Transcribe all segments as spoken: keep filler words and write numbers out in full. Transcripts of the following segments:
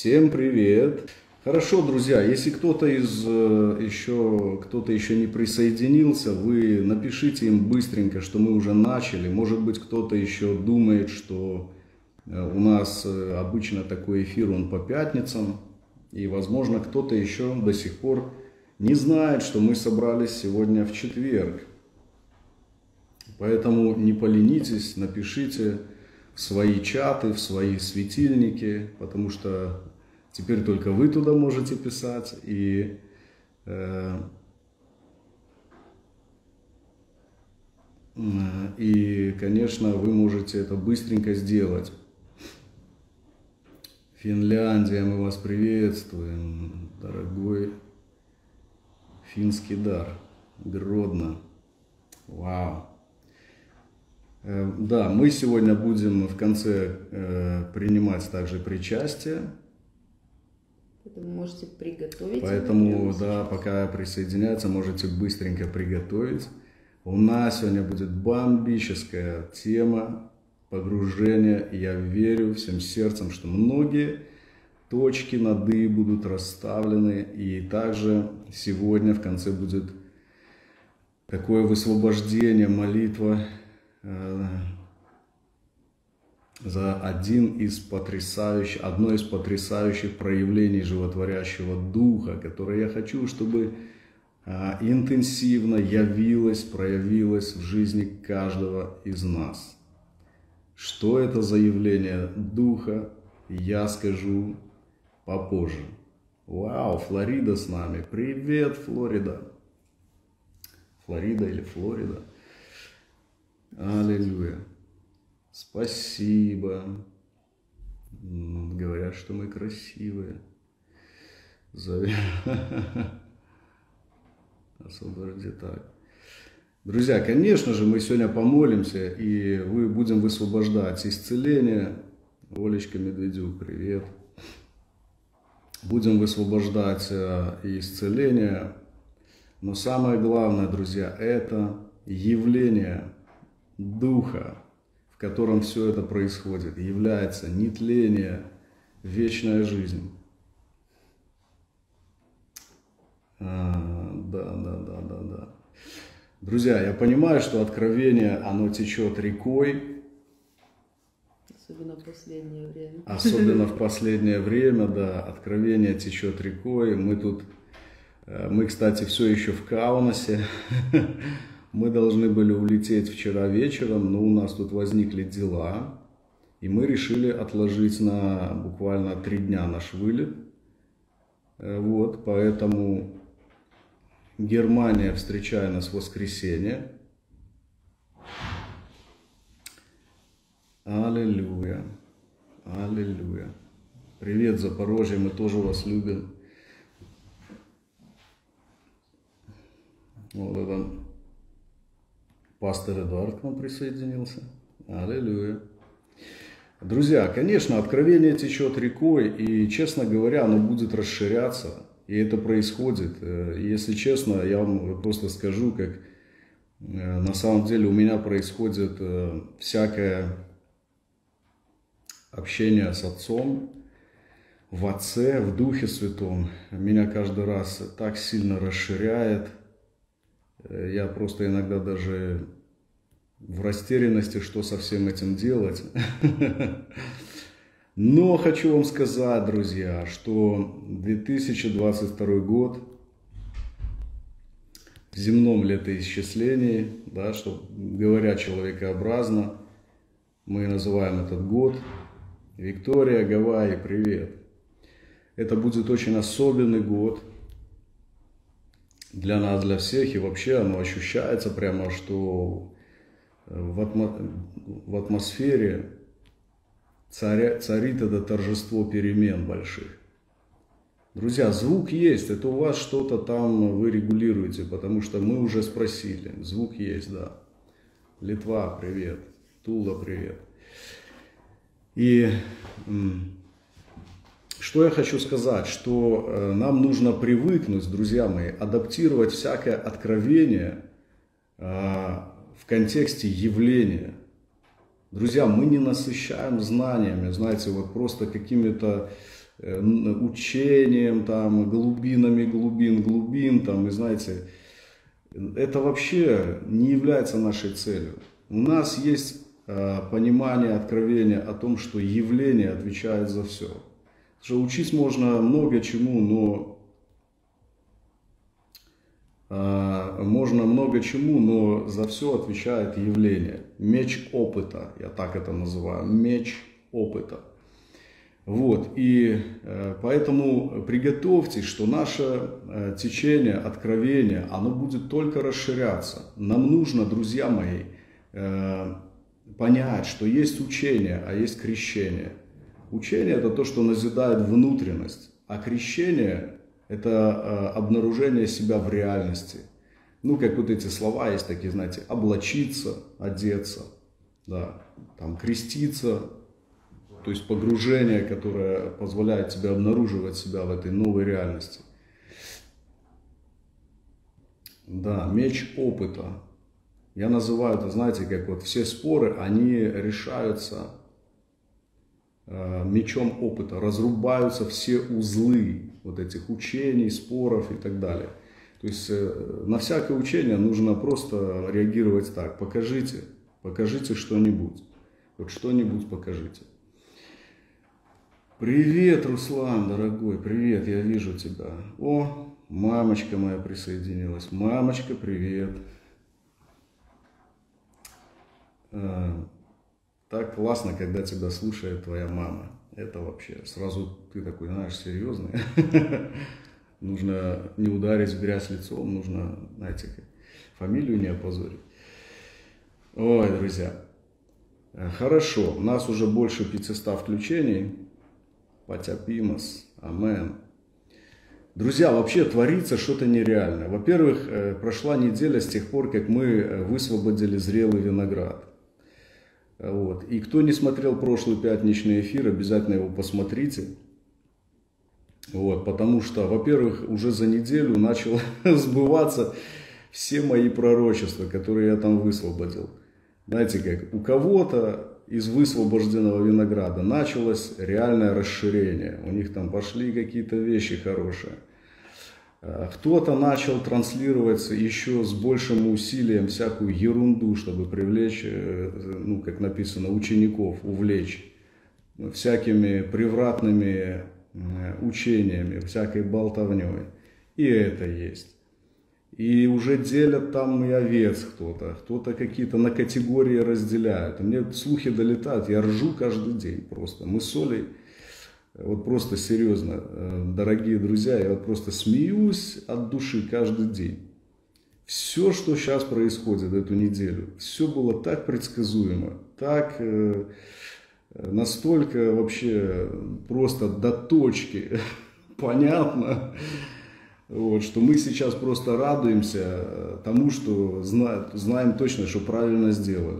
Всем привет! Хорошо, друзья, если кто-то из еще кто-то еще не присоединился, вы напишите им быстренько, что мы уже начали. Может быть, кто-то еще думает, что у нас обычно такой эфир, он по пятницам. И, возможно, кто-то еще до сих пор не знает, что мы собрались сегодня в четверг. Поэтому не поленитесь, напишите в свои чаты, в свои светильники, потому что теперь только вы туда можете писать. И, э, и, конечно, вы можете это быстренько сделать. Финляндия, мы вас приветствуем, дорогой финский дар, Гродно. Вау. Да, мы сегодня будем в конце э, принимать также причастие. Поэтому можете приготовить. Поэтому, да, пока присоединяться, можете быстренько приготовить. У нас сегодня будет бомбическая тема погружения. И я верю всем сердцем, что многие точки над «и» будут расставлены. И также сегодня в конце будет такое высвобождение, молитва за один из потрясающих, одно из потрясающих проявлений животворящего духа, которое я хочу, чтобы а, интенсивно явилось, проявилось в жизни каждого из нас. Что это за явление духа, я скажу попозже. Вау, Флорида с нами. Привет, Флорида. Флорида или Флорида. Аллилуйя. Спасибо. Говорят, что мы красивые. Освободи так. Друзья, конечно же, мы сегодня помолимся, и вы будем высвобождать исцеление. Олечка Медведюк, привет. Будем высвобождать исцеление. Но самое главное, друзья, это явление Духа, в котором все это происходит, является нетление, вечная жизнь. А, да, да, да, да, да. Друзья, я понимаю, что откровение, оно течет рекой. Особенно в последнее время. Особенно в последнее время, да, откровение течет рекой. Мы тут, мы, кстати, все еще в Каунасе. Мы должны были улететь вчера вечером, но у нас тут возникли дела, и мы решили отложить на буквально три дня наш вылет. Вот, поэтому Германия, встречая нас в воскресенье. Аллилуйя, аллилуйя. Привет, Запорожье, мы тоже вас любим. Вот это. Пастор Эдуард к нам присоединился. Аллилуйя. Друзья, конечно, откровение течет рекой, и, честно говоря, оно будет расширяться. И это происходит. Если честно, я вам просто скажу, как на самом деле у меня происходит всякое общение с Отцом, в Отце, в Духе Святом. Меня каждый раз так сильно расширяет. Я просто иногда даже в растерянности, что со всем этим делать. Но хочу вам сказать, друзья, что две тысячи двадцать второй год в земном летоисчислении, да, что, говоря человекообразно, мы называем этот год. Виктория, Гавайи, привет. Это будет очень особенный год для нас, для всех, и вообще оно ощущается прямо, что в, атмо... в атмосфере царя... царит это торжество перемен больших. Друзья, звук есть, это у вас что-то там вы регулируете, потому что мы уже спросили, звук есть, да. Литва, привет, Тула, привет. И что я хочу сказать, что э, нам нужно привыкнуть, друзья мои, адаптировать всякое откровение э, в контексте явления. Друзья, мы не насыщаем знаниями, знаете, вот просто какими-то учением, там, глубинами глубин глубин, там, и знаете, это вообще не является нашей целью. У нас есть э, понимание, откровение о том, что явление отвечает за все. Что учить можно много чему, но э, можно много чему, но за все отвечает явление. Меч опыта, я так это называю, меч опыта. Вот, и э, поэтому приготовьтесь, что наше э, течение, откровение, оно будет только расширяться. Нам нужно, друзья мои, э, понять, что есть учение, а есть крещение. Учение – это то, что назидает внутренность, а крещение – это э, обнаружение себя в реальности. Ну, как вот эти слова есть такие, знаете, облачиться, одеться, да, там, креститься. То есть погружение, которое позволяет тебе обнаруживать себя в этой новой реальности. Да, меч опыта. Я называю это, знаете, как вот все споры, они решаются э, мечом опыта. Разрубаются все узлы вот этих учений, споров и так далее. То есть э, на всякое учение нужно просто реагировать так. Покажите, покажите что-нибудь. Вот что-нибудь покажите. Привет, Руслан, дорогой, привет, я вижу тебя. О, мамочка моя присоединилась. Мамочка, привет. Так классно, когда тебя слушает твоя мама. Это вообще, сразу ты такой, знаешь, серьезный. Нужно не ударить в грязь лицом, нужно, знаете, фамилию не опозорить. Ой, друзья. Хорошо, у нас уже больше пятисот включений. Патяпимас, амен. Друзья, вообще творится что-то нереальное. Во-первых, прошла неделя с тех пор, как мы высвободили зрелый виноград. Вот. И кто не смотрел прошлый пятничный эфир, обязательно его посмотрите. Вот. Потому что, во-первых, уже за неделю начало сбываться все мои пророчества, которые я там высвободил. Знаете как, у кого-то из высвобожденного винограда началось реальное расширение. У них там пошли какие-то вещи хорошие. Кто-то начал транслировать еще с большим усилием всякую ерунду, чтобы привлечь, ну, как написано, учеников, увлечь всякими превратными учениями, всякой болтовней. И это есть. И уже делят там и овец кто-то, кто-то какие-то на категории разделяют. Мне слухи долетают, я ржу каждый день просто. Мы с Олей, вот просто серьезно, дорогие друзья, я вот просто смеюсь от души каждый день. Все, что сейчас происходит эту неделю, все было так предсказуемо, так настолько вообще просто до точки понятно. Вот, что мы сейчас просто радуемся тому, что знаем, знаем точно, что правильно сделали.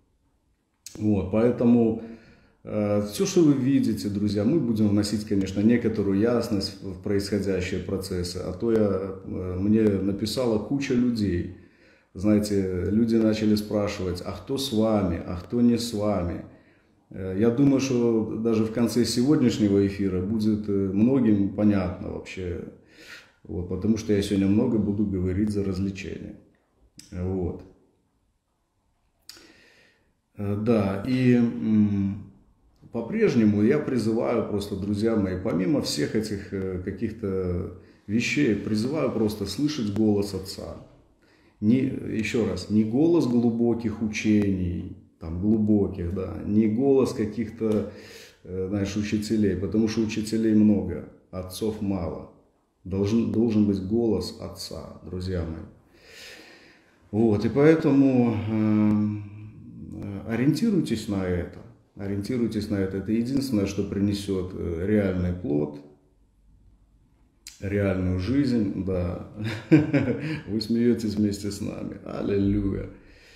Вот, поэтому э, все, что вы видите, друзья, мы будем вносить, конечно, некоторую ясность в происходящие процессы. А то я, э, мне написала куча людей. Знаете, люди начали спрашивать, а кто с вами, а кто не с вами. Э, я думаю, что даже в конце сегодняшнего эфира будет многим понятно вообще. Вот, потому что я сегодня много буду говорить за развлечения. Вот. Да, и по-прежнему я призываю просто, друзья мои, помимо всех этих каких-то вещей, призываю просто слышать голос Отца. Не, еще раз, не голос глубоких учений, там, глубоких, да, не голос каких-то, знаешь, учителей, потому что учителей много, отцов мало. Должен, должен быть голос Отца, друзья мои. Вот, и поэтому э, ориентируйтесь на это. Ориентируйтесь на это. Это единственное, что принесет реальный плод, реальную жизнь. Да. Вы смеетесь вместе с нами. Аллилуйя.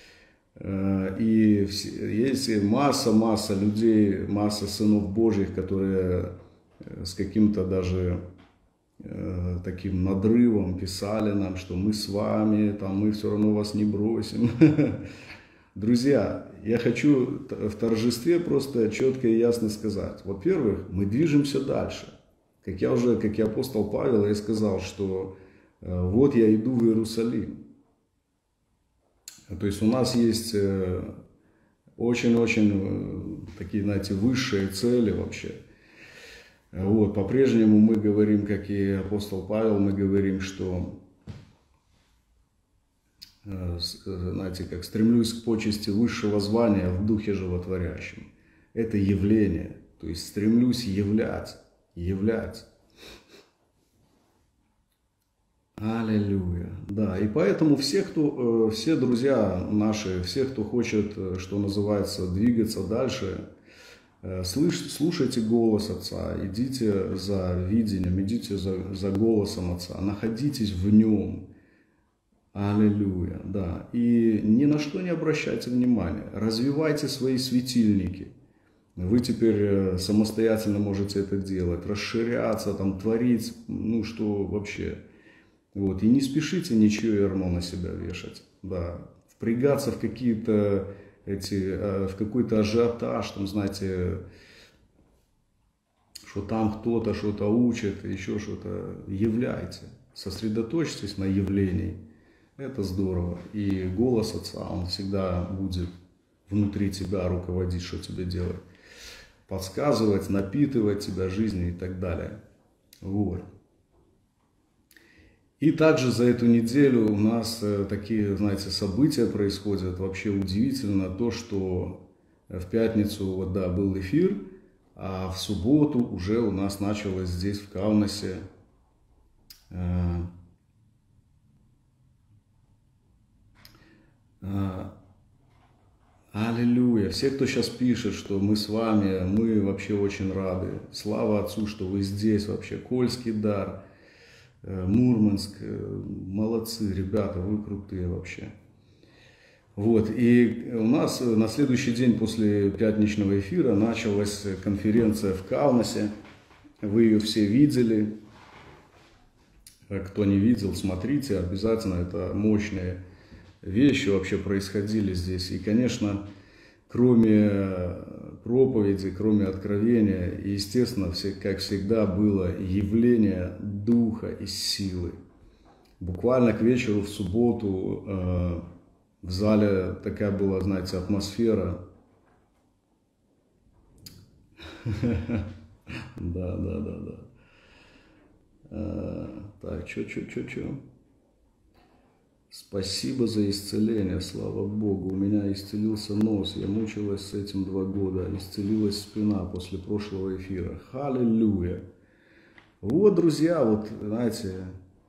И есть масса-масса людей, масса сынов Божьих, которые с каким-то даже таким надрывом писали нам, что мы с вами, там, мы все равно вас не бросим. Друзья, я хочу в торжестве просто четко и ясно сказать. Во-первых, мы движемся дальше. Как я уже, как и апостол Павел, я сказал, что вот я иду в Иерусалим. То есть у нас есть очень-очень такие, знаете, высшие цели вообще. Вот, по-прежнему мы говорим, как и апостол Павел, мы говорим, что, знаете, как стремлюсь к почести высшего звания в духе животворящем. Это явление, то есть стремлюсь являть, являть. Аллилуйя. Да, и поэтому все, кто, все друзья наши, все, кто хочет, что называется, двигаться дальше, слыш, слушайте голос Отца, идите за видением, идите за, за голосом Отца, находитесь в Нем. Аллилуйя. Да, и ни на что не обращайте внимания, развивайте свои светильники. Вы теперь самостоятельно можете это делать, расширяться, там, творить, ну что вообще. Вот. И не спешите ничего ярмо на себя вешать, да, впрягаться в какие-то эти, в какой-то ажиотаж, там, знаете, что там кто-то что-то учит, еще что-то. Являйте, сосредоточьтесь на явлении, это здорово. И голос Отца, он всегда будет внутри тебя руководить, что тебе делать, подсказывать, напитывать тебя жизнью и так далее. Вот. И также за эту неделю у нас такие, знаете, события происходят. Вообще удивительно то, что в пятницу, вот да, был эфир, а в субботу уже у нас началось здесь, в Каунасе, э, э, аллилуйя. Все, кто сейчас пишет, что мы с вами, мы вообще очень рады. Слава Отцу, что вы здесь вообще. Кольский дар. Мурманск, молодцы, ребята, вы крутые вообще. Вот, и у нас на следующий день после пятничного эфира началась конференция в Каунасе. Вы ее все видели. Кто не видел, смотрите, обязательно, это мощные вещи вообще происходили здесь. И, конечно, кроме проповеди, кроме откровения, и, естественно, все, как всегда, было явление духа и силы. Буквально к вечеру в субботу э, в зале такая была, знаете, атмосфера. Да, да, да, да. Так, чё, чё, чё, чё. Спасибо за исцеление, слава Богу. У меня исцелился нос, я мучилась с этим два года. Исцелилась спина после прошлого эфира. Аллилуйя. Вот, друзья, вот, знаете,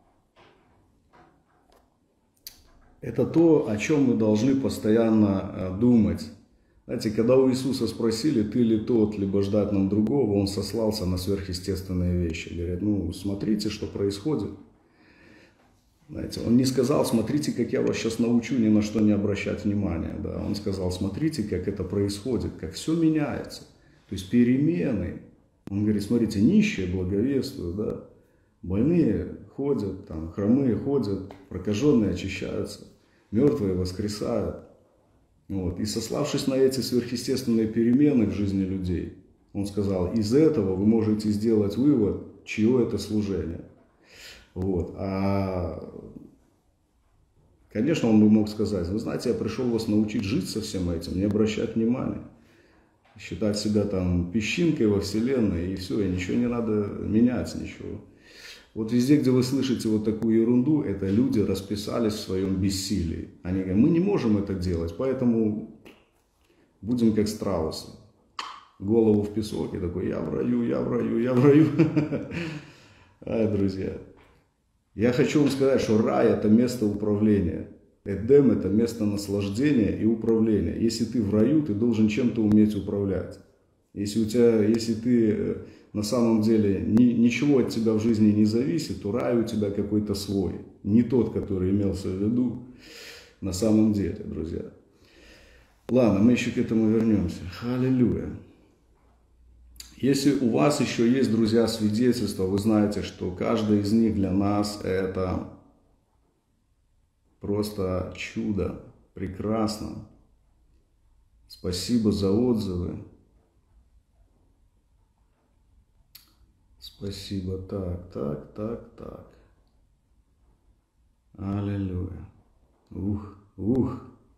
это то, о чем мы должны постоянно думать. Знаете, когда у Иисуса спросили, ты ли тот, либо ждать нам другого, он сослался на сверхъестественные вещи. Говорит, ну, смотрите, что происходит. Знаете, он не сказал, смотрите, как я вас сейчас научу ни на что не обращать внимания. Да? Он сказал, смотрите, как это происходит, как все меняется. То есть перемены. Он говорит, смотрите, нищие благовествуют, да? Больные ходят, там, хромые ходят, прокаженные очищаются, мертвые воскресают. Вот. И сославшись на эти сверхъестественные перемены в жизни людей, он сказал, из этого вы можете сделать вывод, чье это служение. Вот. А, конечно, он бы мог сказать, вы знаете, я пришел вас научить жить со всем этим, не обращать внимания, считать себя там песчинкой во вселенной, и все, и ничего не надо менять, ничего. Вот везде, где вы слышите вот такую ерунду, это люди расписались в своем бессилии. Они говорят, мы не можем это делать, поэтому будем как страусы. Голову в песок и такой, я в раю, я в раю, я в раю. Ай, друзья. Я хочу вам сказать, что рай – это место управления. Эдем – это место наслаждения и управления. Если ты в раю, ты должен чем-то уметь управлять. Если, у тебя, если ты на самом деле ни, ничего от тебя в жизни не зависит, то рай у тебя какой-то свой. Не тот, который имелся в виду на самом деле, друзья. Ладно, мы еще к этому вернемся. Аллилуйя. Если у вас еще есть, друзья, свидетельства, вы знаете, что каждый из них для нас это просто чудо, прекрасно. Спасибо за отзывы. Спасибо. Так, так, так, так. Аллилуйя. Ух, ух.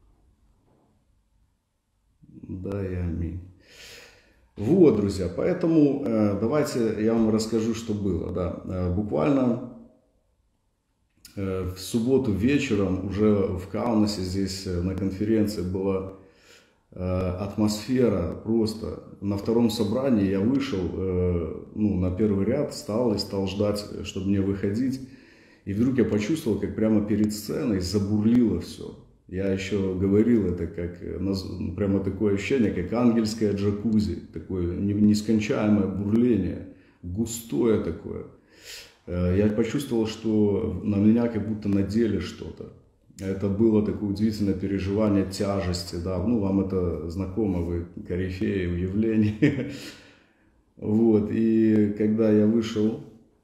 Да и аминь. Вот, друзья, поэтому э, давайте я вам расскажу, что было. Да. Э, буквально э, в субботу вечером уже в Каунасе, здесь э, на конференции была э, атмосфера просто. На втором собрании я вышел э, ну, на первый ряд, стал и стал ждать, чтобы мне выходить. И вдруг я почувствовал, как прямо перед сценой забурлило все. Я еще говорил это как, прямо такое ощущение, как ангельское джакузи, такое нескончаемое бурление, густое такое. Я почувствовал, что на меня как будто надели что-то. Это было такое удивительное переживание тяжести, да, ну вам это знакомо, вы корифеи в явлении. Вот, и когда я вышел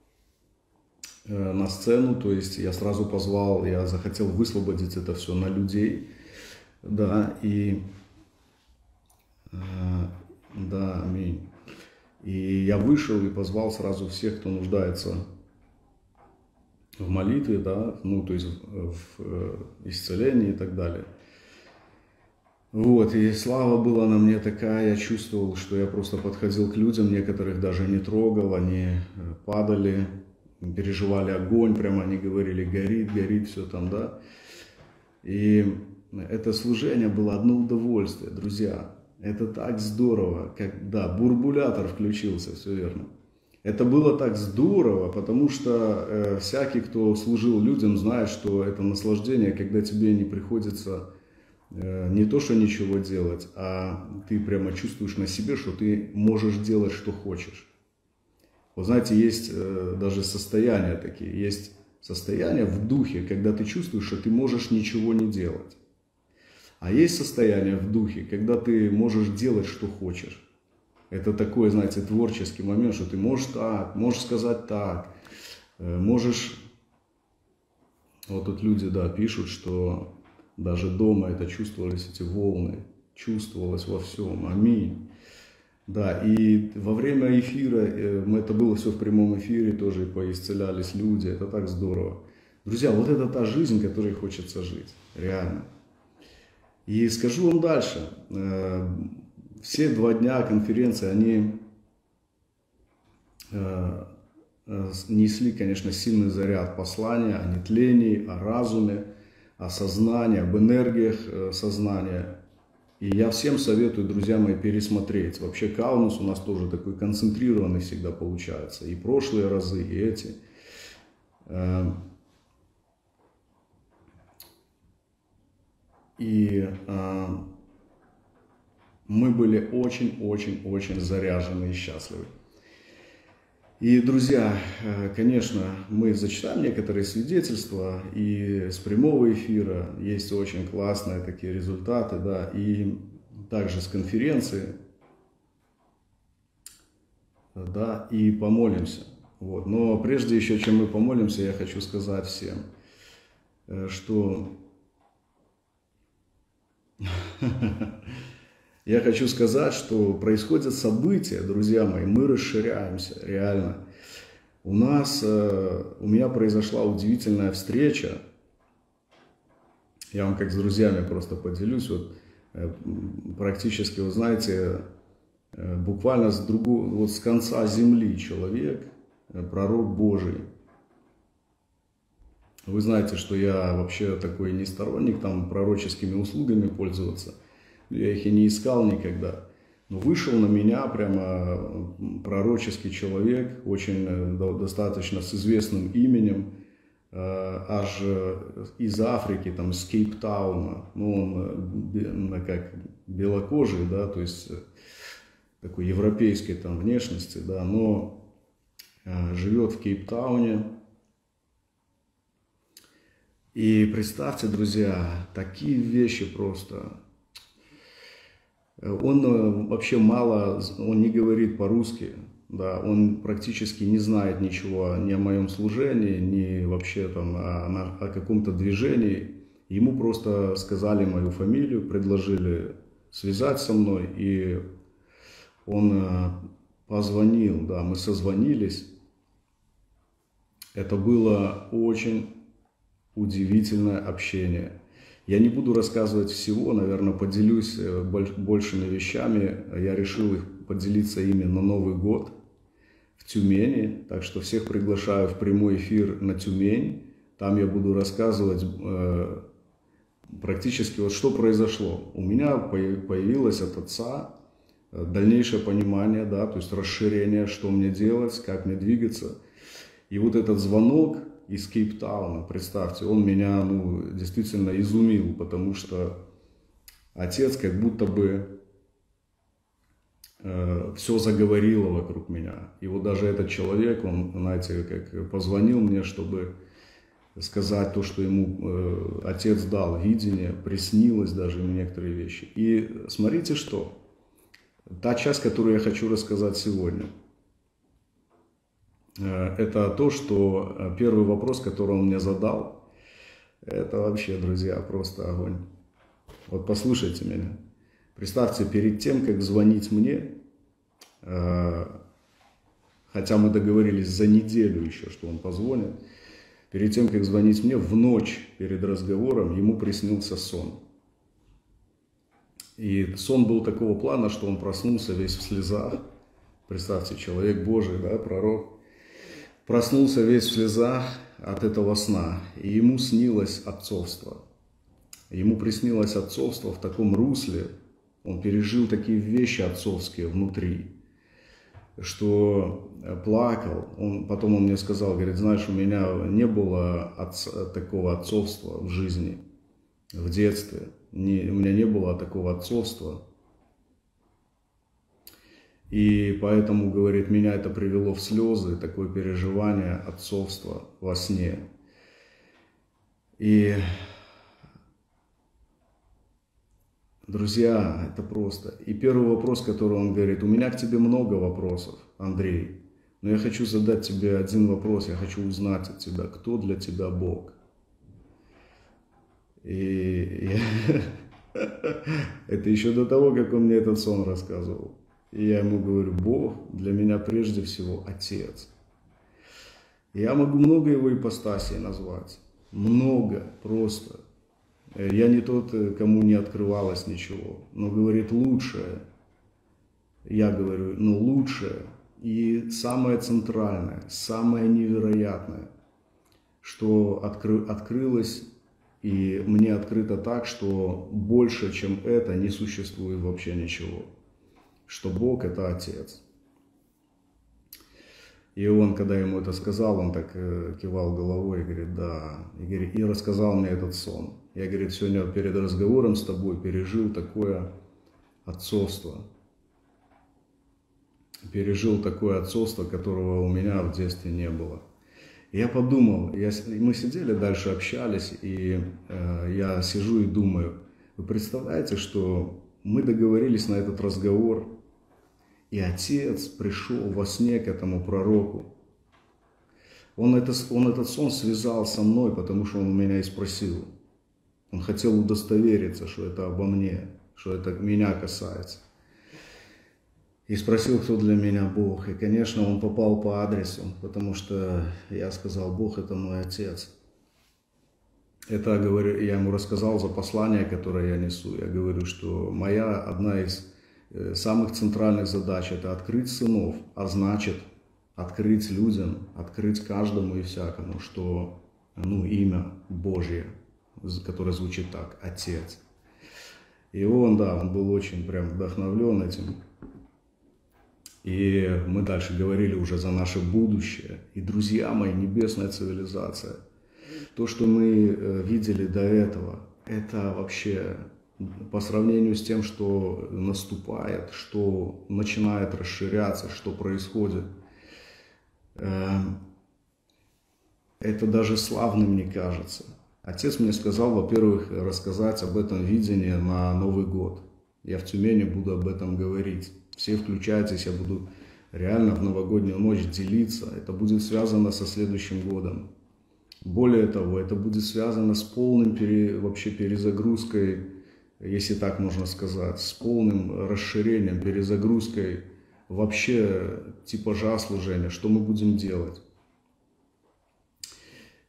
на сцену, то есть я сразу позвал, я захотел высвободить это все на людей, да, и, да, аминь. И я вышел и позвал сразу всех, кто нуждается в молитве, да, ну, то есть в, в исцелении и так далее. Вот, и слава была на мне такая, я чувствовал, что я просто подходил к людям, некоторых даже не трогал, они падали, переживали огонь, прямо они говорили, горит, горит, все там, да. И это служение было одно удовольствие, друзья. Это так здорово, когда бурбулятор включился, все верно. Это было так здорово, потому что э, всякий, кто служил людям, знает, что это наслаждение, когда тебе не приходится э, не то, что ничего делать, а ты прямо чувствуешь на себе, что ты можешь делать, что хочешь. Вы знаете, есть э, даже состояния такие, есть состояние в духе, когда ты чувствуешь, что ты можешь ничего не делать. А есть состояние в духе, когда ты можешь делать, что хочешь. Это такой, знаете, творческий момент, что ты можешь так, можешь сказать так, э, можешь... Вот тут люди, да, пишут, что даже дома это чувствовались, эти волны, чувствовалось во всем. Аминь. Да, и во время эфира, это было все в прямом эфире, тоже поисцелялись люди, это так здорово. Друзья, вот это та жизнь, которой хочется жить, реально. И скажу вам дальше, все два дня конференции, они несли, конечно, сильный заряд послания о нетлении, о разуме, о сознании, об энергиях сознания. И я всем советую, друзья мои, пересмотреть. Вообще Каунас у нас тоже такой концентрированный всегда получается. И прошлые разы, и эти. И мы были очень-очень-очень заряжены и счастливы. И, друзья, конечно, мы зачитаем некоторые свидетельства, и с прямого эфира есть очень классные такие результаты, да, и также с конференции, да, и помолимся. Вот. Но прежде еще, чем мы помолимся, я хочу сказать всем, что... Я хочу сказать, что происходят события, друзья мои, мы расширяемся, реально. У нас, у меня произошла удивительная встреча. Я вам как с друзьями просто поделюсь. Вот, практически, вы знаете, буквально с, другого, вот с конца земли человек, пророк Божий. Вы знаете, что я вообще такой не сторонник там пророческими услугами пользоваться. Я их и не искал никогда. Но вышел на меня прямо пророческий человек, очень достаточно с известным именем, аж из Африки, там, из Кейптауна. Ну, он как белокожий, да, то есть такой европейской там внешности, да, но живет в Кейптауне. И представьте, друзья, такие вещи просто... Он вообще мало, он не говорит по-русски, да, он практически не знает ничего ни о моем служении, ни вообще там о, о каком-то движении. Ему просто сказали мою фамилию, предложили связать со мной, и он позвонил, да, мы созвонились, Это было очень удивительное общение. Я не буду рассказывать всего, наверное, поделюсь большими вещами. Я решил их поделиться ими на Новый год в Тюмени. Так что всех приглашаю в прямой эфир на Тюмень. Там я буду рассказывать э, практически вот что произошло. У меня появилось от Отца дальнейшее понимание, да, то есть расширение, что мне делать, как мне двигаться. И вот этот звонок из Кейптауна, представьте, он меня, ну, действительно изумил, потому что Отец как будто бы э, все заговорило вокруг меня. И вот даже этот человек, он, знаете, как позвонил мне, чтобы сказать то, что ему э, Отец дал, видение, приснилось даже ему некоторые вещи. И смотрите, что та часть, которую я хочу рассказать сегодня, это то, что первый вопрос, который он мне задал, это вообще, друзья, просто огонь. Вот послушайте меня. Представьте, перед тем, как звонить мне, хотя мы договорились за неделю еще, что он позвонит, перед тем, как звонить мне, в ночь перед разговором ему приснился сон. И сон был такого плана, что он проснулся весь в слезах. Представьте, человек Божий, да, пророк. Проснулся весь в слезах от этого сна, и ему снилось отцовство. Ему приснилось отцовство в таком русле, он пережил такие вещи отцовские внутри, что плакал. Он, потом он мне сказал, говорит, знаешь, у меня не было отца, такого отцовства в жизни, в детстве, не, у меня не было такого отцовства. И поэтому, говорит, меня это привело в слезы, такое переживание отцовства во сне. И, друзья, это просто. И первый вопрос, который он говорит, у меня к тебе много вопросов, Андрей, но я хочу задать тебе один вопрос, я хочу узнать от тебя, кто для тебя Бог? И это еще до того, как он мне этот сон рассказывал. И я ему говорю, Бог для меня прежде всего Отец. Я могу много его ипостасей назвать. Много просто. Я не тот, кому не открывалось ничего. Но говорит лучшее. Я говорю, ну лучшее и самое центральное, самое невероятное, что откры, открылось и мне открыто так, что больше, чем это, не существует вообще ничего. Что Бог – это Отец. И он, когда ему это сказал, он так кивал головой и говорит, да. И, говорит, и рассказал мне этот сон. Я, говорит, сегодня перед разговором с тобой пережил такое отцовство. Пережил такое отцовство, которого у меня в детстве не было. И я подумал, я, мы сидели дальше, общались, и э, я сижу и думаю, вы представляете, что мы договорились на этот разговор, и Отец пришел во сне к этому пророку. Он, это, он этот сон связал со мной, потому что он у меня и спросил. Он хотел удостовериться, что это обо мне, что это меня касается. И спросил, кто для меня Бог. И, конечно, он попал по адресу, потому что я сказал, Бог – это мой Отец. Это, говорю, я ему рассказал за послание, которое я несу. Я говорю, что моя одна из самых центральных задач – это открыть сынов, а значит, открыть людям, открыть каждому и всякому, что ну, имя Божье, которое звучит так – Отец. И он, да, он был очень прям вдохновлен этим. И мы дальше говорили уже за наше будущее. И, друзья мои, небесная цивилизация, то, что мы видели до этого, это вообще по сравнению с тем, что наступает, что начинает расширяться, что происходит, это даже славным не кажется. Отец мне сказал, во-первых, рассказать об этом видении на Новый год. Я в Тюмени буду об этом говорить. Все включайтесь, я буду реально в новогоднюю ночь делиться. Это будет связано со следующим годом. Более того, это будет связано с полным пере, вообще перезагрузкой, если так можно сказать, с полным расширением, перезагрузкой вообще типажа служения, что мы будем делать.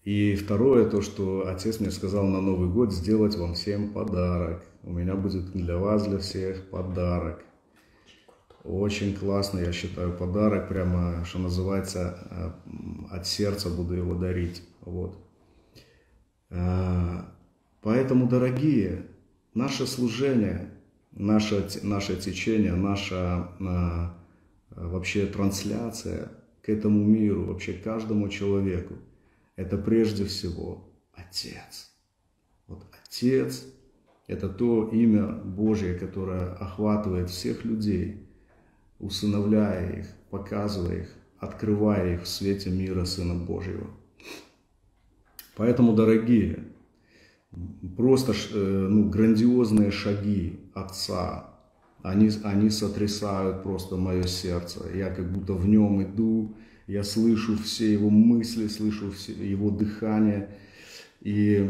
И второе, то, что отец мне сказал на Новый год сделать вам всем подарок. У меня будет для вас, для всех подарок. Очень классный, я считаю, подарок. Прямо, что называется, от сердца буду его дарить. Вот. Поэтому, дорогие, наше служение, наше, наше течение, наша вообще трансляция к этому миру, вообще каждому человеку, это прежде всего Отец. Вот Отец – это то имя Божье, которое охватывает всех людей, усыновляя их, показывая их, открывая их в свете мира Сына Божьего. Поэтому, дорогие, просто ну, грандиозные шаги Отца, они, они сотрясают просто мое сердце. Я как будто в нем иду. Я слышу все его мысли, слышу все его дыхание. И,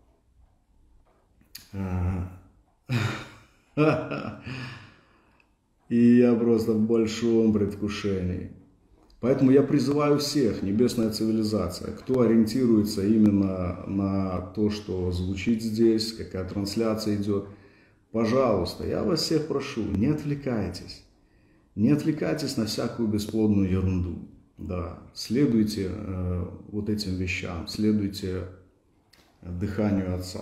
и я просто в большом предвкушении. Поэтому я призываю всех, небесная цивилизация, кто ориентируется именно на то, что звучит здесь, какая трансляция идет, пожалуйста, я вас всех прошу, не отвлекайтесь. Не отвлекайтесь на всякую бесплодную ерунду. Да, следуйте э, вот этим вещам, следуйте дыханию Отца.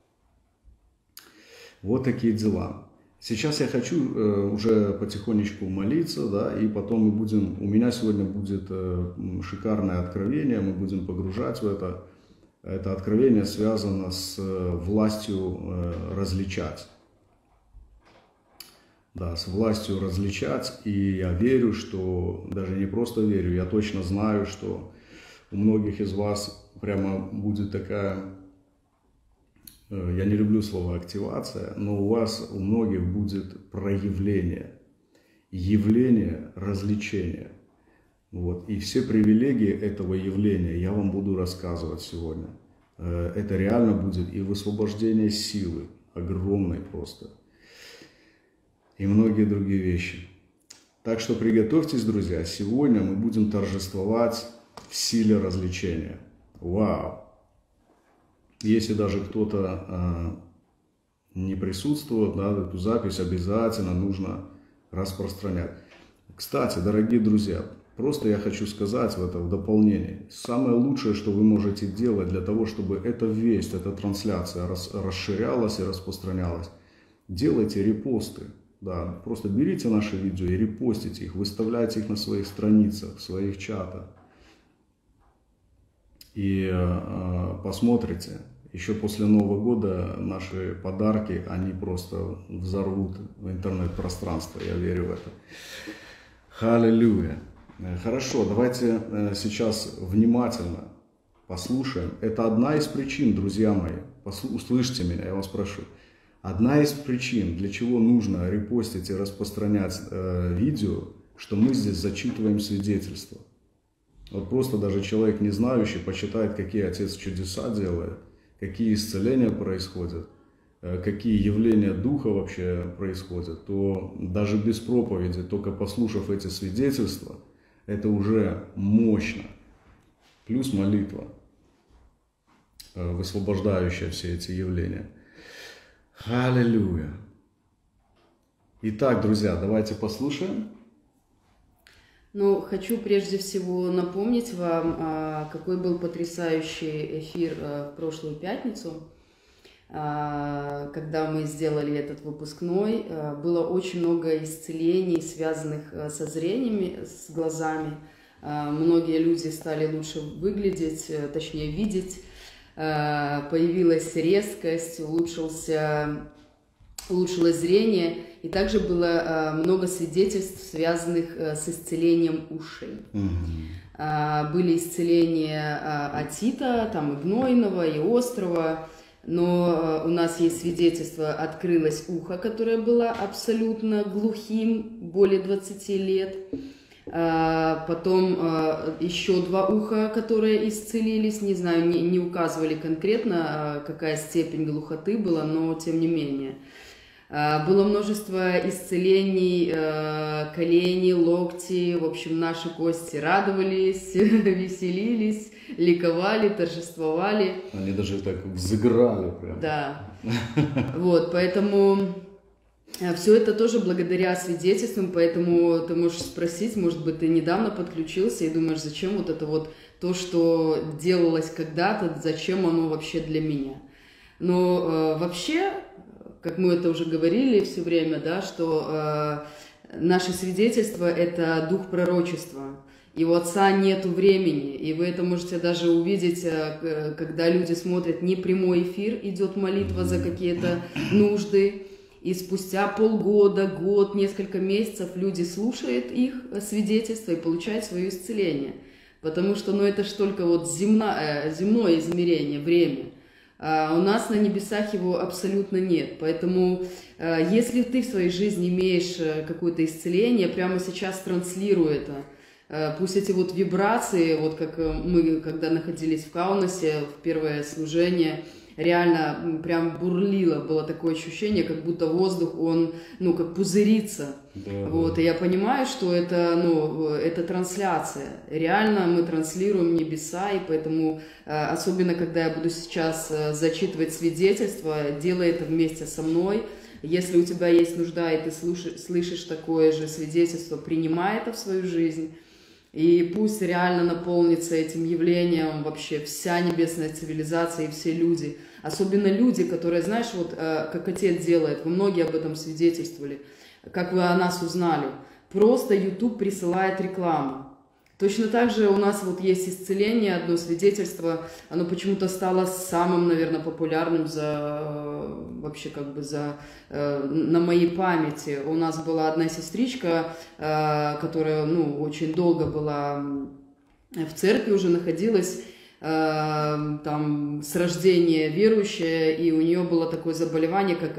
Вот такие дела. Сейчас я хочу э, уже потихонечку молиться, да, и потом мы будем, у меня сегодня будет э, шикарное откровение, мы будем погружать в это. Это откровение связано с э, властью э, различать. Да, с властью различать, и я верю, что, даже не просто верю, я точно знаю, что у многих из вас прямо будет такая, я не люблю слово активация, но у вас, у многих будет проявление, явление различения. Вот. И все привилегии этого явления я вам буду рассказывать сегодня. Это реально будет и высвобождение силы, огромной просто. И многие другие вещи. Так что приготовьтесь, друзья, сегодня мы будем торжествовать в силе развлечения. Вау! Если даже кто-то э, не присутствует, да, эту запись обязательно нужно распространять. Кстати, дорогие друзья, просто я хочу сказать в это в дополнение. Самое лучшее, что вы можете делать для того, чтобы эта весть, эта трансляция рас, расширялась и распространялась, делайте репосты. Да, просто берите наши видео и репостите их, выставляйте их на своих страницах, в своих чатах. И э, посмотрите, еще после Нового года наши подарки, они просто взорвут в интернет-пространство, я верю в это. Аллилуйя. Хорошо, давайте сейчас внимательно послушаем. Это одна из причин, друзья мои, услышьте меня, я вас прошу. Одна из причин, для чего нужно репостить и распространять э, видео, что мы здесь зачитываем свидетельства. Вот просто даже человек, не знающий, почитает, какие Отец чудеса делает, какие исцеления происходят, э, какие явления Духа вообще происходят, то даже без проповеди, только послушав эти свидетельства, это уже мощно. Плюс молитва, э, высвобождающая все эти явления. Аллилуйя. Итак, друзья, давайте послушаем. Ну, хочу прежде всего напомнить вам, какой был потрясающий эфир в прошлую пятницу, когда мы сделали этот выпускной. Было очень много исцелений, связанных со зрением, с глазами. Многие люди стали лучше выглядеть, точнее видеть. Появилась резкость, улучшился, улучшилось зрение, и также было много свидетельств, связанных с исцелением ушей. Mm-hmm. Были исцеления отита, там и гнойного, и острого, но у нас есть свидетельство, открылось ухо, которое было абсолютно глухим, более двадцати лет. Потом еще два уха, которые исцелились, не знаю, не, не указывали конкретно, какая степень глухоты была, но тем не менее. Было множество исцелений, колени, локти, в общем, наши кости радовались, веселились, ликовали, торжествовали. Они даже так взыграли прям. Да, вот, поэтому все это тоже благодаря свидетельствам, поэтому ты можешь спросить, может быть, ты недавно подключился и думаешь, зачем вот это вот то, что делалось когда-то, зачем оно вообще для меня. Но вообще... Как мы это уже говорили все время, да, что э, наше свидетельство – это дух пророчества. И у Отца нету времени, и вы это можете даже увидеть, э, когда люди смотрят не прямой эфир, идет молитва за какие-то нужды, и спустя полгода, год, несколько месяцев люди слушают их свидетельство и получают свое исцеление. Потому что, ну, это ж только вот земно, э, земное измерение, время. Uh, у нас на небесах его абсолютно нет, поэтому uh, если ты в своей жизни имеешь uh, какое-то исцеление, прямо сейчас транслируй это. Uh, пусть эти вот вибрации, вот как мы, когда находились в Каунасе, в первое служение, реально прям бурлило, было такое ощущение, как будто воздух, он, ну, как пузырится. Да, вот, да. И я понимаю, что это, ну, это трансляция. Реально мы транслируем небеса, и поэтому, особенно когда я буду сейчас зачитывать свидетельство, делай это вместе со мной. Если у тебя есть нужда, и ты слушаешь, слышишь такое же свидетельство, принимай это в свою жизнь. И пусть реально наполнится этим явлением вообще вся небесная цивилизация и все люди. Особенно люди, которые, знаешь, вот как Отец делает, вы многие об этом свидетельствовали, как вы о нас узнали. Просто YouTube присылает рекламу. Точно так же у нас вот есть исцеление, одно свидетельство, оно почему-то стало самым, наверное, популярным за, вообще как бы за, на моей памяти. У нас была одна сестричка, которая, ну, очень долго была в церкви, уже находилась, там, с рождения верующая, и у нее было такое заболевание, как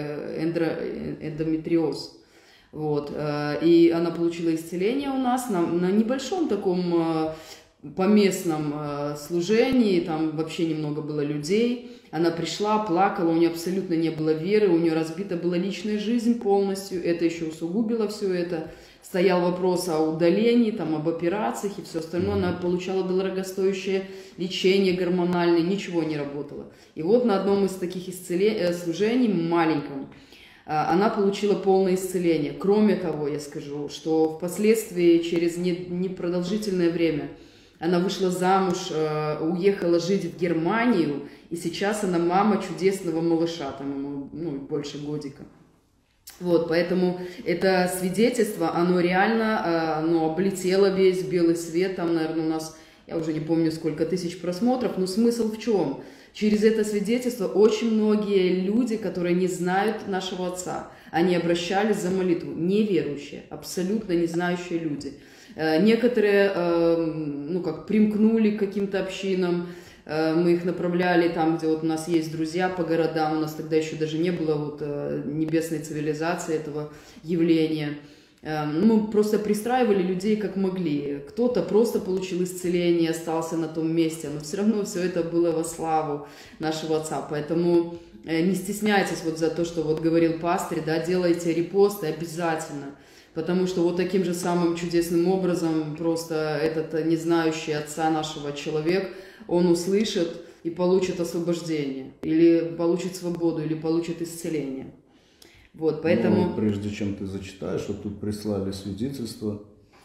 эндометриоз. Вот, и она получила исцеление у нас на, на небольшом таком поместном служении, там вообще немного было людей. Она пришла, плакала, у нее абсолютно не было веры, у нее разбита была личная жизнь полностью, это еще усугубило все это. Стоял вопрос о удалении, там, об операциях и все остальное. Она получала дорогостоящее лечение гормональное, ничего не работало. И вот на одном из таких исцеле... служений, маленьком, она получила полное исцеление. Кроме того, я скажу, что впоследствии, через непродолжительное время, она вышла замуж, уехала жить в Германию, и сейчас она мама чудесного малыша, там ему, ну, больше годика. Вот, поэтому это свидетельство, оно реально, оно облетело весь белый свет, там, наверное, у нас, я уже не помню, сколько тысяч просмотров, но смысл в чем? Через это свидетельство очень многие люди, которые не знают нашего Отца, они обращались за молитву, неверующие, абсолютно не знающие люди. Некоторые, ну как, примкнули к каким-то общинам, мы их направляли там, где вот у нас есть друзья по городам, у нас тогда еще даже не было вот небесной цивилизации этого явления. Мы просто пристраивали людей как могли. Кто-то просто получил исцеление, остался на том месте, но все равно все это было во славу нашего Отца. Поэтому не стесняйтесь вот за то, что вот говорил пастырь, да, делайте репосты обязательно. Потому что вот таким же самым чудесным образом просто этот не знающий Отца нашего человек, он услышит и получит освобождение, или получит свободу, или получит исцеление. Вот, поэтому... Ну, прежде чем ты зачитаешь, вот тут прислали свидетельство.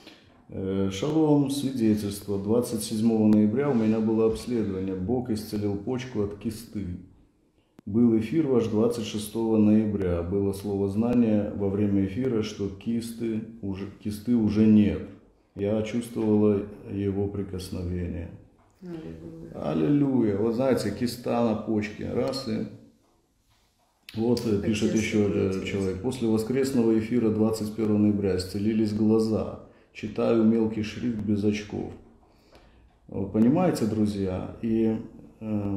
Шалом, свидетельство. двадцать седьмого ноября у меня было обследование. Бог исцелил почку от кисты. Был эфир ваш двадцать шестого ноября. Было словознание во время эфира, что кисты уже, кисты уже нет. Я чувствовала его прикосновение. Аллилуйя. Аллилуйя. Вот знаете, киста на почке. Раз и... Вот пишет еще человек. После воскресного эфира двадцать первого ноября исцелились глаза. Читаю мелкий шрифт без очков. Вот, понимаете, друзья? И э,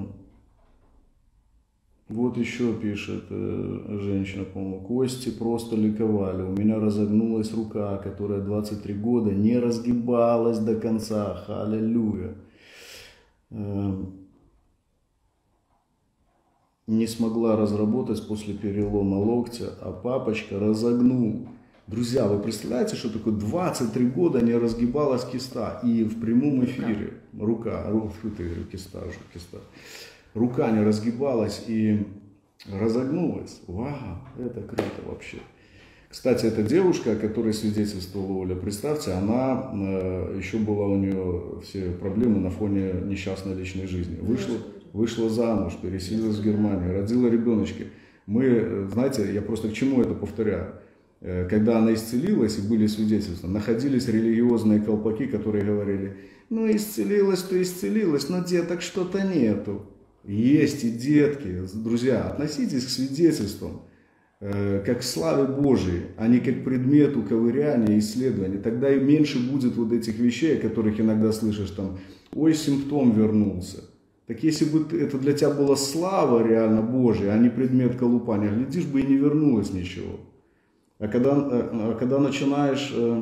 вот еще пишет э, женщина, по-моему, кости просто ликовали. У меня разогнулась рука, которая двадцать три года не разгибалась до конца. Аллилуйя. Э, не смогла разработать после перелома локтя, а папочка разогнул. Друзья, вы представляете, что такое двадцать три года не разгибалась киста, и в прямом эфире рука, рука, говорю, киста, уже киста, рука не разгибалась и разогнулась. Вау, это круто вообще. Кстати, эта девушка, о которой свидетельствовала Оля, представьте, она э, еще была у нее все проблемы на фоне несчастной личной жизни. Вышла, вышла замуж, переселилась в Германию, родила ребеночка. Мы, знаете, я просто к чему это повторяю. Когда она исцелилась, и были свидетельства, находились религиозные колпаки, которые говорили: ну исцелилась, то исцелилась, но деток что-то нету. Есть и детки. Друзья, относитесь к свидетельствам э, как к славе Божией, а не как к предмету ковыряния и исследования. Тогда и меньше будет вот этих вещей, о которых иногда слышишь там: ой, симптом вернулся. Так если бы это для тебя была слава реально Божия, а не предмет колупания, глядишь бы и не вернулось ничего. А когда, а когда начинаешь э,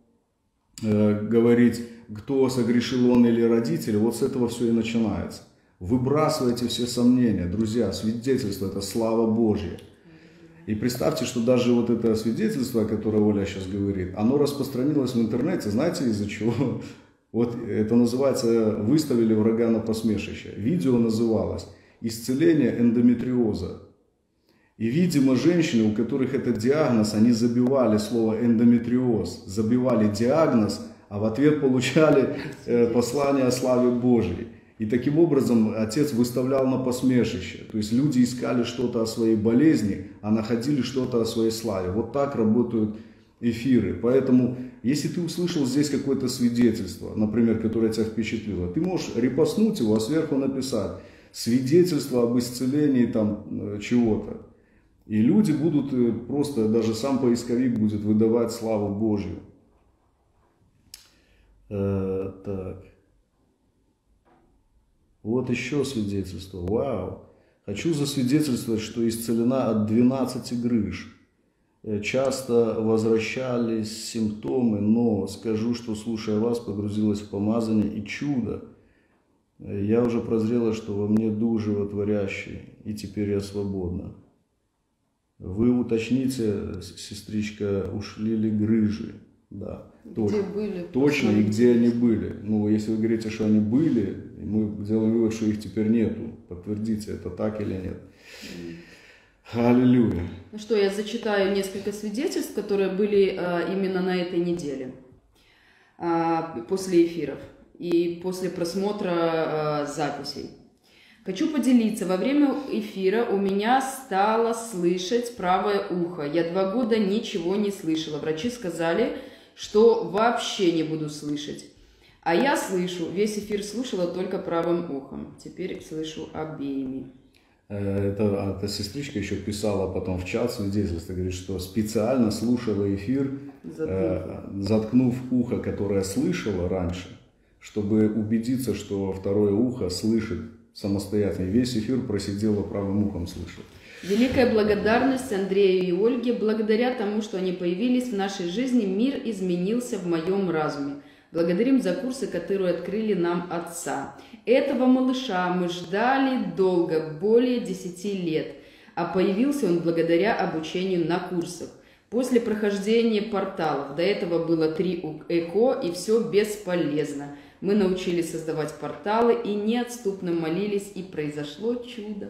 э, говорить, кто согрешил, он или родители, вот с этого все и начинается. Выбрасывайте все сомнения. Друзья, свидетельство – это слава Божья. И представьте, что даже вот это свидетельство, о котором Оля сейчас говорит, оно распространилось в интернете, знаете из-за чего? Вот это называется «Выставили врага на посмешище». Видео называлось «Исцеление эндометриоза». И, видимо, женщины, у которых этот диагноз, они забивали слово эндометриоз, забивали диагноз, а в ответ получали э, послание о славе Божьей. И таким образом отец выставлял на посмешище. То есть люди искали что-то о своей болезни, а находили что-то о своей славе. Вот так работают эфиры. Поэтому, если ты услышал здесь какое-то свидетельство, например, которое тебя впечатлило, ты можешь репостнуть его, а сверху написать свидетельство об исцелении там чего-то. И люди будут просто, даже сам поисковик будет выдавать славу Божью. Э, так. Вот еще свидетельство. Вау. Хочу засвидетельствовать, что исцелена от двенадцати грыж. Часто возвращались симптомы, но скажу, что, слушая вас, погрузилась в помазание и чудо. Я уже прозрела, что во мне дух животворящий, и теперь я свободна. Вы уточните, сестричка, ушли ли грыжи? Да, где точно, были, точно и где они были. Ну, если вы говорите, что они были, мы делаем вывод, что их теперь нету. Подтвердите, это так или нет. Mm. Аллилуйя. Ну что, я зачитаю несколько свидетельств, которые были а, именно на этой неделе, а, после эфиров и после просмотра а, записей. Хочу поделиться. Во время эфира у меня стало слышать правое ухо. Я два года ничего не слышала. Врачи сказали, что вообще не буду слышать. А я слышу. Весь эфир слушала только правым ухом. Теперь слышу обеими. Это, эта сестричка еще писала потом в чат свидетельство, говорит, что специально слушала эфир, заткнув, э, заткнув ухо, которое слышала раньше, чтобы убедиться, что второе ухо слышит самостоятельно. Весь эфир просидела правым ухом, слышала. Великая благодарность Андрею и Ольге. Благодаря тому, что они появились в нашей жизни, мир изменился в моем разуме. Благодарим за курсы, которые открыли нам Отца. Этого малыша мы ждали долго, более десяти лет, а появился он благодаря обучению на курсах. После прохождения порталов, до этого было три ЭКО, и все бесполезно. Мы научились создавать порталы и неотступно молились, и произошло чудо.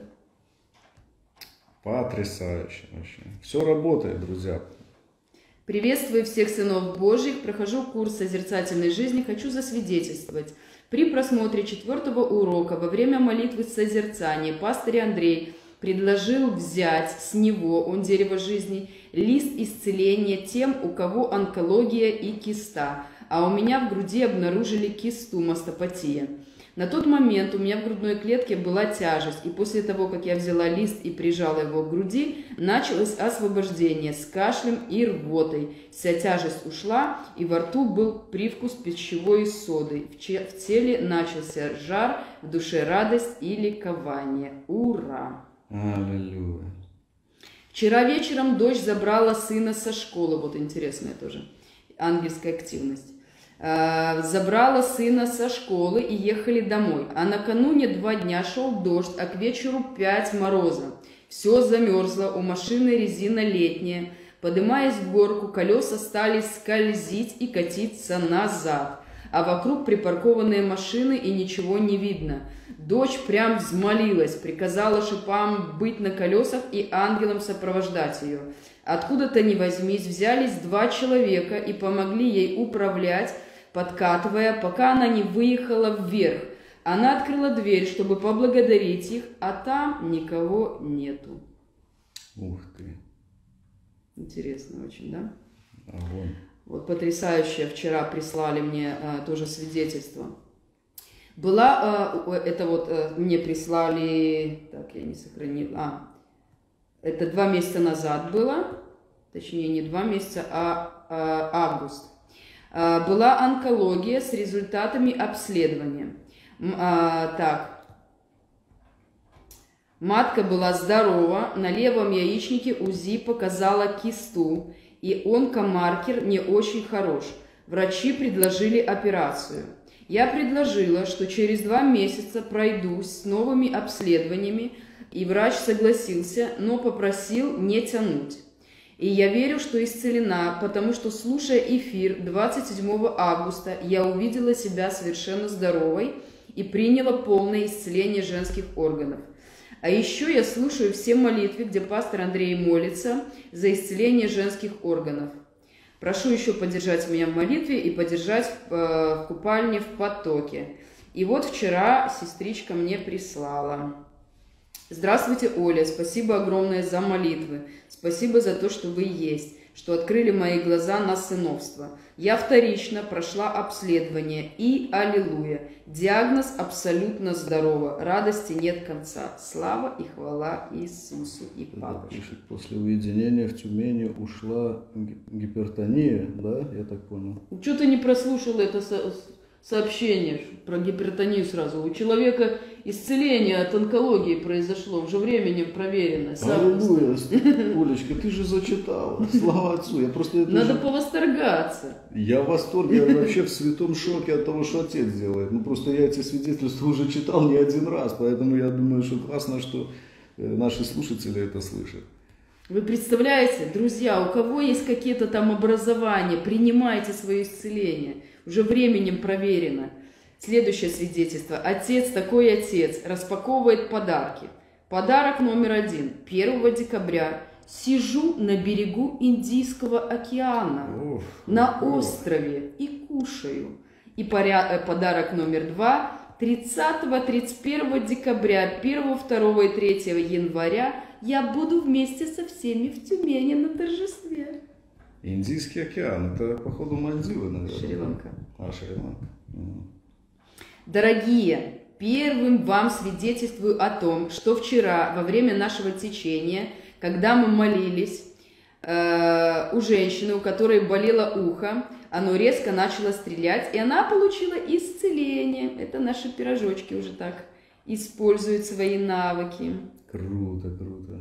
Потрясающе вообще. Все работает, друзья. Приветствую всех сынов Божьих, прохожу курс созерцательной жизни, хочу засвидетельствовать. При просмотре четвертого урока во время молитвы созерцания пастырь Андрей предложил взять с него, он дерево жизни, лист исцеления тем, у кого онкология и киста, а у меня в груди обнаружили кисту, мастопатия. На тот момент у меня в грудной клетке была тяжесть, и после того, как я взяла лист и прижала его к груди, началось освобождение с кашлем и рвотой. Вся тяжесть ушла, и во рту был привкус пищевой соды. В теле начался жар, в душе радость и ликование. Ура! Аллилуйя! Вчера вечером дочь забрала сына со школы. Вот интересная тоже ангельская активность. Забрала сына со школы и ехали домой. А накануне два дня шел дождь, а к вечеру пять мороза. Все замерзло, у машины резина летняя. Поднимаясь в горку, колеса стали скользить и катиться назад. А вокруг припаркованные машины и ничего не видно. Дочь прям взмолилась, приказала шипам быть на колесах и ангелам сопровождать ее. Откуда-то ни возьмись, взялись два человека и помогли ей управлять, подкатывая, пока она не выехала вверх. Она открыла дверь, чтобы поблагодарить их, а там никого нету. Ух ты. Интересно очень, да? Огонь. Вот потрясающее. Вчера прислали мне а, тоже свидетельство. Была, а, это вот а, мне прислали, так, я не сохранила, а, это два месяца назад было, точнее не два месяца, а, а август. А, была онкология с результатами обследования. А, так, матка была здорова, на левом яичнике УЗИ показала кисту, и онкомаркер не очень хорош. Врачи предложили операцию. Я предложила, что через два месяца пройдусь с новыми обследованиями, и врач согласился, но попросил не тянуть. И я верю, что исцелена, потому что, слушая эфир двадцать седьмого августа, я увидела себя совершенно здоровой и приняла полное исцеление женских органов. А еще я слушаю все молитвы, где пастор Андрей молится за исцеление женских органов. Прошу еще поддержать меня в молитве и поддержать в, в купальне в потоке. И вот вчера сестричка мне прислала. Здравствуйте, Оля, спасибо огромное за молитвы. Спасибо за то, что вы есть, что открыли мои глаза на сыновство. Я вторично прошла обследование и аллилуйя. Диагноз абсолютно здорово. Радости нет конца. Слава и хвала Иисусу и Папочке. Пишет, после уединения в Тюмени ушла гипертония, да, я так понял? Чего ты не прослушал это со сообщение про гипертонию сразу? У человека исцеление от онкологии произошло, уже временем проверено. Аллилуйя, Олечка, ты же зачитала. Слава Отцу. Я просто это Надо же... повосторгаться. Я в восторге, я вообще в святом шоке от того, что Отец делает. Ну просто я эти свидетельства уже читал не один раз, поэтому я думаю, что классно, что наши слушатели это слышат. Вы представляете, друзья, у кого есть какие-то там образования, принимайте свое исцеление. Уже временем проверено. Следующее свидетельство. Отец, такой отец, распаковывает подарки. Подарок номер один. первого декабря. Сижу на берегу Индийского океана, Уф, на уф. острове и кушаю. И поряд... подарок номер два. тридцатого-тридцать первого декабря, первого, второго и третьего января я буду вместе со всеми в Тюмени на торжестве. Индийский океан. Это, походу, Мальдивы, наверное. Шри-Ланка. А, Шри-Ланка. Угу. Дорогие, первым вам свидетельствую о том, что вчера во время нашего течения, когда мы молились, э, у женщины, у которой болело ухо, оно резко начало стрелять, и она получила исцеление. Это наши пирожочки уже так используют свои навыки. Круто, круто.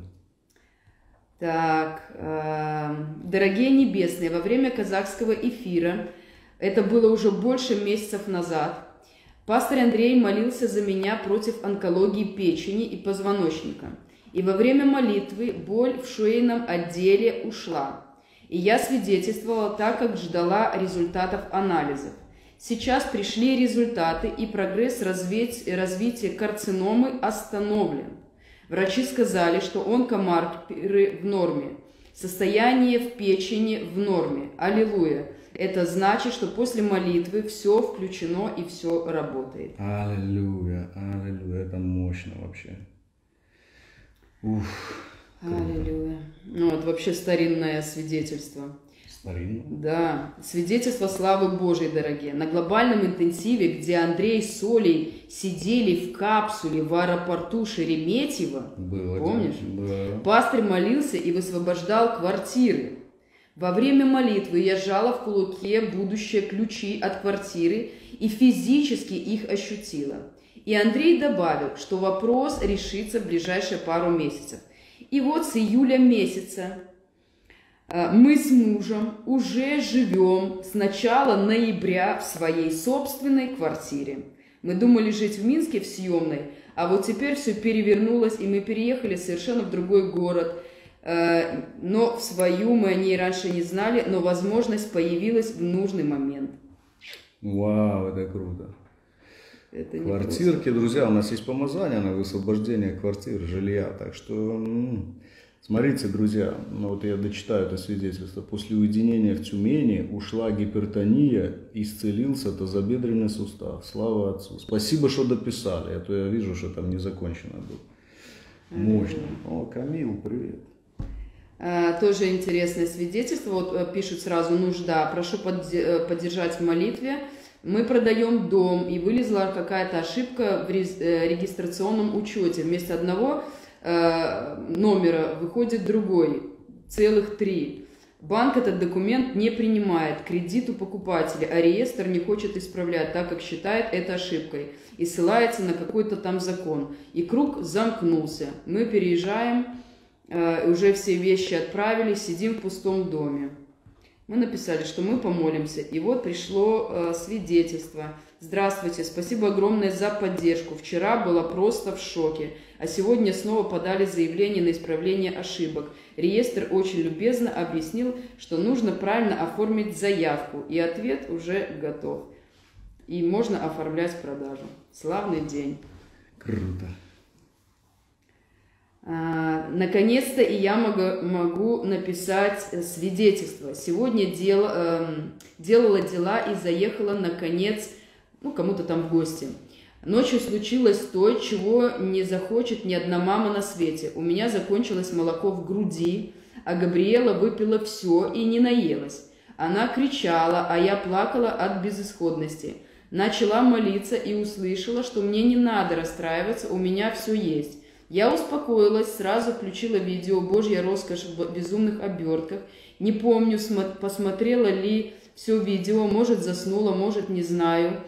Так, э, дорогие небесные, во время казахского эфира, это было уже больше месяцев назад, пастор Андрей молился за меня против онкологии печени и позвоночника. И во время молитвы боль в шейном отделе ушла. И я свидетельствовала так, как ждала результатов анализов. Сейчас пришли результаты, и прогресс развития карциномы остановлен. Врачи сказали, что онкомаркеры в норме. Состояние в печени в норме. Аллилуйя. Это значит, что после молитвы все включено и все работает. Аллилуйя, аллилуйя. Это мощно вообще. Уф, аллилуйя. Ну, это вообще старинное свидетельство. Старинное? Да. Свидетельство славы Божьей, дорогие. На глобальном интенсиве, где Андрей с Олей сидели в капсуле в аэропорту Шереметьево, было, помнишь? Да. Пастырь молился и высвобождал квартиры. Во время молитвы я сжала в кулаке будущие ключи от квартиры и физически их ощутила. И Андрей добавил, что вопрос решится в ближайшие пару месяцев. И вот с июля месяца Мы с мужем уже живем с начала ноября в своей собственной квартире. Мы думали жить в Минске в съемной, а вот теперь все перевернулось, и мы переехали совершенно в другой город. Но в свою мы о ней раньше не знали, но возможность появилась в нужный момент. Вау, это круто. Это Квартирки, друзья, у нас есть помазание на высвобождение квартир, жилья. Так что, м-м, смотрите, друзья, ну вот я дочитаю это свидетельство. После уединения в Тюмени ушла гипертония, исцелился тазобедренный сустав. Слава Отцу. Спасибо, что дописали, а то я вижу, что там не закончено было. Мощно. О, Камил, привет. А, тоже интересное свидетельство. Вот пишут сразу: нужда. Прошу поддержать в молитве. Мы продаем дом, и вылезла какая-то ошибка в регистрационном учете. Вместо одного э, номера выходит другой, целых три. Банк этот документ не принимает, кредит у покупателя, а реестр не хочет исправлять, так как считает это ошибкой и ссылается на какой-то там закон. И круг замкнулся. Мы переезжаем, э, уже все вещи отправили, сидим в пустом доме. Мы написали, что мы помолимся, и вот пришло э, свидетельство. Здравствуйте, спасибо огромное за поддержку. Вчера была просто в шоке, а сегодня снова подали заявление на исправление ошибок. Реестр очень любезно объяснил, что нужно правильно оформить заявку, и ответ уже готов. И можно оформлять продажу. Славный день. Круто. Наконец-то и я могу, могу написать свидетельство. Сегодня дел, э, делала дела и заехала, наконец, ну, кому-то там в гости. Ночью случилось то, чего не захочет ни одна мама на свете. У меня закончилось молоко в груди, а Габриэла выпила все и не наелась. Она кричала, а я плакала от безысходности. Начала молиться и услышала, что мне не надо расстраиваться, у меня все есть. Я успокоилась, сразу включила видео «Божья роскошь в безумных обертках». Не помню, посмотрела ли все видео, может заснула, может не знаю.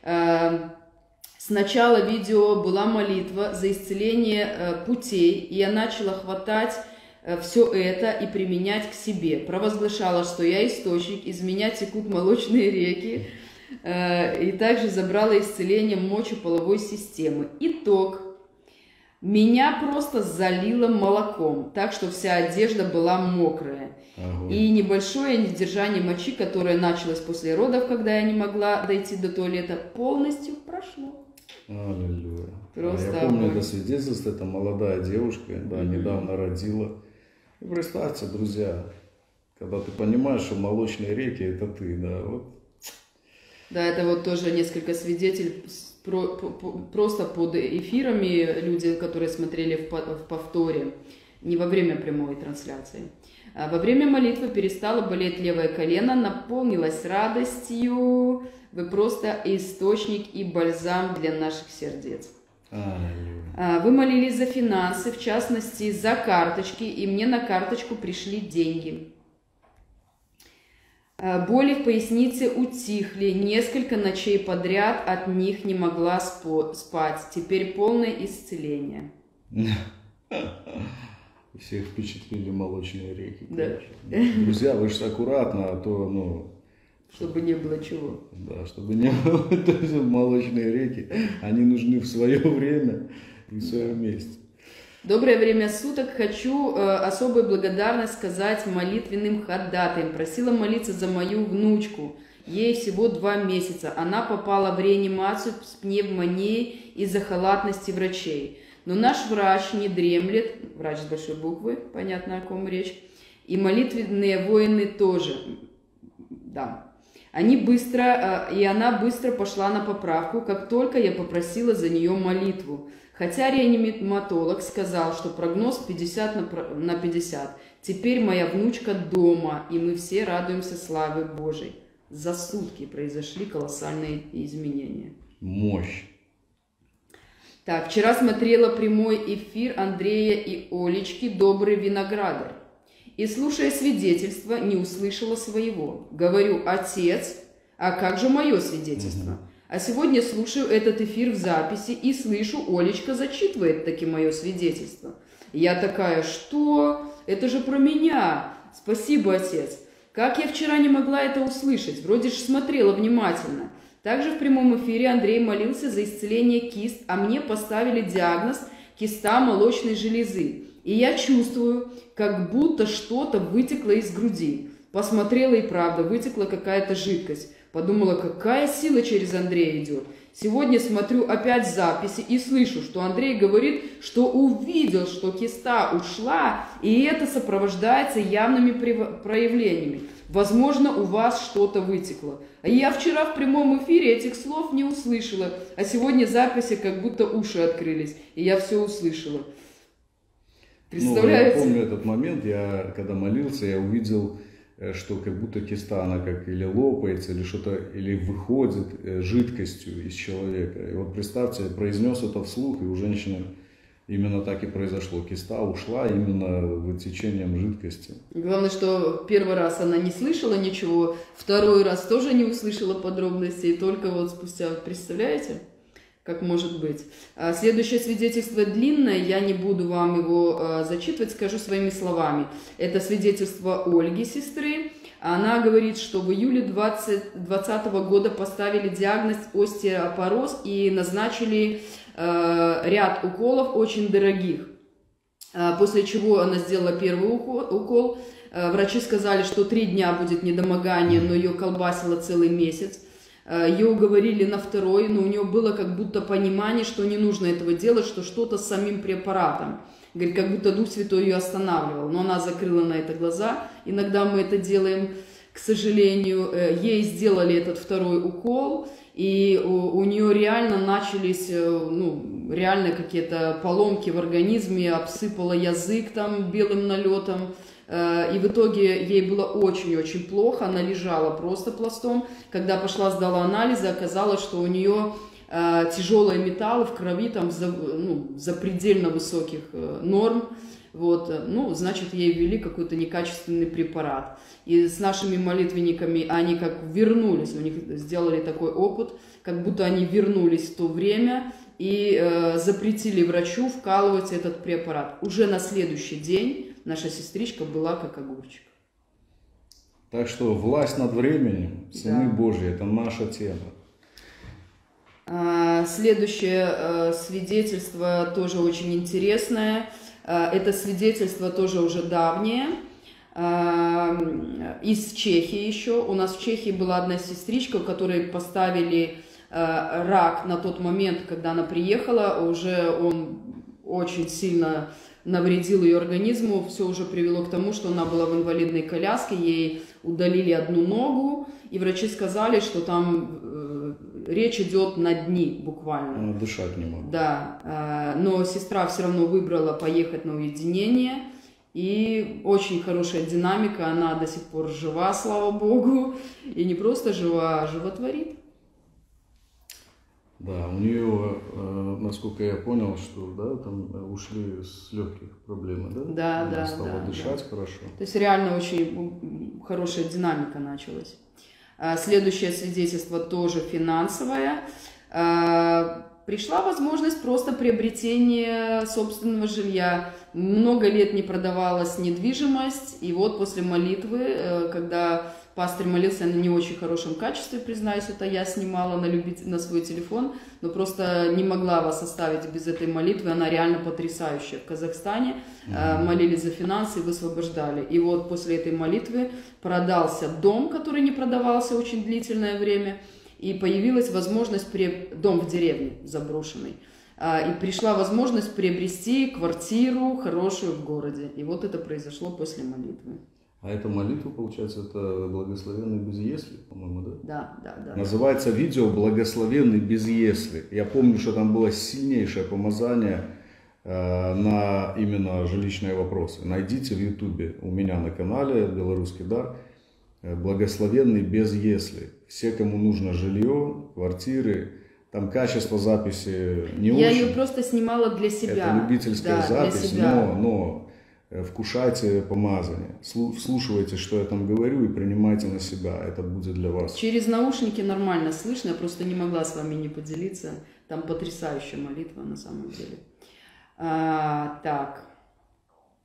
Сначала видео была молитва за исцеление путей, и я начала хватать все это и применять к себе. Провозглашала, что я источник, из меня текут молочные реки, и также забрала исцеление мочеполовой системы. Итог. Меня просто залило молоком, так что вся одежда была мокрая. Ага. И небольшое недержание мочи, которое началось после родов, когда я не могла дойти до туалета, полностью прошло. Аллилуйя. Просто а я помню это свидетельство, это молодая девушка, да, mm-hmm. недавно родила. И представьте, друзья, когда ты понимаешь, что молочные реки это ты, да, вот. Да, это вот тоже несколько свидетельств. Просто под эфирами люди, которые смотрели в повторе, не во время прямой трансляции. Во время молитвы перестало болеть левое колено, наполнилось радостью. Вы просто источник и бальзам для наших сердец. А, вы молились за финансы, в частности за карточки, и мне на карточку пришли деньги. Боли в пояснице утихли, несколько ночей подряд от них не могла спать. Теперь полное исцеление. Всех впечатлили молочные реки. Да. Друзья, вы же аккуратно, а то, ну... Чтобы не было чего. Да, чтобы не было молочные реки. Они нужны в свое время и в своем месте. Доброе время суток. Хочу э, особую благодарность сказать молитвенным ходатаям. Просила молиться за мою внучку. Ей всего два месяца. Она попала в реанимацию с пневмонией из-за халатности врачей. Но наш врач не дремлет. Врач с большой буквы, понятно, о ком речь. И молитвенные воины тоже. Да. Они быстро, э, и она быстро пошла на поправку, как только я попросила за нее молитву. Хотя реаниматолог сказал, что прогноз пятьдесят на пятьдесят. Теперь моя внучка дома, и мы все радуемся славе Божией. За сутки произошли колоссальные изменения. Мощь. Так, вчера смотрела прямой эфир Андрея и Олечки «Добрый виноградарь». И, слушая свидетельство, не услышала своего. Говорю: отец, а как же мое свидетельство? Угу. А сегодня слушаю этот эфир в записи и слышу, Олечка зачитывает таки мое свидетельство. Я такая: что? Это же про меня. спасибо, отец. Как я вчера не могла это услышать? Вроде же смотрела внимательно. Также в прямом эфире Андрей молился за исцеление кист, а мне поставили диагноз киста молочной железы. И я чувствую, как будто что-то вытекло из груди. Посмотрела, и правда, вытекла какая-то жидкость. Подумала, какая сила через Андрея идет. Сегодня смотрю опять записи и слышу, что Андрей говорит, что увидел, что киста ушла, и это сопровождается явными проявлениями. Возможно, у вас что-то вытекло. А я вчера в прямом эфире этих слов не услышала, а сегодня записи как будто уши открылись, и я все услышала. Представляете? Ну, я помню этот момент, я когда молился, я увидел, что как будто киста, она как или лопается, или что-то, или выходит жидкостью из человека. И вот представьте, я произнес это вслух, и у женщины именно так и произошло. Киста ушла именно вытечением жидкости. Главное, что первый раз она не слышала ничего, второй раз тоже не услышала подробностей, только вот спустя, представляете? Как может быть. Следующее свидетельство длинное, я не буду вам его зачитывать, скажу своими словами. Это свидетельство Ольги, сестры. Она говорит, что в июле двадцатого года поставили диагноз остеопороз и назначили ряд уколов очень дорогих. После чего она сделала первый укол. Врачи сказали, что три дня будет недомогание, но ее колбасило целый месяц. Ее уговорили на второй, но у нее было как будто понимание, что не нужно этого делать, что что-то с самим препаратом. Говорит, как будто Дух Святой ее останавливал. Но она закрыла на это глаза. Иногда мы это делаем, к сожалению. Ей сделали этот второй укол, и у, у нее реально начались, ну, реально какие-то поломки в организме, обсыпала язык там белым налетом. И в итоге ей было очень-очень плохо, она лежала просто пластом. Когда пошла, сдала анализы, оказалось, что у нее э, тяжелые металлы в крови, там, за, ну, запредельно высоких э, норм. Вот, ну, значит, ей ввели какой-то некачественный препарат. И с нашими молитвенниками они как вернулись, у них сделали такой опыт, как будто они вернулись в то время и э, запретили врачу вкалывать этот препарат. Уже на следующий день наша сестричка была как огурчик. Так что власть над временем, сыны да. Божьи, это наша тема. А, следующее а, свидетельство тоже очень интересное. А, это свидетельство тоже уже давнее. А, из Чехии еще. У нас в Чехии была одна сестричка, у которой поставили а, рак на тот момент, когда она приехала. Уже он очень сильно навредил ее организму, все уже привело к тому, что она была в инвалидной коляске, ей удалили одну ногу, и врачи сказали, что там э, речь идет на дни буквально. Она дышать не могла. Да, э, но сестра все равно выбрала поехать на уединение, и очень хорошая динамика, она до сих пор жива, слава Богу, и не просто жива, а животворит. Да, у нее, насколько я понял, что да, там ушли с легких проблемы, да? Да, Она да, стала да. дышать да. хорошо. То есть реально очень хорошая динамика началась. Следующее свидетельство тоже финансовое. Пришла возможность просто приобретения собственного жилья. Много лет не продавалась недвижимость, и вот после молитвы, когда пастырь молился на не очень хорошем качестве, признаюсь, это я снимала на, любить, на свой телефон, но просто не могла вас оставить без этой молитвы, она реально потрясающая. В Казахстане mm-hmm. молились за финансы и высвобождали. И вот после этой молитвы продался дом, который не продавался очень длительное время, и появилась возможность, при... дом в деревне заброшенный, и пришла возможность приобрести квартиру хорошую в городе. И вот это произошло после молитвы. А эта молитва, получается, это «Благословенный без если», по-моему, да? Да, да, да. Называется видео «Благословенный без если». Я помню, что там было сильнейшее помазание э, на именно жилищные вопросы. Найдите в Ютубе у меня на канале «Белорусский дар» «Благословенный без если». Все, кому нужно жилье, квартиры, там качество записи не Я очень. ее просто снимала для себя. Это любительская да, запись, но... но вкушайте помазание, вслушивайте, что я там говорю, и принимайте на себя. Это будет для вас. Через наушники нормально слышно, я просто не могла с вами не поделиться. Там потрясающая молитва на самом деле. А, так.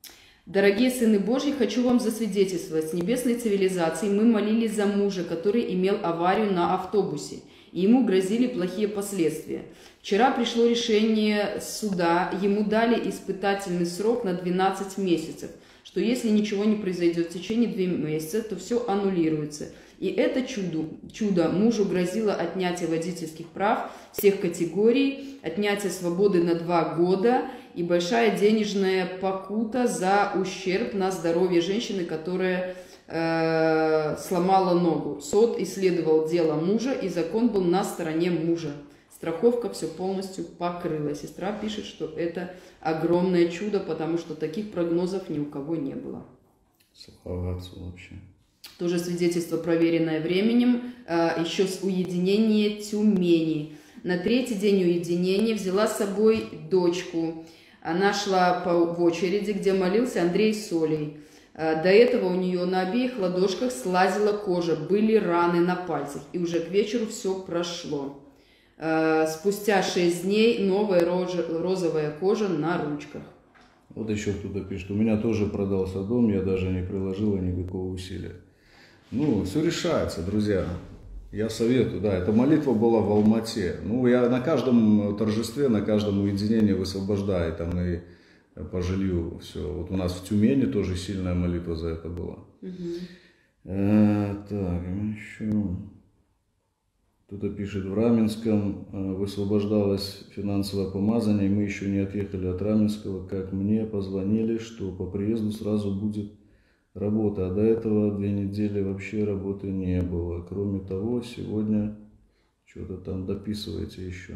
Дорогие сыны Божьи, хочу вам засвидетельствовать, с небесной цивилизацией мы молились за мужа, который имел аварию на автобусе, и ему грозили плохие последствия. Вчера пришло решение суда, ему дали испытательный срок на двенадцать месяцев, что если ничего не произойдет в течение двух месяцев, то все аннулируется. И это чудо, чудо мужу грозило отнятие водительских прав всех категорий, отнятие свободы на два года и большая денежная покута за ущерб на здоровье женщины, которая э, сломала ногу. Суд исследовал дело мужа, и закон был на стороне мужа. Страховка все полностью покрыла. Сестра пишет, что это огромное чудо, потому что таких прогнозов ни у кого не было. Слава Отцу вообще. Тоже свидетельство, проверенное временем, еще с уединения Тюмени. На третий день уединения взяла с собой дочку. Она шла по, в очереди, где молился Андрей Солей. До этого у нее на обеих ладошках слазила кожа, были раны на пальцах, и уже к вечеру все прошло. Спустя шесть дней новая розовая кожа на ручках. Вот еще кто-то пишет, у меня тоже продался дом, я даже не приложила никакого усилия. Ну, все решается, друзья. Я советую, да, эта молитва была в Алмате. Ну, я на каждом торжестве, на каждом уединении высвобождаю, там и по жилью все. Вот у нас в Тюмени тоже сильная молитва за это была. Угу. А, так, еще... Кто-то пишет, в Раменском высвобождалось финансовое помазание, мы еще не отъехали от Раменского, как мне позвонили, что по приезду сразу будет работа, а до этого две недели вообще работы не было. Кроме того, сегодня что-то там дописывайте еще.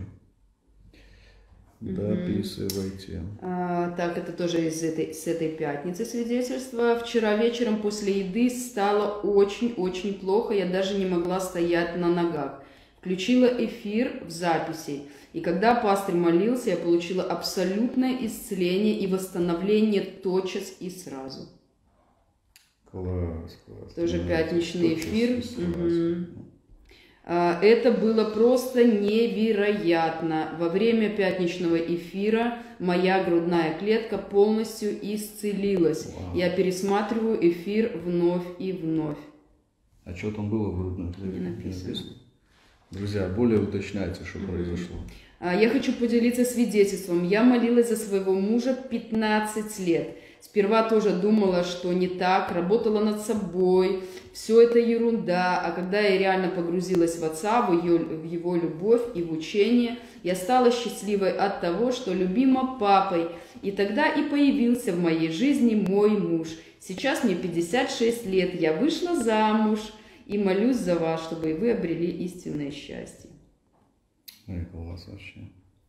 Дописывайте. А, так, это тоже из этой, с этой пятницы свидетельство. Вчера вечером после еды стало очень-очень плохо, я даже не могла стоять на ногах. Включила эфир в записи, и когда пастырь молился, я получила абсолютное исцеление и восстановление тотчас и сразу. Класс, класс. Тоже пятничный эфир. Угу. Это было просто невероятно. Во время пятничного эфира моя грудная клетка полностью исцелилась. Вау. Я пересматриваю эфир вновь и вновь. А что там было в грудной клетке? Не написано. Друзья, более уточняйте, что mm-hmm. произошло. Я хочу поделиться свидетельством. Я молилась за своего мужа пятнадцать лет. Сперва тоже думала, что не так, работала над собой, все это ерунда. А когда я реально погрузилась в Отца, в, ее, в его любовь и в учение, я стала счастливой от того, что любима папой. И тогда и появился в моей жизни мой муж. Сейчас мне пятьдесят шесть лет, я вышла замуж и молюсь за вас, чтобы вы обрели истинное счастье. Ой, класс вообще.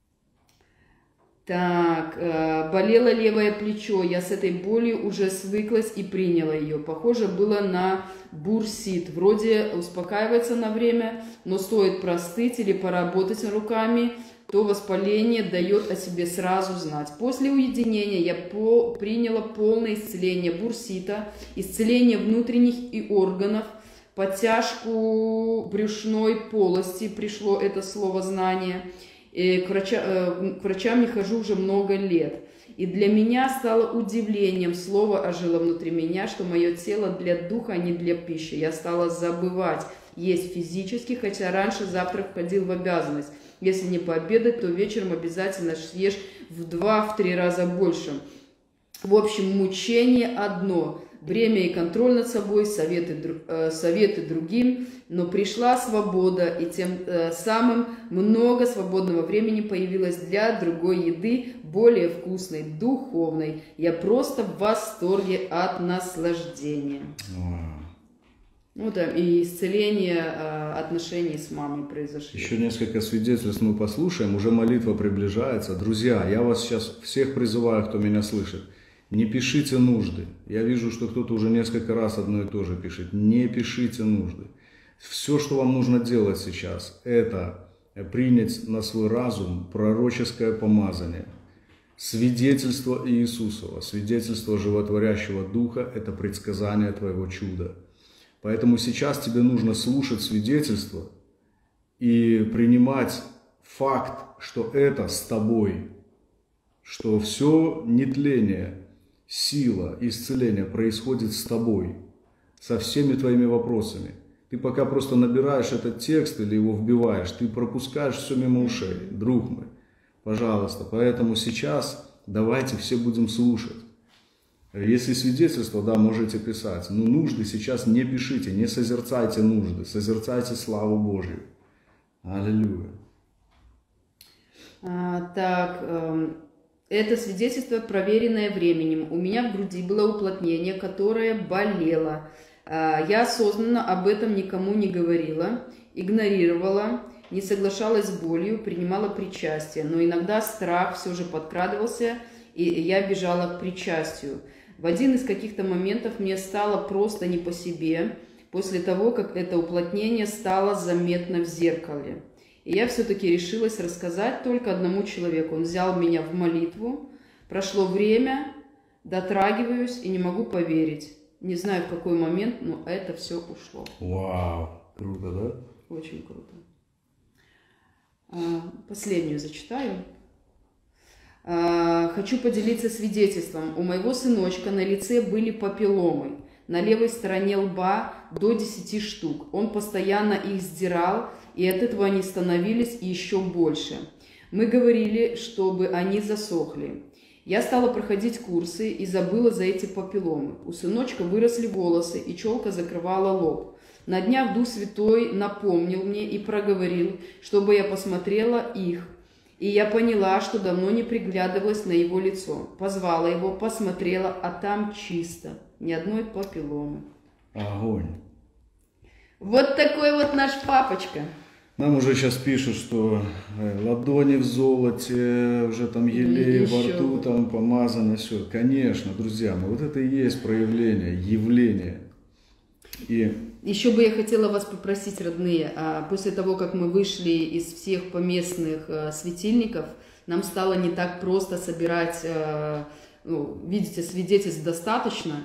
Так, э, болело левое плечо, я с этой болью уже свыклась и приняла ее. Похоже было на бурсит. Вроде успокаивается на время, но стоит простыть или поработать руками, то воспаление дает о себе сразу знать. После уединения я по, приняла полное исцеление бурсита, исцеление внутренних и органов, подтяжку брюшной полости, пришло это слово знание. И к, врача, к врачам не хожу уже много лет. И для меня стало удивлением, слово ожило внутри меня, что мое тело для духа, а не для пищи. Я стала забывать есть физически, хотя раньше завтрак входил в обязанность. Если не пообедать, то вечером обязательно съешь в два-три раза больше. В общем, мучение одно. Бремя и контроль над собой, советы, э, советы другим, но пришла свобода, и тем э, самым много свободного времени появилось для другой еды, более вкусной, духовной. Я просто в восторге от наслаждения. Вот и исцеление э, отношений с мамой произошло. Еще несколько свидетельств мы послушаем, уже молитва приближается. Друзья, я вас сейчас всех призываю, кто меня слышит. Не пишите нужды. Я вижу, что кто-то уже несколько раз одно и то же пишет. Не пишите нужды. Все, что вам нужно делать сейчас, это принять на свой разум пророческое помазание. Свидетельство Иисусова, свидетельство животворящего Духа – это предсказание твоего чуда. Поэтому сейчас тебе нужно слушать свидетельство и принимать факт, что это с тобой, что все нетление, сила исцеления происходит с тобой, со всеми твоими вопросами. Ты пока просто набираешь этот текст или его вбиваешь, ты пропускаешь все мимо ушей, друг мой. Пожалуйста, поэтому сейчас давайте все будем слушать. Если свидетельство, да, можете писать, но нужды сейчас не пишите, не созерцайте нужды, созерцайте славу Божью. Аллилуйя. А, так, э, это свидетельство, проверенное временем. У меня в груди было уплотнение, которое болело. А, я осознанно об этом никому не говорила, игнорировала, не соглашалась с болью, принимала причастие. Но иногда страх все же подкрадывался, и я бежала к причастию. В один из каких-то моментов мне стало просто не по себе, после того, как это уплотнение стало заметно в зеркале. И я все-таки решилась рассказать только одному человеку. Он взял меня в молитву. Прошло время, дотрагиваюсь и не могу поверить. Не знаю, в какой момент, но это все ушло. Вау, круто, да? Очень круто. Последнюю зачитаю. Хочу поделиться свидетельством. У моего сыночка на лице были папилломы. На левой стороне лба до десяти штук. Он постоянно их сдирал, и от этого они становились еще больше. Мы говорили, чтобы они засохли. Я стала проходить курсы и забыла за эти папилломы. У сыночка выросли волосы, и челка закрывала лоб. На днях Дух Святой напомнил мне и проговорил, чтобы я посмотрела их. И я поняла, что давно не приглядывалась на его лицо. Позвала его, посмотрела, а там чисто. Ни одной папилломы. Огонь. Вот такой вот наш папочка. Нам уже сейчас пишут, что ладони в золоте, уже там елей во рту там помазано, все. Конечно, друзья мои, вот это и есть проявление, явление. И... Еще бы я хотела вас попросить, родные, после того, как мы вышли из всех поместных светильников, нам стало не так просто собирать, ну, видите, свидетельств достаточно,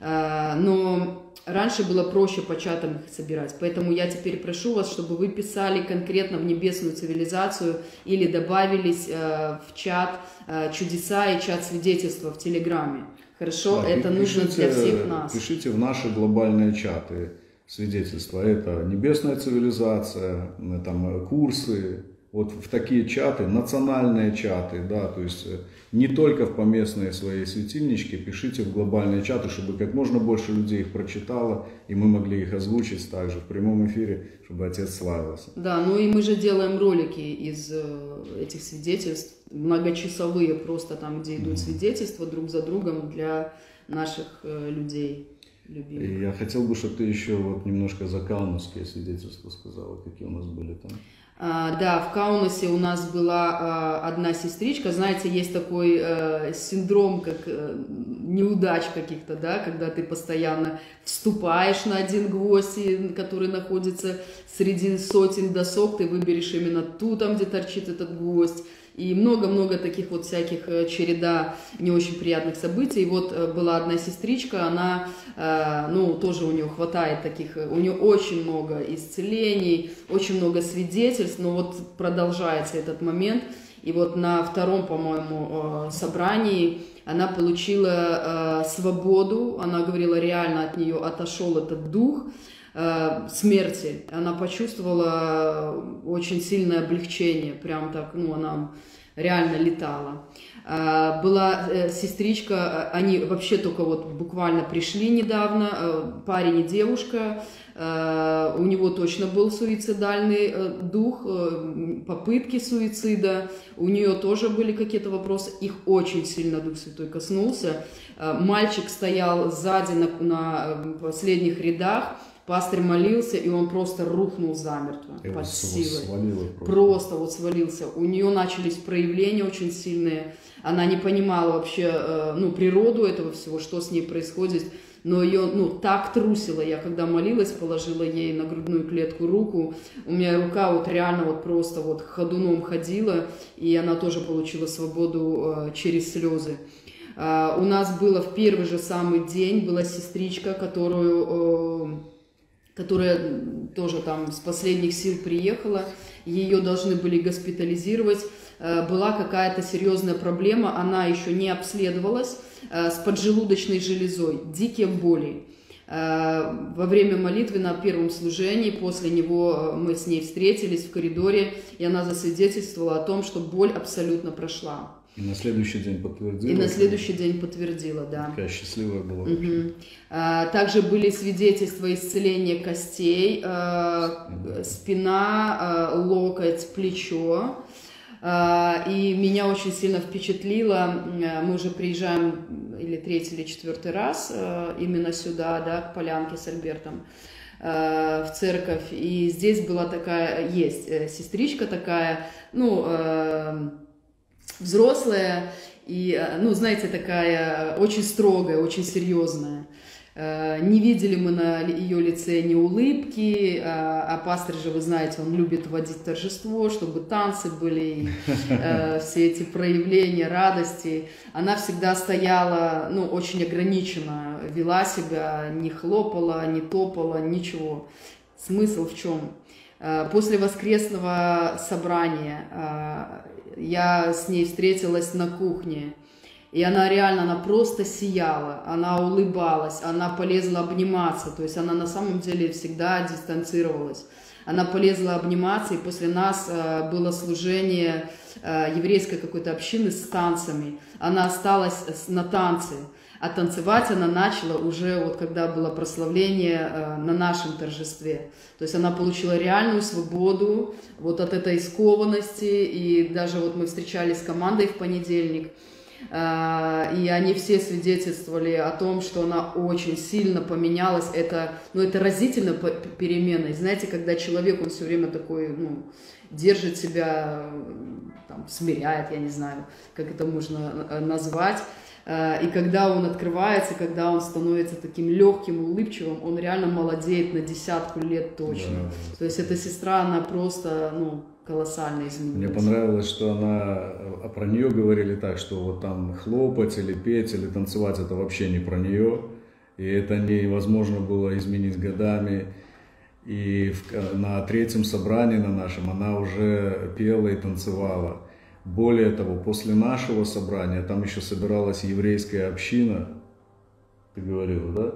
но раньше было проще по чатам их собирать. Поэтому я теперь прошу вас, чтобы вы писали конкретно в небесную цивилизацию или добавились в чат чудеса и чат свидетельства в Телеграме. Хорошо, да, это пишите, нужно для всех нас. Пишите в наши глобальные чаты свидетельства. Это небесная цивилизация, там, курсы, вот в такие чаты, национальные чаты, да, то есть не только в поместные свои светильнички, пишите в глобальные чаты, чтобы как можно больше людей их прочитало, и мы могли их озвучить также в прямом эфире, чтобы Отец славился. Да, ну и мы же делаем ролики из этих свидетельств, многочасовые просто там, где идут mm-hmm. свидетельства друг за другом для наших людей. Любимых. И я хотел бы, чтобы ты еще вот немножко за каунасские свидетельства сказала, какие у нас были там. А, да, в Каунасе у нас была а, одна сестричка, знаете, есть такой а, синдром, как а, неудач каких-то, да, когда ты постоянно вступаешь на один гвоздь, который находится среди сотен досок, ты выберешь именно ту, там, где торчит этот гвоздь. И много-много таких вот всяких череда не очень приятных событий. И вот была одна сестричка, она, ну, тоже у нее хватает таких, у нее очень много исцелений, очень много свидетельств, но вот продолжается этот момент. И вот на втором, по-моему, собрании она получила свободу, она говорила, реально от нее отошел этот дух смерти. Она почувствовала очень сильное облегчение, прям так, ну, она реально летала. Была сестричка, они вообще только вот буквально пришли недавно, парень и девушка, у него точно был суицидальный дух, попытки суицида, у нее тоже были какие-то вопросы, их очень сильно Дух Святой коснулся. Мальчик стоял сзади на, на последних рядах, пастырь молился, и он просто рухнул замертво его под силой. Просто. просто вот свалился. У нее начались проявления очень сильные. Она не понимала вообще, ну, природу этого всего, что с ней происходит. Но ее, ну, так трусило. Я когда молилась, положила ей на грудную клетку руку. У меня рука вот реально вот просто вот ходуном ходила. И она тоже получила свободу э, через слезы. Uh, у нас было в первый же самый день, была сестричка, которую... Uh, которая тоже там с последних сил приехала, ее должны были госпитализировать. Была какая-то серьезная проблема, она еще не обследовалась, с поджелудочной железой, дикие боли. Во время молитвы на первом служении, после него мы с ней встретились в коридоре, и она засвидетельствовала о том, что боль абсолютно прошла. И на следующий день подтвердила? И на следующий день подтвердила, да. Такая счастливая была. Угу. Также были свидетельства исцеления костей, спина, локоть, плечо. И меня очень сильно впечатлило, мы уже приезжаем или третий, или четвертый раз именно сюда, да, к Полянке с Альбертом, в церковь. И здесь была такая, есть сестричка такая, ну, взрослая и, ну, знаете, такая очень строгая, очень серьезная. Не видели мы на ее лице ни улыбки, а пастор же, вы знаете, он любит вводить торжество, чтобы танцы были, все эти проявления радости. Она всегда стояла, ну, очень ограниченно, вела себя, не хлопала, не топала, ничего. Смысл в чем? После воскресного собрания я с ней встретилась на кухне. И она реально, она просто сияла, она улыбалась, она полезла обниматься, то есть она на самом деле всегда дистанцировалась. Она полезла обниматься, и после нас э, было служение э, еврейской какой-то общины с танцами. Она осталась на танце, а танцевать она начала уже вот когда было прославление э, на нашем торжестве. То есть она получила реальную свободу вот от этой скованности, и даже вот мы встречались с командой в понедельник, и они все свидетельствовали о том, что она очень сильно поменялась. Это, ну, это разительно перемена. И знаете, когда человек, он все время такой, ну, держит себя, там, смиряет, я не знаю, как это можно назвать. И когда он открывается, когда он становится таким легким, улыбчивым, он реально молодеет на десятку лет точно. Да. То есть эта сестра, она просто, ну, колоссально изменилась. Мне понравилось, что она, а про нее говорили так, что вот там хлопать или петь или танцевать, это вообще не про нее, и это невозможно было изменить годами. И в, на третьем собрании на нашем она уже пела и танцевала. Более того, после нашего собрания там еще собиралась еврейская община, ты говорила, да?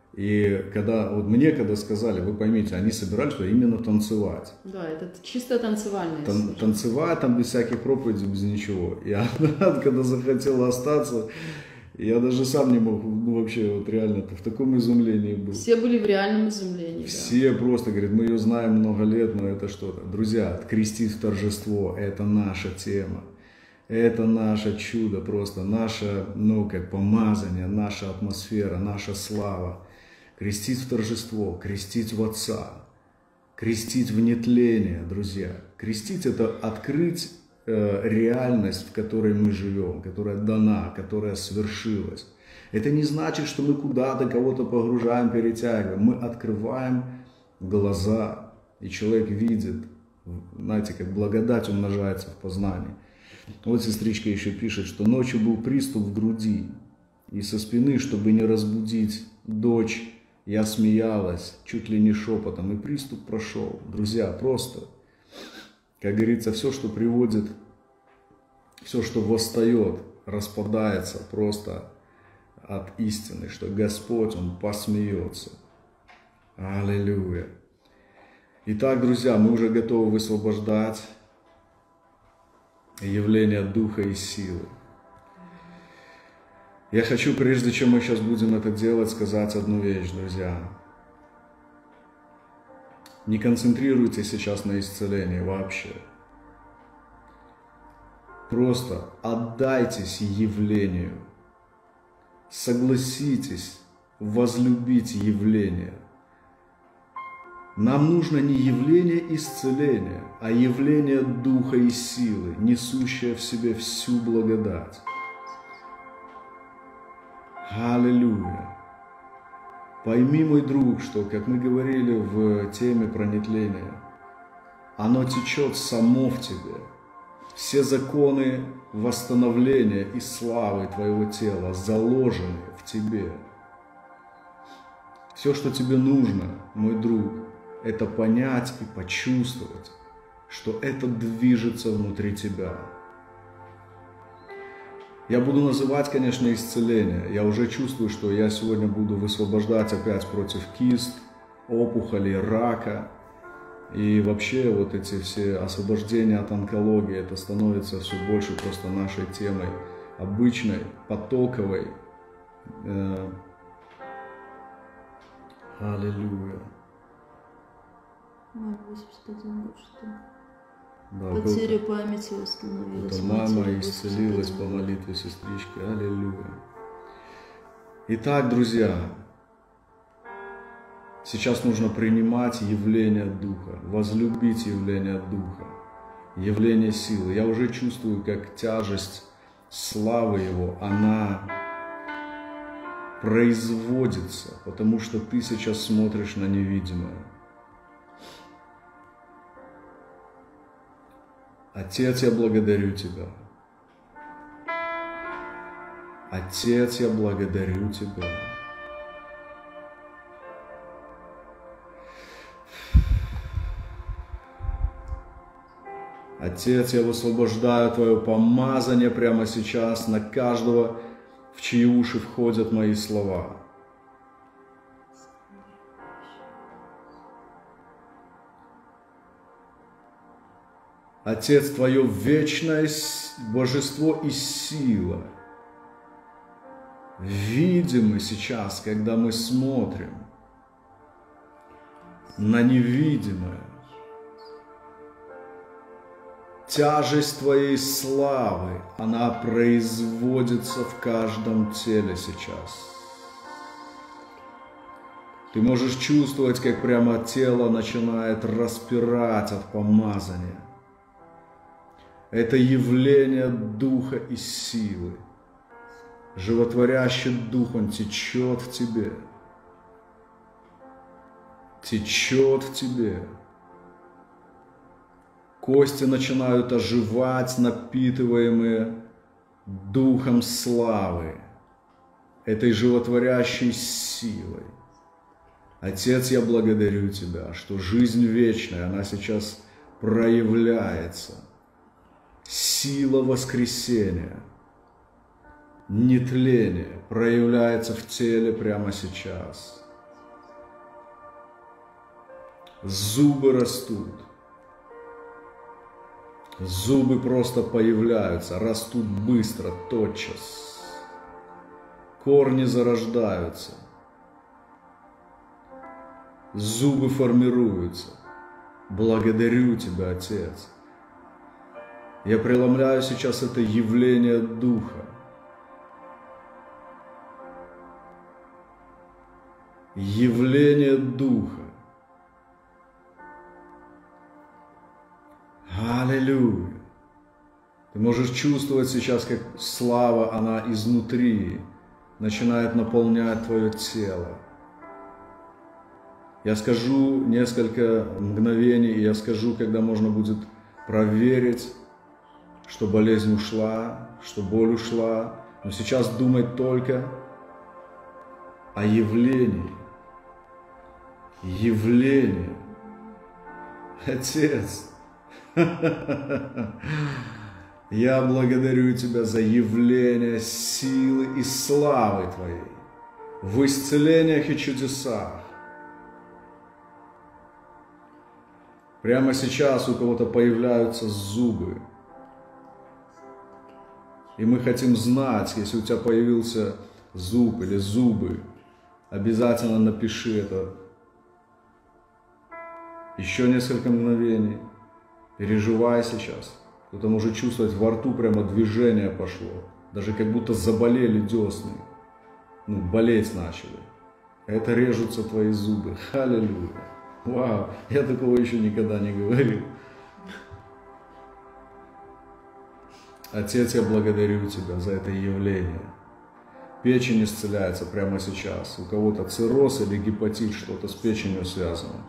И когда, вот мне когда сказали, вы поймите, они собирались что именно танцевать. Да, это чисто танцевальная Тан- танцевать там без всяких проповедей, без ничего. И она, когда захотела остаться, я даже сам не мог, ну вообще, вот реально в таком изумлении был. Все были в реальном изумлении. Все да. просто говорят, мы ее знаем много лет, но это что-то. Друзья, крестить в торжество, это наша тема. Это наше чудо просто, наше, ну как помазание, наша атмосфера, наша слава. Крестить в торжество, крестить в Отца, крестить в нетление, друзья. Крестить – это открыть э, реальность, в которой мы живем, которая дана, которая свершилась. Это не значит, что мы куда-то кого-то погружаем, перетягиваем. Мы открываем глаза, и человек видит, знаете, как благодать умножается в познании. Вот сестричка еще пишет, что ночью был приступ в груди, и со спины, чтобы не разбудить дочь, я смеялась, чуть ли не шепотом, и приступ прошел. Друзья, просто, как говорится, все, что приводит, все, что восстает, распадается просто от истины, что Господь, Он посмеется. Аллилуйя. Итак, друзья, мы уже готовы высвобождать явление Духа и силы. Я хочу, прежде чем мы сейчас будем это делать, сказать одну вещь, друзья. Не концентрируйтесь сейчас на исцелении вообще. Просто отдайтесь явлению. Согласитесь возлюбить явление. Нам нужно не явление исцеления, а явление Духа и силы, несущее в себе всю благодать. Аллилуйя! Пойми, мой друг, что, как мы говорили в теме про нетление, оно течет само в тебе. Все законы восстановления и славы твоего тела заложены в тебе. Все, что тебе нужно, мой друг, это понять и почувствовать, что это движется внутри тебя. Я буду называть, конечно, исцеление. Я уже чувствую, что я сегодня буду высвобождать опять против кист, опухолей, рака. И вообще вот эти все освобождения от онкологии, это становится все больше просто нашей темой, обычной, потоковой. Аллилуйя. восемьдесят один год, что ли? Да, потеря памяти восстановилась. Мама исцелилась по молитве сестрички. Аллилуйя. Итак, друзья, сейчас нужно принимать явление Духа, возлюбить явление Духа, явление силы. Я уже чувствую, как тяжесть славы Его, она производится, потому что ты сейчас смотришь на невидимое. Отец, я благодарю Тебя. Отец, я благодарю Тебя. Отец, я высвобождаю Твое помазание прямо сейчас на каждого, в чьи уши входят мои слова. Отец, Твое вечное божество и сила видимы сейчас, когда мы смотрим на невидимое. Тяжесть Твоей славы, она производится в каждом теле сейчас. Ты можешь чувствовать, как прямо тело начинает распирать от помазания. Это явление Духа и силы. Животворящий Дух, Он течет в тебе. Течет в тебе. Кости начинают оживать, напитываемые Духом славы, этой животворящей силой. Отец, я благодарю Тебя, что жизнь вечная, она сейчас проявляется. Сила воскресения, нетление проявляется в теле прямо сейчас. Зубы растут. Зубы просто появляются, растут быстро, тотчас. Корни зарождаются. Зубы формируются. Благодарю Тебя, Отец. Я преломляю сейчас это явление Духа. Явление Духа. Аллилуйя. Ты можешь чувствовать сейчас, как слава, она изнутри начинает наполнять твое тело. Я скажу несколько мгновений, и я скажу, когда можно будет проверить, что болезнь ушла, что боль ушла. Но сейчас думать только о явлении. Явлении. Отец, я благодарю Тебя за явление силы и славы Твоей в исцелениях и чудесах. Прямо сейчас у кого-то появляются зубы. И мы хотим знать, если у тебя появился зуб или зубы, обязательно напиши это. Еще несколько мгновений. Переживай сейчас. Кто-то может чувствовать, во рту прямо движение пошло. Даже как будто заболели десны. Ну, болеть начали. Это режутся твои зубы. Аллилуйя. Вау, я такого еще никогда не говорил. Отец, я благодарю Тебя за это явление. Печень исцеляется прямо сейчас. У кого-то цирроз или гепатит, что-то с печенью связано.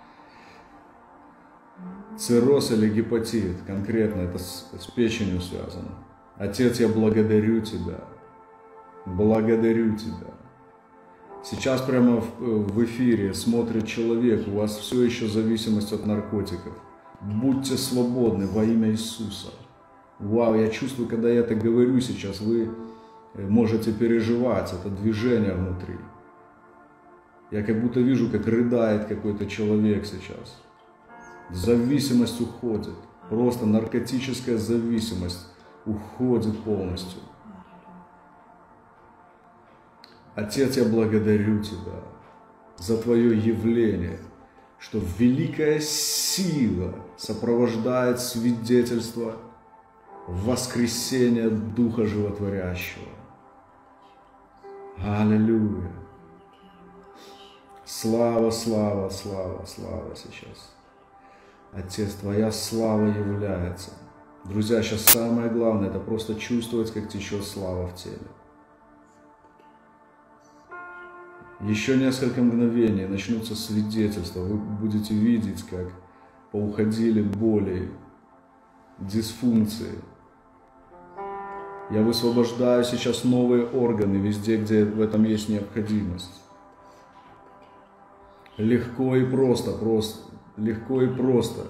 Цирроз или гепатит, конкретно это с, с печенью связано. Отец, я благодарю Тебя. Благодарю Тебя. Сейчас прямо в, в эфире смотрит человек, у вас все еще зависимость от наркотиков. Будьте свободны во имя Иисуса. Вау, я чувствую, когда я это говорю сейчас, вы можете переживать это движение внутри. Я как будто вижу, как рыдает какой-то человек сейчас. Зависимость уходит. Просто наркотическая зависимость уходит полностью. Отец, я благодарю Тебя за Твое явление, что великая сила сопровождает свидетельство воскресения Духа Животворящего. Аллилуйя! Слава, слава, слава, слава сейчас. Отец, Твоя слава является. Друзья, сейчас самое главное, это просто чувствовать, как течет слава в теле. Еще несколько мгновений начнутся свидетельства. Вы будете видеть, как поуходили боли, дисфункции. Я высвобождаю сейчас новые органы везде, где в этом есть необходимость. Легко и просто, просто, легко и просто.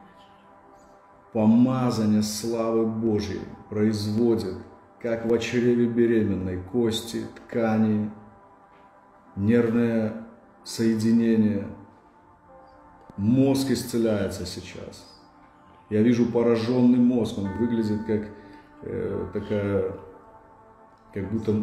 Помазание славы Божьей производит, как в чреве беременной, кости, ткани, нервное соединение. Мозг исцеляется сейчас. Я вижу пораженный мозг, он выглядит как э, такая, как будто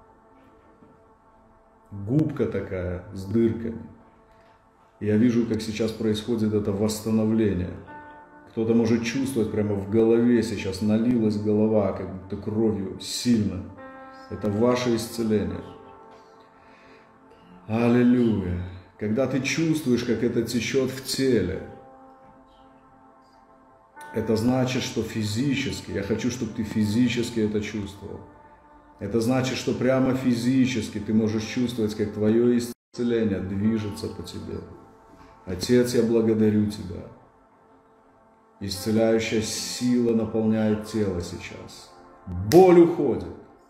губка такая с дырками. Я вижу, как сейчас происходит это восстановление. Кто-то может чувствовать, прямо в голове сейчас налилась голова, как будто кровью, сильно. Это ваше исцеление. Аллилуйя. Когда ты чувствуешь, как это течет в теле, это значит, что физически, я хочу, чтобы ты физически это чувствовал. Это значит, что прямо физически ты можешь чувствовать, как твое исцеление движется по тебе. Отец, я благодарю Тебя. Исцеляющая сила наполняет тело сейчас. Боль уходит.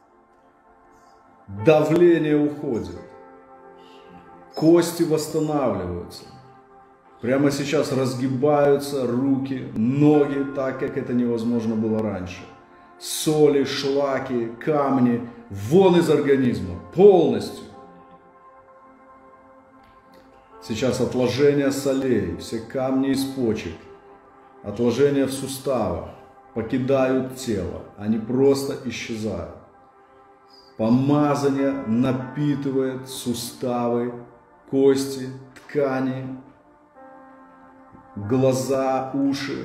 Давление уходит. Кости восстанавливаются. Прямо сейчас разгибаются руки, ноги, так как это невозможно было раньше. Соли, шлаки, камни вон из организма полностью. Сейчас отложение солей, все камни из почек, отложения в суставах покидают тело, они просто исчезают. Помазание напитывает суставы, кости, ткани, глаза, уши.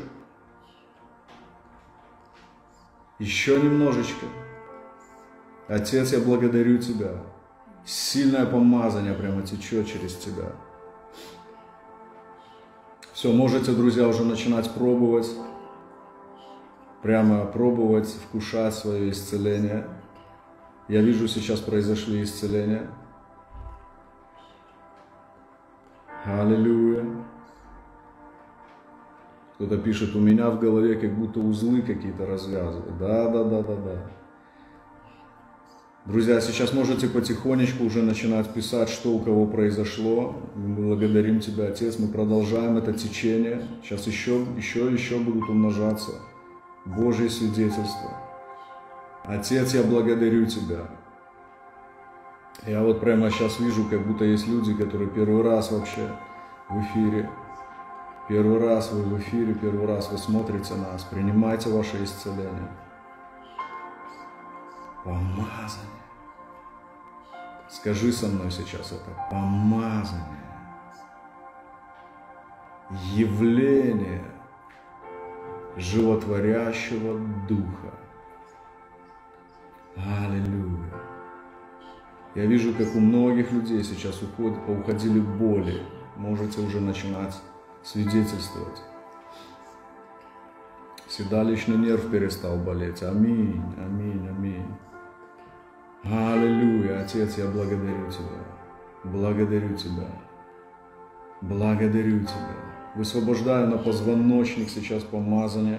Еще немножечко. Отец, я благодарю Тебя. Сильное помазание прямо течет через Тебя. Все, можете, друзья, уже начинать пробовать. Прямо пробовать, вкушать свое исцеление. Я вижу, сейчас произошли исцеления. Аллилуйя. Кто-то пишет, у меня в голове как будто узлы какие-то развязывают. Да, да, да, да, да. Друзья, сейчас можете потихонечку уже начинать писать, что у кого произошло. Мы благодарим Тебя, Отец. Мы продолжаем это течение. Сейчас еще, еще, еще будут умножаться Божьи свидетельства. Отец, я благодарю Тебя. Я вот прямо сейчас вижу, как будто есть люди, которые первый раз вообще в эфире. Первый раз вы в эфире, первый раз вы смотрите нас. Принимайте ваше исцеление. Помазание. Скажи со мной сейчас это. Помазание. Явление животворящего Духа. Аллилуйя. Я вижу, как у многих людей сейчас уходят, поуходили боли. Можете уже начинать свидетельствовать. Седалищный нерв перестал болеть. Аминь, аминь, аминь. Аллилуйя. Отец, я благодарю Тебя. Благодарю Тебя. Благодарю Тебя. Высвобождаю на позвоночник сейчас помазание.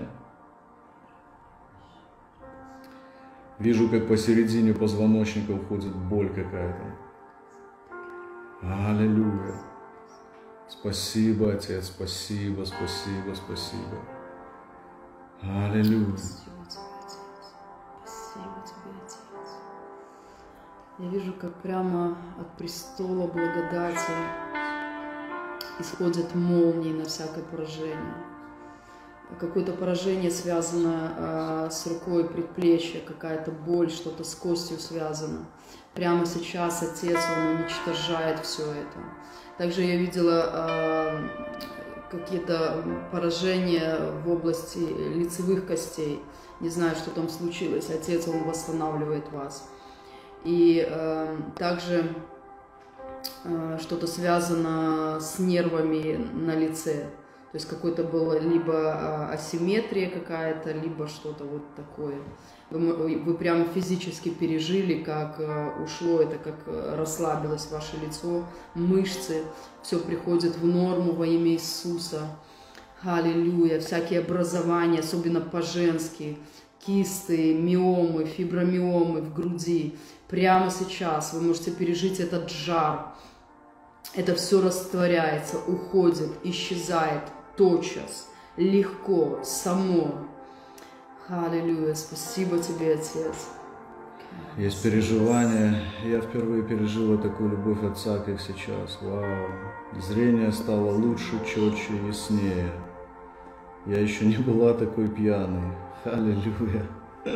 Вижу, как посередине позвоночника уходит боль какая-то. Аллилуйя. Спасибо, Отец, спасибо, спасибо, спасибо. Аллилуйя. Спасибо тебе, Отец. Спасибо тебе, Отец. Я вижу, как прямо от престола благодати исходят молнии на всякое поражение. Какое-то поражение связано э, с рукой, предплечье, какая-то боль, что-то с костью связано. Прямо сейчас Отец, Он уничтожает все это. Также я видела э, какие-то поражения в области лицевых костей. Не знаю, что там случилось. Отец, Он восстанавливает вас. И э, также э, что-то связано с нервами на лице. То есть какой-то была либо асимметрия какая-то, либо что-то вот такое. Вы, вы прямо физически пережили, как ушло это, как расслабилось ваше лицо, мышцы. Все приходит в норму во имя Иисуса. Аллилуйя. Всякие образования, особенно по-женски, кисты, миомы, фибромиомы в груди. Прямо сейчас вы можете пережить этот жар. Это все растворяется, уходит, исчезает тотчас, легко, само. Аллилуйя. Спасибо тебе, Отец. Есть переживания. Я впервые пережила такую любовь Отца, как сейчас. Вау. Зрение стало лучше, четче, яснее. Я еще не была такой пьяной. Аллилуйя.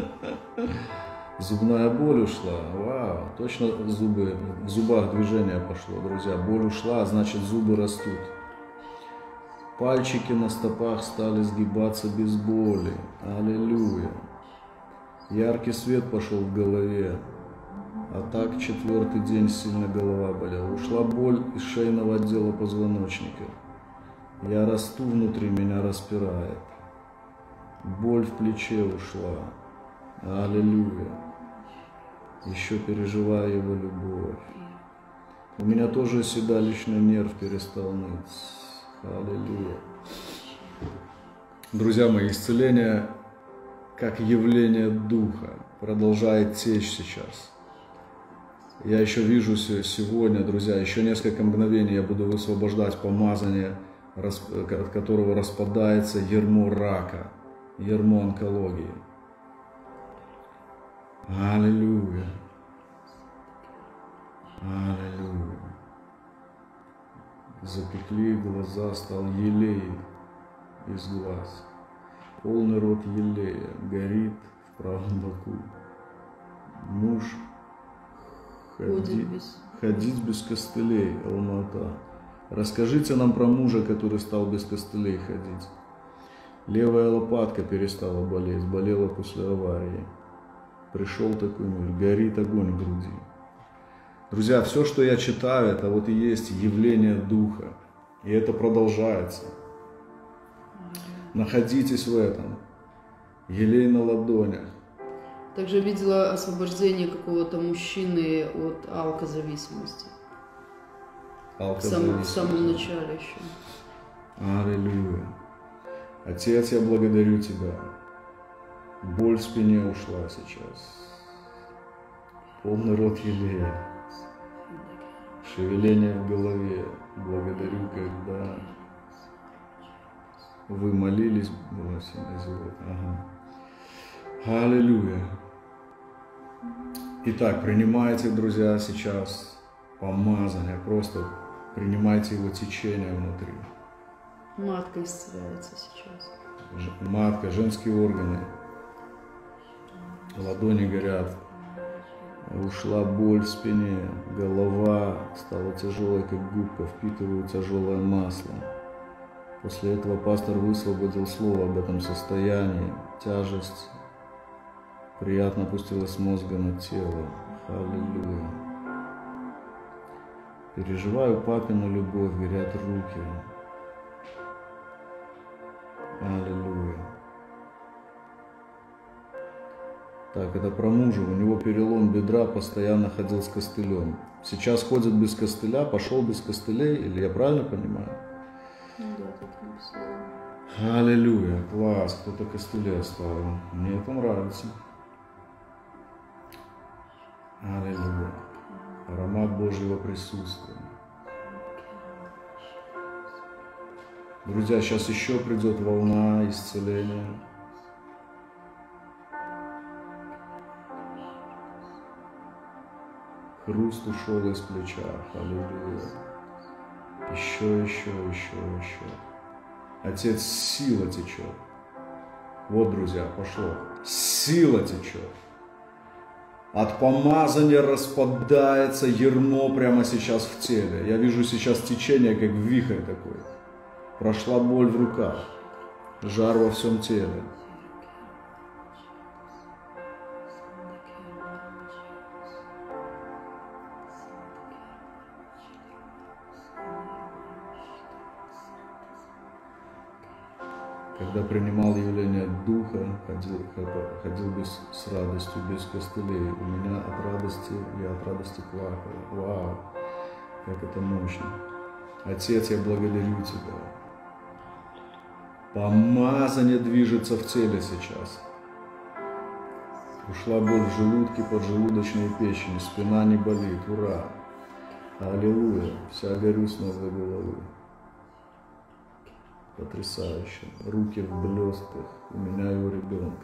Зубная боль ушла. Вау. Точно зубы, в зубах движение пошло, друзья. Боль ушла, значит зубы растут. Пальчики на стопах стали сгибаться без боли. Аллилуйя. Яркий свет пошел в голове. А так четвертый день сильно голова болела. Ушла боль из шейного отдела позвоночника. Я расту внутри, меня распирает. Боль в плече ушла. Аллилуйя. Еще переживаю Его любовь. У меня тоже седалищный нерв перестал ныть. Аллилуйя. Друзья мои, исцеление как явление Духа продолжает течь сейчас. Я еще вижу сегодня, друзья, еще несколько мгновений я буду высвобождать помазание, от которого распадается ярмо рака, ярмо онкологии. Аллилуйя. Аллилуйя. Запекли глаза, стал елей из глаз. Полный рот елея горит в правом боку. Муж ходи, без... ходить без костылей, Алмата. Расскажите нам про мужа, который стал без костылей ходить. Левая лопатка перестала болеть, болела после аварии. Пришел такой мир, горит огонь в груди. Друзья, все, что я читаю, это вот и есть явление Духа. И это продолжается. Находитесь в этом. Елей на ладонях. Также видела освобождение какого-то мужчины от алкозависимости. Алкозависимости. В самом начале еще. Аллилуйя. Отец, я благодарю Тебя. Боль в спине ушла сейчас. Полный рот елея. Шевеление в голове. Благодарю, когда вы молились. Ага. Аллилуйя. Итак, принимайте, друзья, сейчас помазание. Просто принимайте его течение внутри. Матка исцеляется сейчас. Матка, женские органы. Ладони горят. Ушла боль в спине. Голова стала тяжелой, как губка. Впитываю тяжелое масло. После этого пастор высвободил слово об этом состоянии. Тяжесть приятно опустилась с мозга на тело. Аллилуйя. Переживаю папину любовь, горят руки. Аллилуйя. Так, это про мужа. У него перелом бедра, постоянно ходил с костылем. Сейчас ходит без костыля, пошел без костылей, или я правильно понимаю? Ну да, так написано. Аллилуйя. Класс, кто-то костыли оставил. Мне это нравится. Аллилуйя. Аромат Божьего присутствия. Друзья, сейчас еще придет волна исцеления. Хруст ушел из плеча. Аллилуйя. Еще, еще, еще, еще. Отец, сила течет. Вот, друзья, пошло. Сила течет. От помазания распадается ярмо прямо сейчас в теле. Я вижу сейчас течение, как вихрь такой. Прошла боль в руках, жар во всем теле. Когда принимал явление Духа, ходил, ходил без, с радостью, без костылей. У меня от радости, я от радости плакал. Вау, как это мощно. Отец, я благодарю Тебя. Помазание движется в теле сейчас. Ушла боль в желудке, поджелудочной печени, спина не болит. Ура! Аллилуйя! Вся горю с ног до головы. Потрясающе. Руки в блестках. У меня и у ребенка.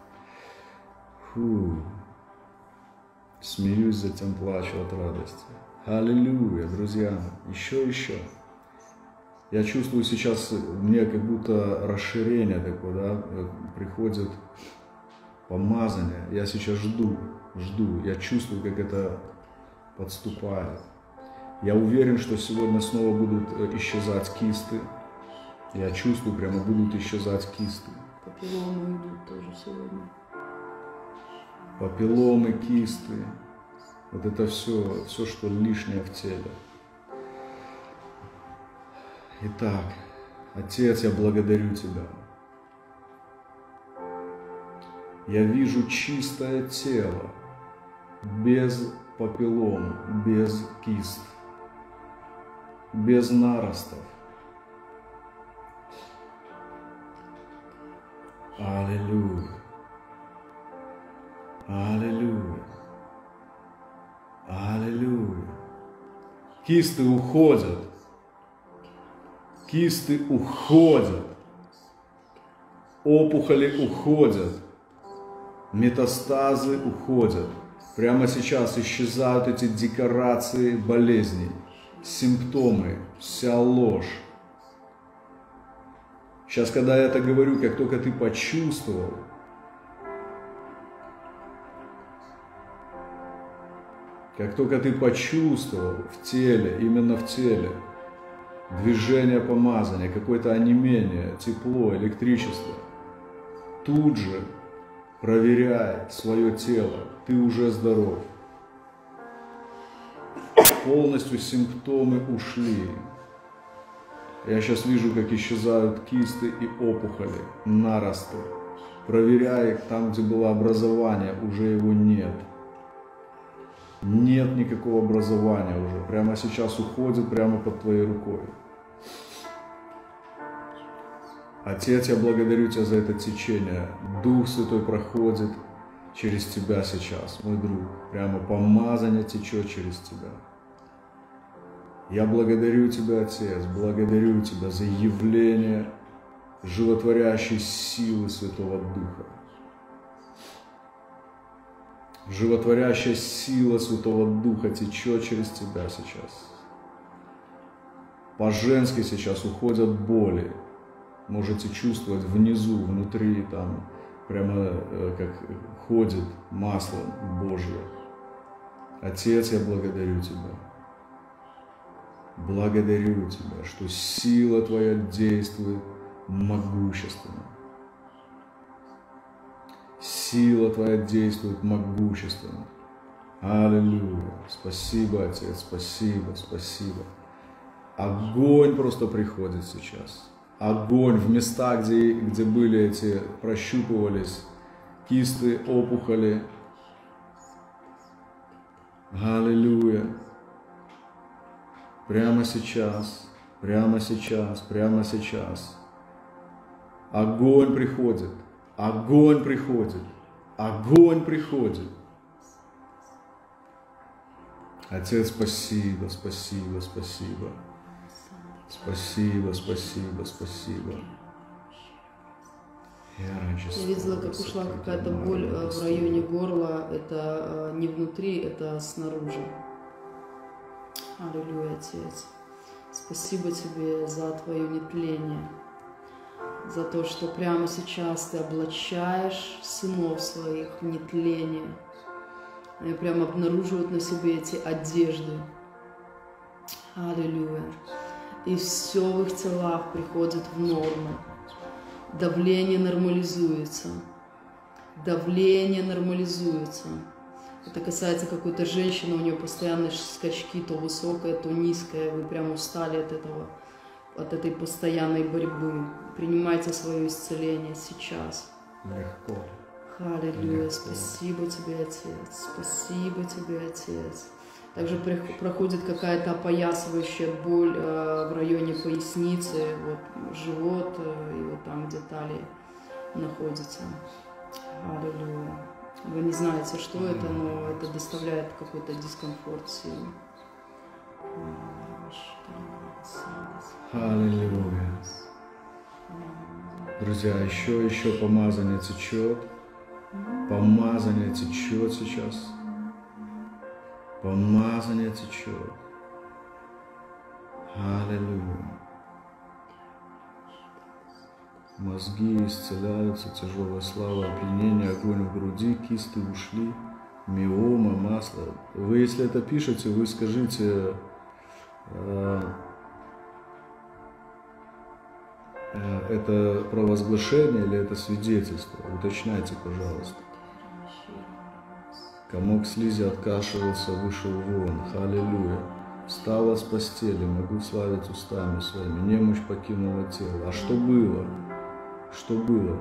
Фу. Смеюсь, затем плачу от радости. Аллилуйя, друзья. Еще, еще. Я чувствую сейчас, мне как будто расширение такое, да, приходит помазание. Я сейчас жду, жду. Я чувствую, как это подступает. Я уверен, что сегодня снова будут исчезать кисты. Я чувствую, прямо будут исчезать кисты. Папилломы идут тоже сегодня. Папилломы, кисты. Вот это все, все, что лишнее в теле. Итак, Отец, я благодарю Тебя. Я вижу чистое тело, без папиллом, без кист, без наростов. Аллилуйя. Аллилуйя. Аллилуйя. Кисты уходят. Кисты уходят. Опухоли уходят. Метастазы уходят. Прямо сейчас исчезают эти декорации болезней, симптомы, вся ложь. Сейчас, когда я это говорю, как только ты почувствовал, как только ты почувствовал в теле, именно в теле, движение помазания, какое-то онемение, тепло, электричество, тут же проверяй свое тело, ты уже здоров. Полностью симптомы ушли. Я сейчас вижу, как исчезают кисты и опухоли, наросты. Проверяй, там, где было образование, уже его нет. Нет никакого образования уже. Прямо сейчас уходит прямо под твоей рукой. Отец, я благодарю Тебя за это течение. Дух Святой проходит через Тебя сейчас, мой друг. Прямо помазание течет через Тебя. Я благодарю Тебя, Отец, благодарю Тебя за явление животворящей силы Святого Духа. Животворящая сила Святого Духа течет через Тебя сейчас. По-женски сейчас уходят боли. Можете чувствовать внизу, внутри, там, прямо как ходит масло Божье. Отец, я благодарю Тебя. Благодарю Тебя, что сила Твоя действует могущественно. Сила Твоя действует могущественно. Аллилуйя. Спасибо, Отец, спасибо, спасибо. Огонь просто приходит сейчас. Огонь в места, где, где были эти, прощупывались кисты, опухоли. Аллилуйя. Прямо сейчас, прямо сейчас, прямо сейчас. Огонь приходит, огонь приходит, огонь приходит. Отец, спасибо, спасибо, спасибо. Спасибо, спасибо, спасибо. Я видела, как ушла какая-то боль в районе горла. Это не внутри, это снаружи. Аллилуйя, Отец. Спасибо Тебе за Твое нетление. За то, что прямо сейчас Ты облачаешь сынов своих в нетление. Они прямо обнаруживают на себе эти одежды. Аллилуйя. И все в их телах приходит в норму. Давление нормализуется. Давление нормализуется. Это касается какой-то женщины, у нее постоянные скачки, то высокое, то низкое. Вы прям устали от этого, от этой постоянной борьбы. Принимайте свое исцеление сейчас. Легко. Аллилуйя. Спасибо Тебе, Отец. Спасибо Тебе, Отец. Также проходит какая-то опоясывающая боль э, в районе поясницы, вот живот э, и вот там, где талия находится. Аллилуйя. Вы не знаете, что это, но это доставляет какой-то дискомфорт сильный. Аллилуйя. Друзья, еще, еще помазание течет. Помазание течет сейчас. Помазание течет. Аллилуйя. Мозги исцеляются, тяжелая слава, опьянение, огонь в груди, кисты ушли, миома, масло. Вы, если это пишете, вы скажите, э, э, это провозглашение или это свидетельство. Уточняйте, пожалуйста. Комок слизи откашивался, вышел вон. Аллилуйя. Встала с постели, могу славить устами своими. Немощь покинула тело. А что было? Что было?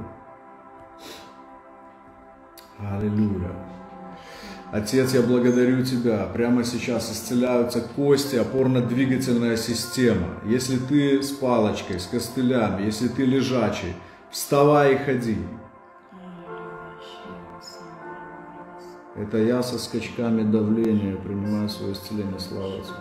Аллилуйя. Отец, я благодарю Тебя. Прямо сейчас исцеляются кости, опорно-двигательная система. Если ты с палочкой, с костылями, если ты лежачий, вставай и ходи. Это я со скачками давления принимаю свое исцеление, слава Отцу.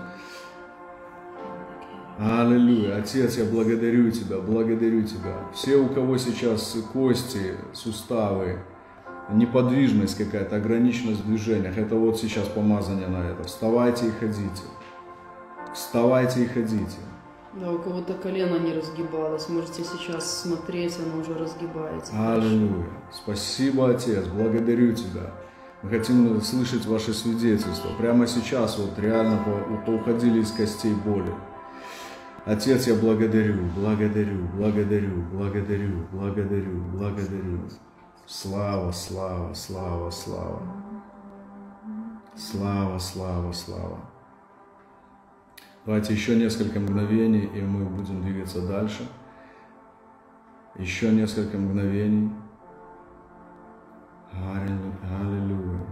Аллилуйя. Отец, я благодарю Тебя, благодарю Тебя. Все, у кого сейчас кости, суставы, неподвижность какая-то, ограниченность в движениях, это вот сейчас помазание на это. Вставайте и ходите. Вставайте и ходите. Да, у кого-то колено не разгибалось. Можете сейчас смотреть, оно уже разгибается. Аллилуйя. Спасибо, Отец, благодарю Тебя. Мы хотим слышать ваши свидетельства. Прямо сейчас вот реально поуходили из костей боли. Отец, я благодарю, благодарю, благодарю, благодарю, благодарю, благодарю. Слава, слава, слава, слава. Слава, слава, слава. Давайте еще несколько мгновений, и мы будем двигаться дальше. Еще несколько мгновений. Аллилуйя.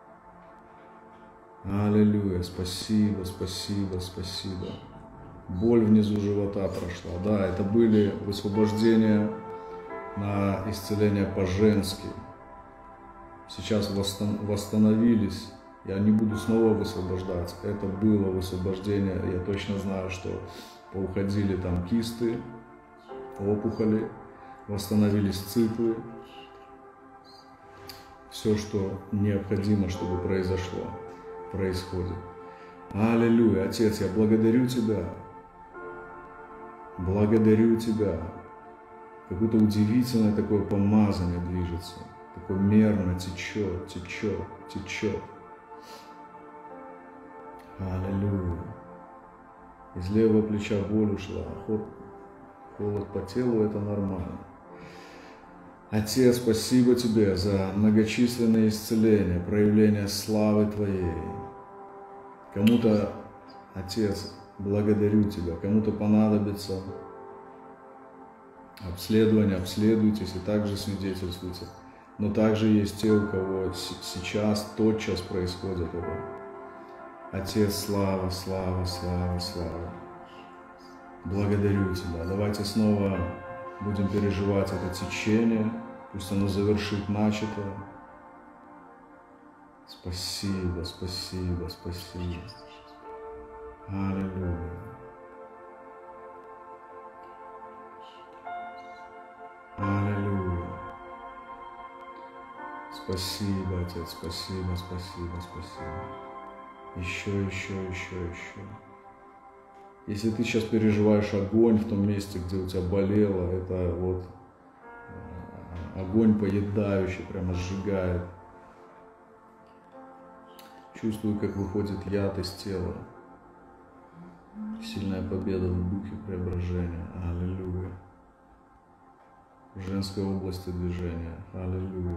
Аллилуйя. Спасибо, спасибо, спасибо. Боль внизу живота прошла. Да, это были высвобождения на исцеление по-женски. Сейчас восстановились. Я не буду снова высвобождать. Это было высвобождение. Я точно знаю, что поуходили там кисты, опухоли, восстановились циклы. Все, что необходимо, чтобы произошло, происходит. Аллилуйя. Отец, я благодарю Тебя. Благодарю Тебя. Какое-то удивительное такое помазание движется. Такое мерно течет, течет, течет. Аллилуйя. Из левого плеча боль ушла. Холод по телу — это нормально. Отец, спасибо Тебе за многочисленные исцеления, проявление славы Твоей. Кому-то, Отец, благодарю Тебя, кому-то понадобится обследование, обследуйтесь и также свидетельствуйте. Но также есть те, у кого сейчас, тотчас происходит это. Отец, слава, слава, слава, слава. Благодарю Тебя. Давайте снова будем переживать это течение, пусть оно завершит начатое. Спасибо, спасибо, спасибо. Аллилуйя. Спасибо, Отец, спасибо, спасибо, спасибо. Еще, еще, еще, еще. Если ты сейчас переживаешь огонь в том месте, где у тебя болело, это вот огонь поедающий, прямо сжигает. Чувствую, как выходит яд из тела. Сильная победа в духе преображения. Аллилуйя. В женской области движения. Аллилуйя.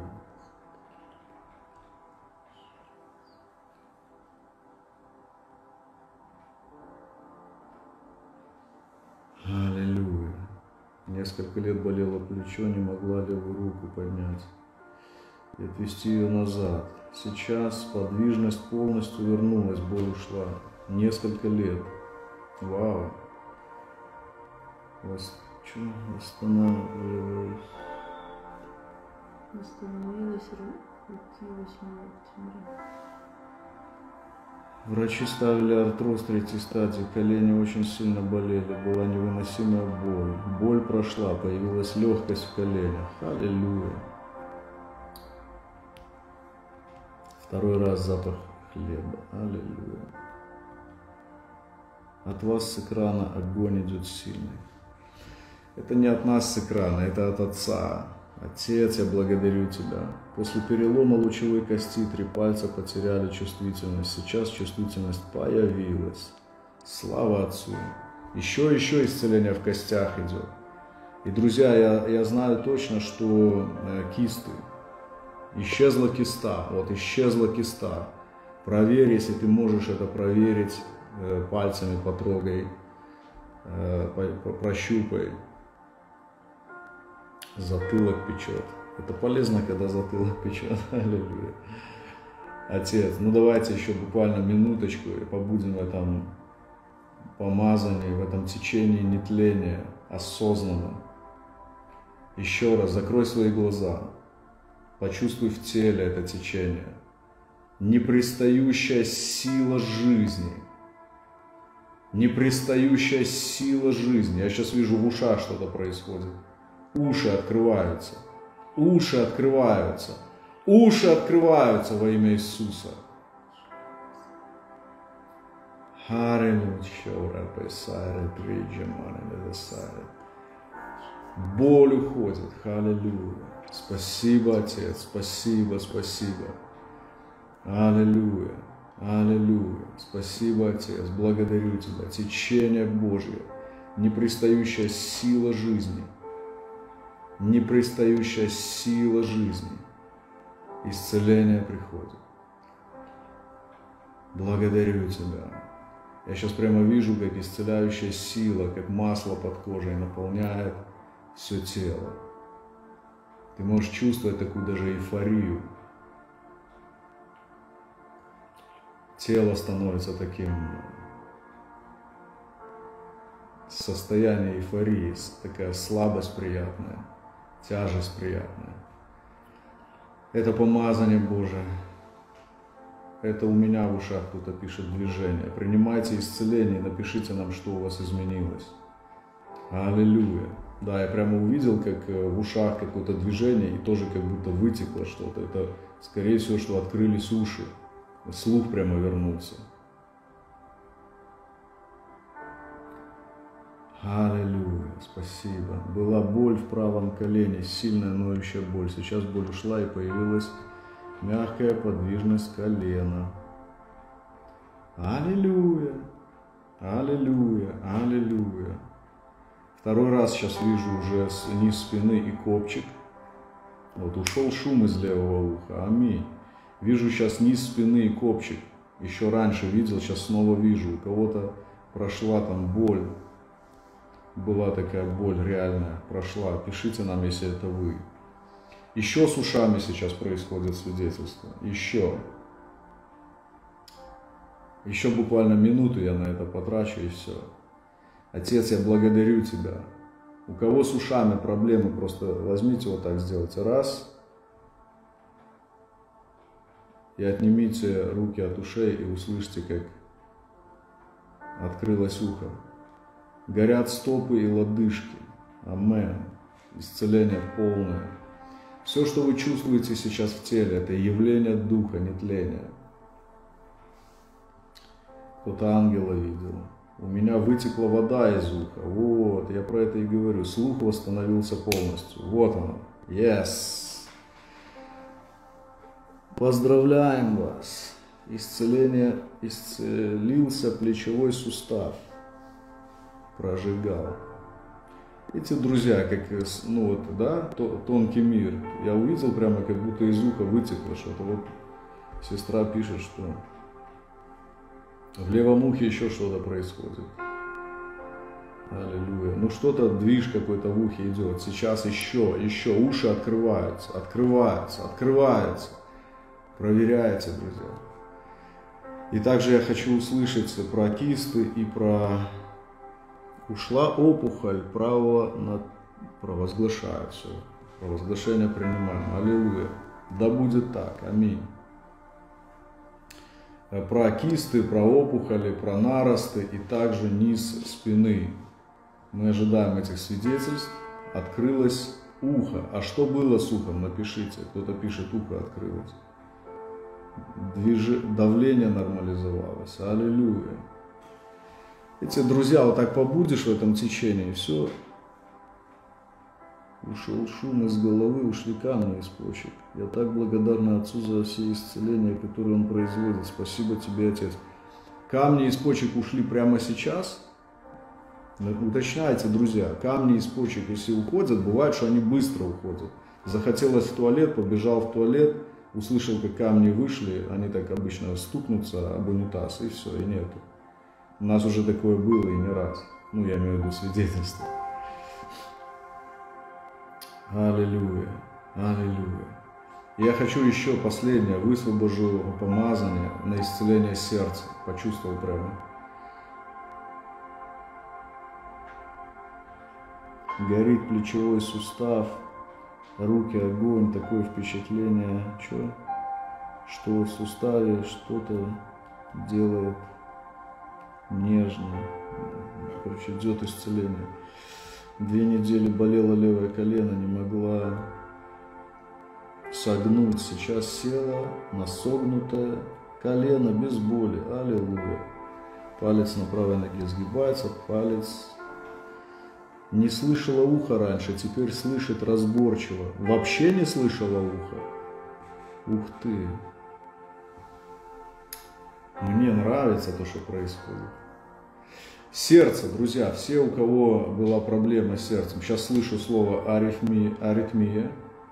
Аллилуйя. Несколько лет болело плечо, не могла левую руку поднять и отвести ее назад. Сейчас подвижность полностью вернулась, боль ушла. Несколько лет. Вау. Вас, что, восстанавливаюсь. Восстановилась руки восьмого октября. Врачи ставили артроз третьей стадии, колени очень сильно болели, была невыносимая боль. Боль прошла, появилась легкость в коленях. Аллилуйя. Второй раз запах хлеба. Аллилуйя. От вас с экрана огонь идет сильный. Это не от нас с экрана, это от Отца. Отец, я благодарю Тебя. После перелома лучевой кости три пальца потеряли чувствительность. Сейчас чувствительность появилась. Слава Отцу. Еще, еще исцеление в костях идет. И, друзья, я, я знаю точно, что э, кисты. Исчезла киста. Вот исчезла киста. Проверь, если ты можешь это проверить. Э, пальцами потрогай. Э, по, по, прощупай. Затылок печет. Это полезно, когда затылок печет. Аллилуйя. Отец, ну давайте еще буквально минуточку и побудем в этом помазании, в этом течении нетления, осознанно. Еще раз, закрой свои глаза. Почувствуй в теле это течение. Непрестающая сила жизни. Непрестающая сила жизни. Я сейчас вижу, в ушах что-то происходит. Уши открываются, уши открываются, уши открываются во имя Иисуса. Боль уходит. Аллилуйя. Спасибо, Отец, спасибо, спасибо. Аллилуйя, аллилуйя. Спасибо, Отец, благодарю Тебя. Течение Божье, непрестающая сила жизни. Непрестающая сила жизни. Исцеление приходит. Благодарю Тебя. Я сейчас прямо вижу, как исцеляющая сила, как масло под кожей наполняет все тело. Ты можешь чувствовать такую даже эйфорию. Тело становится таким состояние эйфории, такая слабость приятная. Тяжесть приятная. Это помазание Божие. Это у меня в ушах кто-то пишет движение. Принимайте исцеление, напишите нам, что у вас изменилось. Аллилуйя. Да, я прямо увидел, как в ушах какое-то движение и тоже как будто вытекло что-то. Это, скорее всего, что открылись уши. Слух прямо вернулся. Аллилуйя, спасибо. Была боль в правом колене, сильная ноющая боль. Сейчас боль ушла и появилась мягкая подвижность колена. Аллилуйя, аллилуйя, аллилуйя. Второй раз сейчас вижу уже низ спины и копчик. Вот ушел шум из левого уха. Аминь. Вижу сейчас низ спины и копчик. Еще раньше видел, сейчас снова вижу. У кого-то прошла там боль. Была такая боль реальная, прошла. Пишите нам, если это вы. Еще с ушами сейчас происходит свидетельство. Еще. Еще буквально минуту я на это потрачу и все. Отец, я благодарю Тебя. У кого с ушами проблемы, просто возьмите вот так, сделайте. Раз. И отнимите руки от ушей и услышьте, как открылось ухо. Горят стопы и лодыжки. Амен. Исцеление полное. Все, что вы чувствуете сейчас в теле, это явление духа, нетления. Кто-то ангела видел. У меня вытекла вода из уха. Вот, я про это и говорю. Слух восстановился полностью. Вот оно. Yes. Поздравляем вас. Исцеление, исцелился плечевой сустав. Прожигал. Эти друзья, как, ну вот, да, тонкий мир. Я увидел прямо, как будто из уха вытекло что-то. Вот сестра пишет, что в левом ухе еще что-то происходит. Аллилуйя. Ну что-то, движ какой-то в ухе идет. Сейчас еще, еще уши открываются, открываются, открываются. Проверяйте, друзья. И также я хочу услышать про кисты и про... Ушла опухоль правого, над... провозглашаю все. Провозглашение принимаем. Аллилуйя. Да будет так. Аминь. Про кисты, про опухоли, про наросты и также низ спины. Мы ожидаем этих свидетельств. Открылось ухо. А что было с ухом? Напишите. Кто-то пишет, ухо открылось. Движ... Давление нормализовалось. Аллилуйя. Эти друзья, вот так побудешь в этом течении, все. Ушел шум из головы, ушли камни из почек. Я так благодарна Отцу за все исцеления, которые Он производит. Спасибо тебе, Отец. Камни из почек ушли прямо сейчас. Уточняйте, друзья, камни из почек, если уходят, бывает, что они быстро уходят. Захотелось в туалет, побежал в туалет, услышал, как камни вышли, они так обычно стукнутся об унитаз, и все, и нету. У нас уже такое было и не раз. Ну, я имею в виду свидетельство. Аллилуйя, аллилуйя. Я хочу еще последнее, высвобожу помазание на исцеление сердца. Почувствовал прямо. Горит плечевой сустав, руки, огонь, такое впечатление, что, что в суставе что-то делает нежно. Короче, идет исцеление. Две недели болело левое колено, не могла согнуть. Сейчас села на согнутое колено без боли. Аллилуйя. Палец на правой ноге сгибается, палец... Не слышала ухо раньше, теперь слышит разборчиво. Вообще не слышала ухо. Ух ты. Мне нравится то, что происходит. Сердце, друзья, все, у кого была проблема с сердцем. Сейчас слышу слово аритмия. аритмия.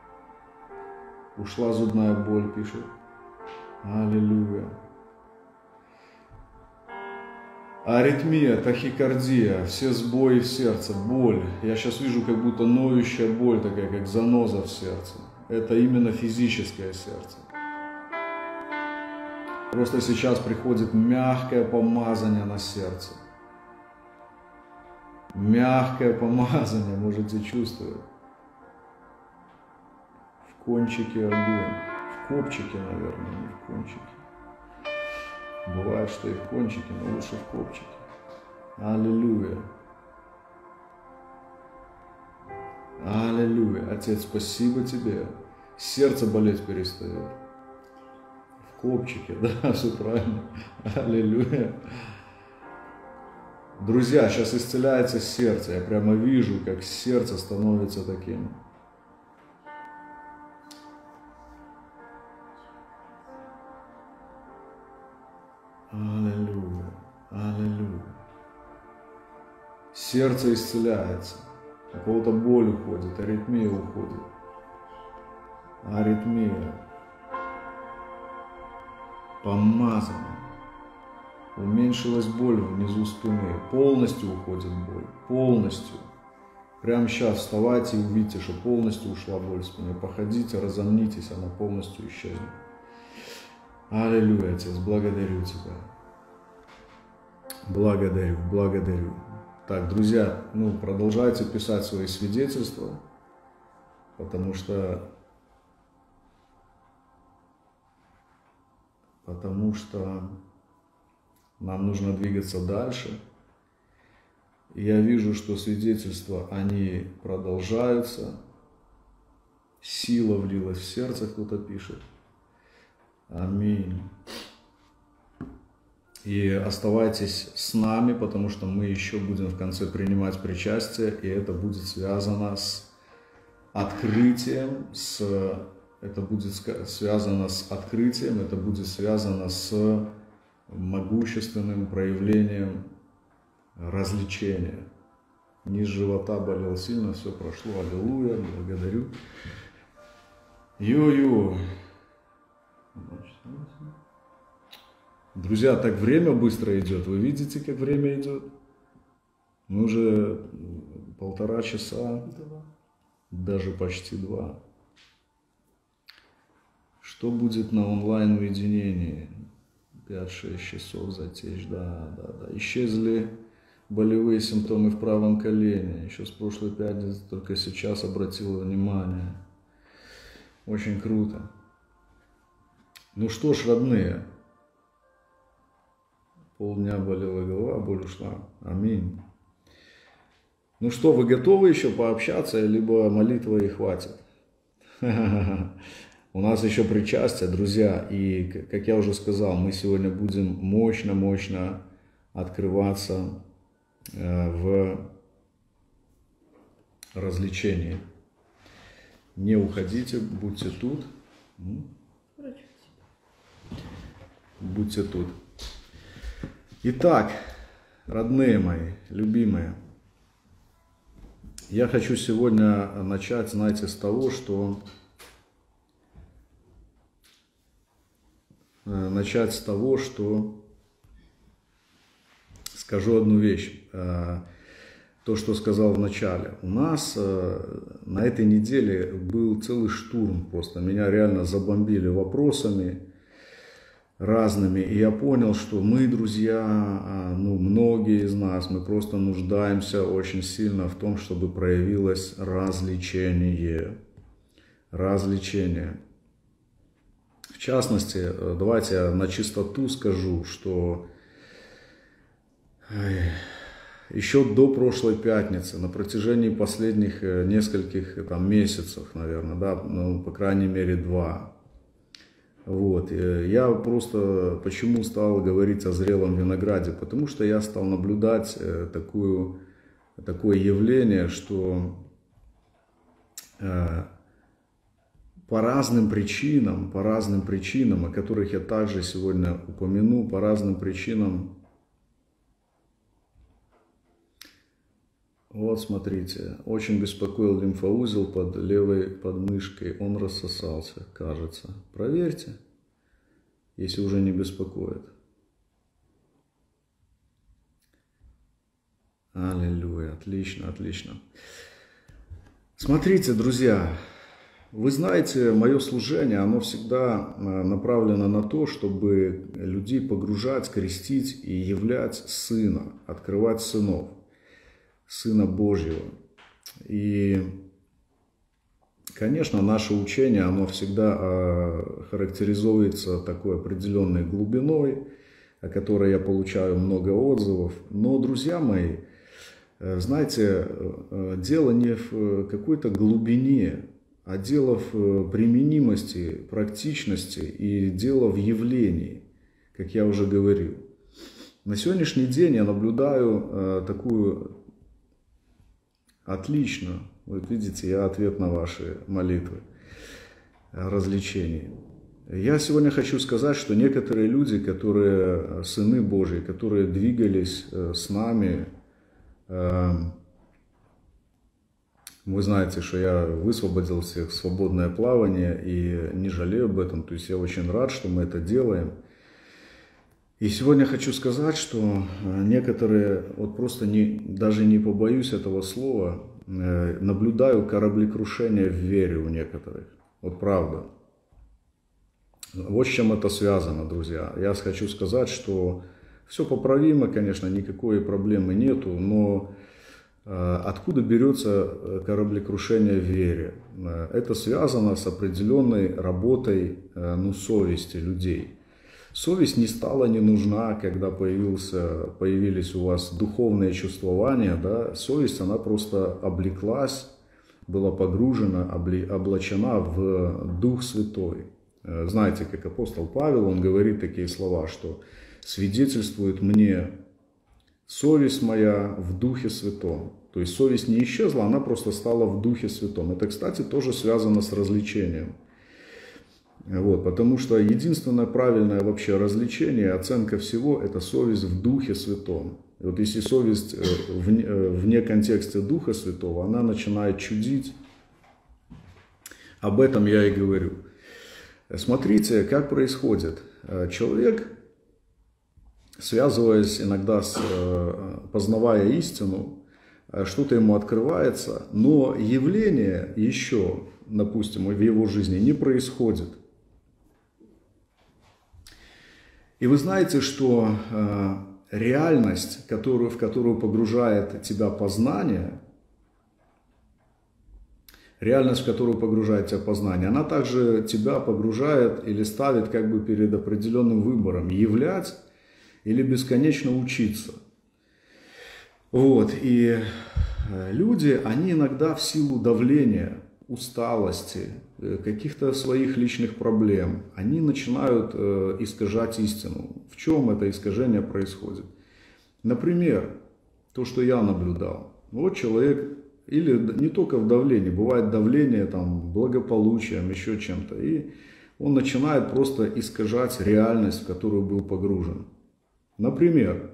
Ушла зубная боль, пишет. Аллилуйя. Аритмия, тахикардия, все сбои в сердце, боль. Я сейчас вижу, как будто ноющая боль, такая, как заноза в сердце. Это именно физическое сердце. Просто сейчас приходит мягкое помазание на сердце. Мягкое помазание, можете чувствовать. В кончике огонь. В копчике, наверное, не в кончике. Бывает, что и в кончике, но лучше в копчике. Аллилуйя. Аллилуйя. Отец, спасибо тебе. Сердце болеть перестает. В копчике, да, все правильно. Аллилуйя. Друзья, сейчас исцеляется сердце. Я прямо вижу, как сердце становится таким. Аллилуйя, аллилуйя. Сердце исцеляется. У кого-то боль уходит, аритмия уходит. Аритмия. Помазание. Уменьшилась боль внизу спины. Полностью уходит боль. Полностью. Прямо сейчас вставайте и увидите, что полностью ушла боль в спине. Походите, разомнитесь, она полностью исчезнет. Аллилуйя, Отец, благодарю Тебя. Благодарю, благодарю. Так, друзья, ну, продолжайте писать свои свидетельства, потому что, потому что нам нужно двигаться дальше. И я вижу, что свидетельства, они продолжаются. сила влилась в сердце, кто-то пишет. Аминь. И оставайтесь с нами, потому что мы еще будем в конце принимать причастие, и это будет связано с открытием, с, это будет связано с открытием, это будет связано с могущественным проявлением развлечения. Низ живота болел сильно, все прошло, аллилуйя, благодарю. Ё-ё. Друзья, так время быстро идет. Вы видите, как время идет? Мы уже полтора часа, два. Даже почти два. Что будет на онлайн-уединении? пять-шесть часов затечь, да, да, да. Исчезли болевые симптомы в правом колене. Еще с прошлой пятницы, только сейчас обратила внимание. Очень круто. Ну что ж, родные. Полдня болела голова, боль ушла. Аминь. Ну что, вы готовы еще пообщаться, либо молитва и хватит? У нас еще причастие, друзья. И, как я уже сказал, мы сегодня будем мощно-мощно открываться в развлечении. Не уходите, будьте тут. Будьте тут. Итак, родные мои, любимые, я хочу сегодня начать, знаете, с того, что начать с того, что скажу одну вещь. То, что сказал в начале. У нас на этой неделе был целый штурм просто. Меня реально забомбили вопросами разными. И я понял, что мы, друзья, ну, многие из нас, мы просто нуждаемся очень сильно в том, чтобы проявилось развлечение. Развлечение. В частности, давайте я на чистоту скажу, что еще до прошлой пятницы, на протяжении последних нескольких там, месяцев, наверное, да, ну, по крайней мере два, вот, я просто почему стал говорить о зрелом винограде? Потому что я стал наблюдать такую, такое явление, что по разным причинам, по разным причинам, о которых я также сегодня упомяну, по разным причинам. Вот, смотрите, очень беспокоил лимфоузел под левой подмышкой, он рассосался, кажется. Проверьте, если уже не беспокоит. Аллилуйя, отлично, отлично. Смотрите, друзья, вы знаете, мое служение, оно всегда направлено на то, чтобы людей погружать, крестить и являть Сына, открывать сынов. Сына Божьего. И, конечно, наше учение, оно всегда характеризуется такой определенной глубиной, о которой я получаю много отзывов. Но, друзья мои, знаете, дело не в какой-то глубине, а дело в применимости, практичности и дело в явлении, как я уже говорил. На сегодняшний день я наблюдаю такую... Отлично. Вот видите, я ответ на ваши молитвы развлечений. Я сегодня хочу сказать, что некоторые люди, которые сыны Божьи, которые двигались с нами, вы знаете, что я высвободил всех в свободное плавание и не жалею об этом. То есть я очень рад, что мы это делаем. И сегодня хочу сказать, что некоторые, вот просто не, даже не побоюсь этого слова, наблюдаю кораблекрушение в вере у некоторых. Вот правда. Вот с чем это связано, друзья. Я хочу сказать, что все поправимо, конечно, никакой проблемы нету, но откуда берется кораблекрушение в вере? Это связано с определенной работой, ну, совести людей. Совесть не стала не нужна, когда появился, появились у вас духовные чувствования, да? Совесть, она просто облеклась была погружена, облачена в Дух Святой. Знаете, как апостол Павел, он говорит такие слова, что свидетельствует мне совесть моя в Духе Святом. То есть совесть не исчезла, она просто стала в Духе Святом. Это, кстати, тоже связано с развлечением. Вот, потому что единственное правильное вообще развлечение, оценка всего, это совесть в Духе Святом. И вот если совесть вне, вне контекста Духа Святого, она начинает чудить. Об этом я и говорю. Смотрите, как происходит. Человек, связываясь иногда с, познавая истину, что-то ему открывается, но явление еще, допустим, в его жизни не происходит. И вы знаете, что э, реальность, которую, в которую погружает тебя познание, реальность, в которую погружает тебя познание, она также тебя погружает или ставит как бы перед определенным выбором: являть или бесконечно учиться. Вот, и люди, они иногда в силу давления, усталости, каких-то своих личных проблем, они начинают э, искажать истину. В чем это искажение происходит? Например, то, что я наблюдал. Вот человек, или не только в давлении, бывает давление там, благополучием, еще чем-то, и он начинает просто искажать реальность, в которую был погружен. Например,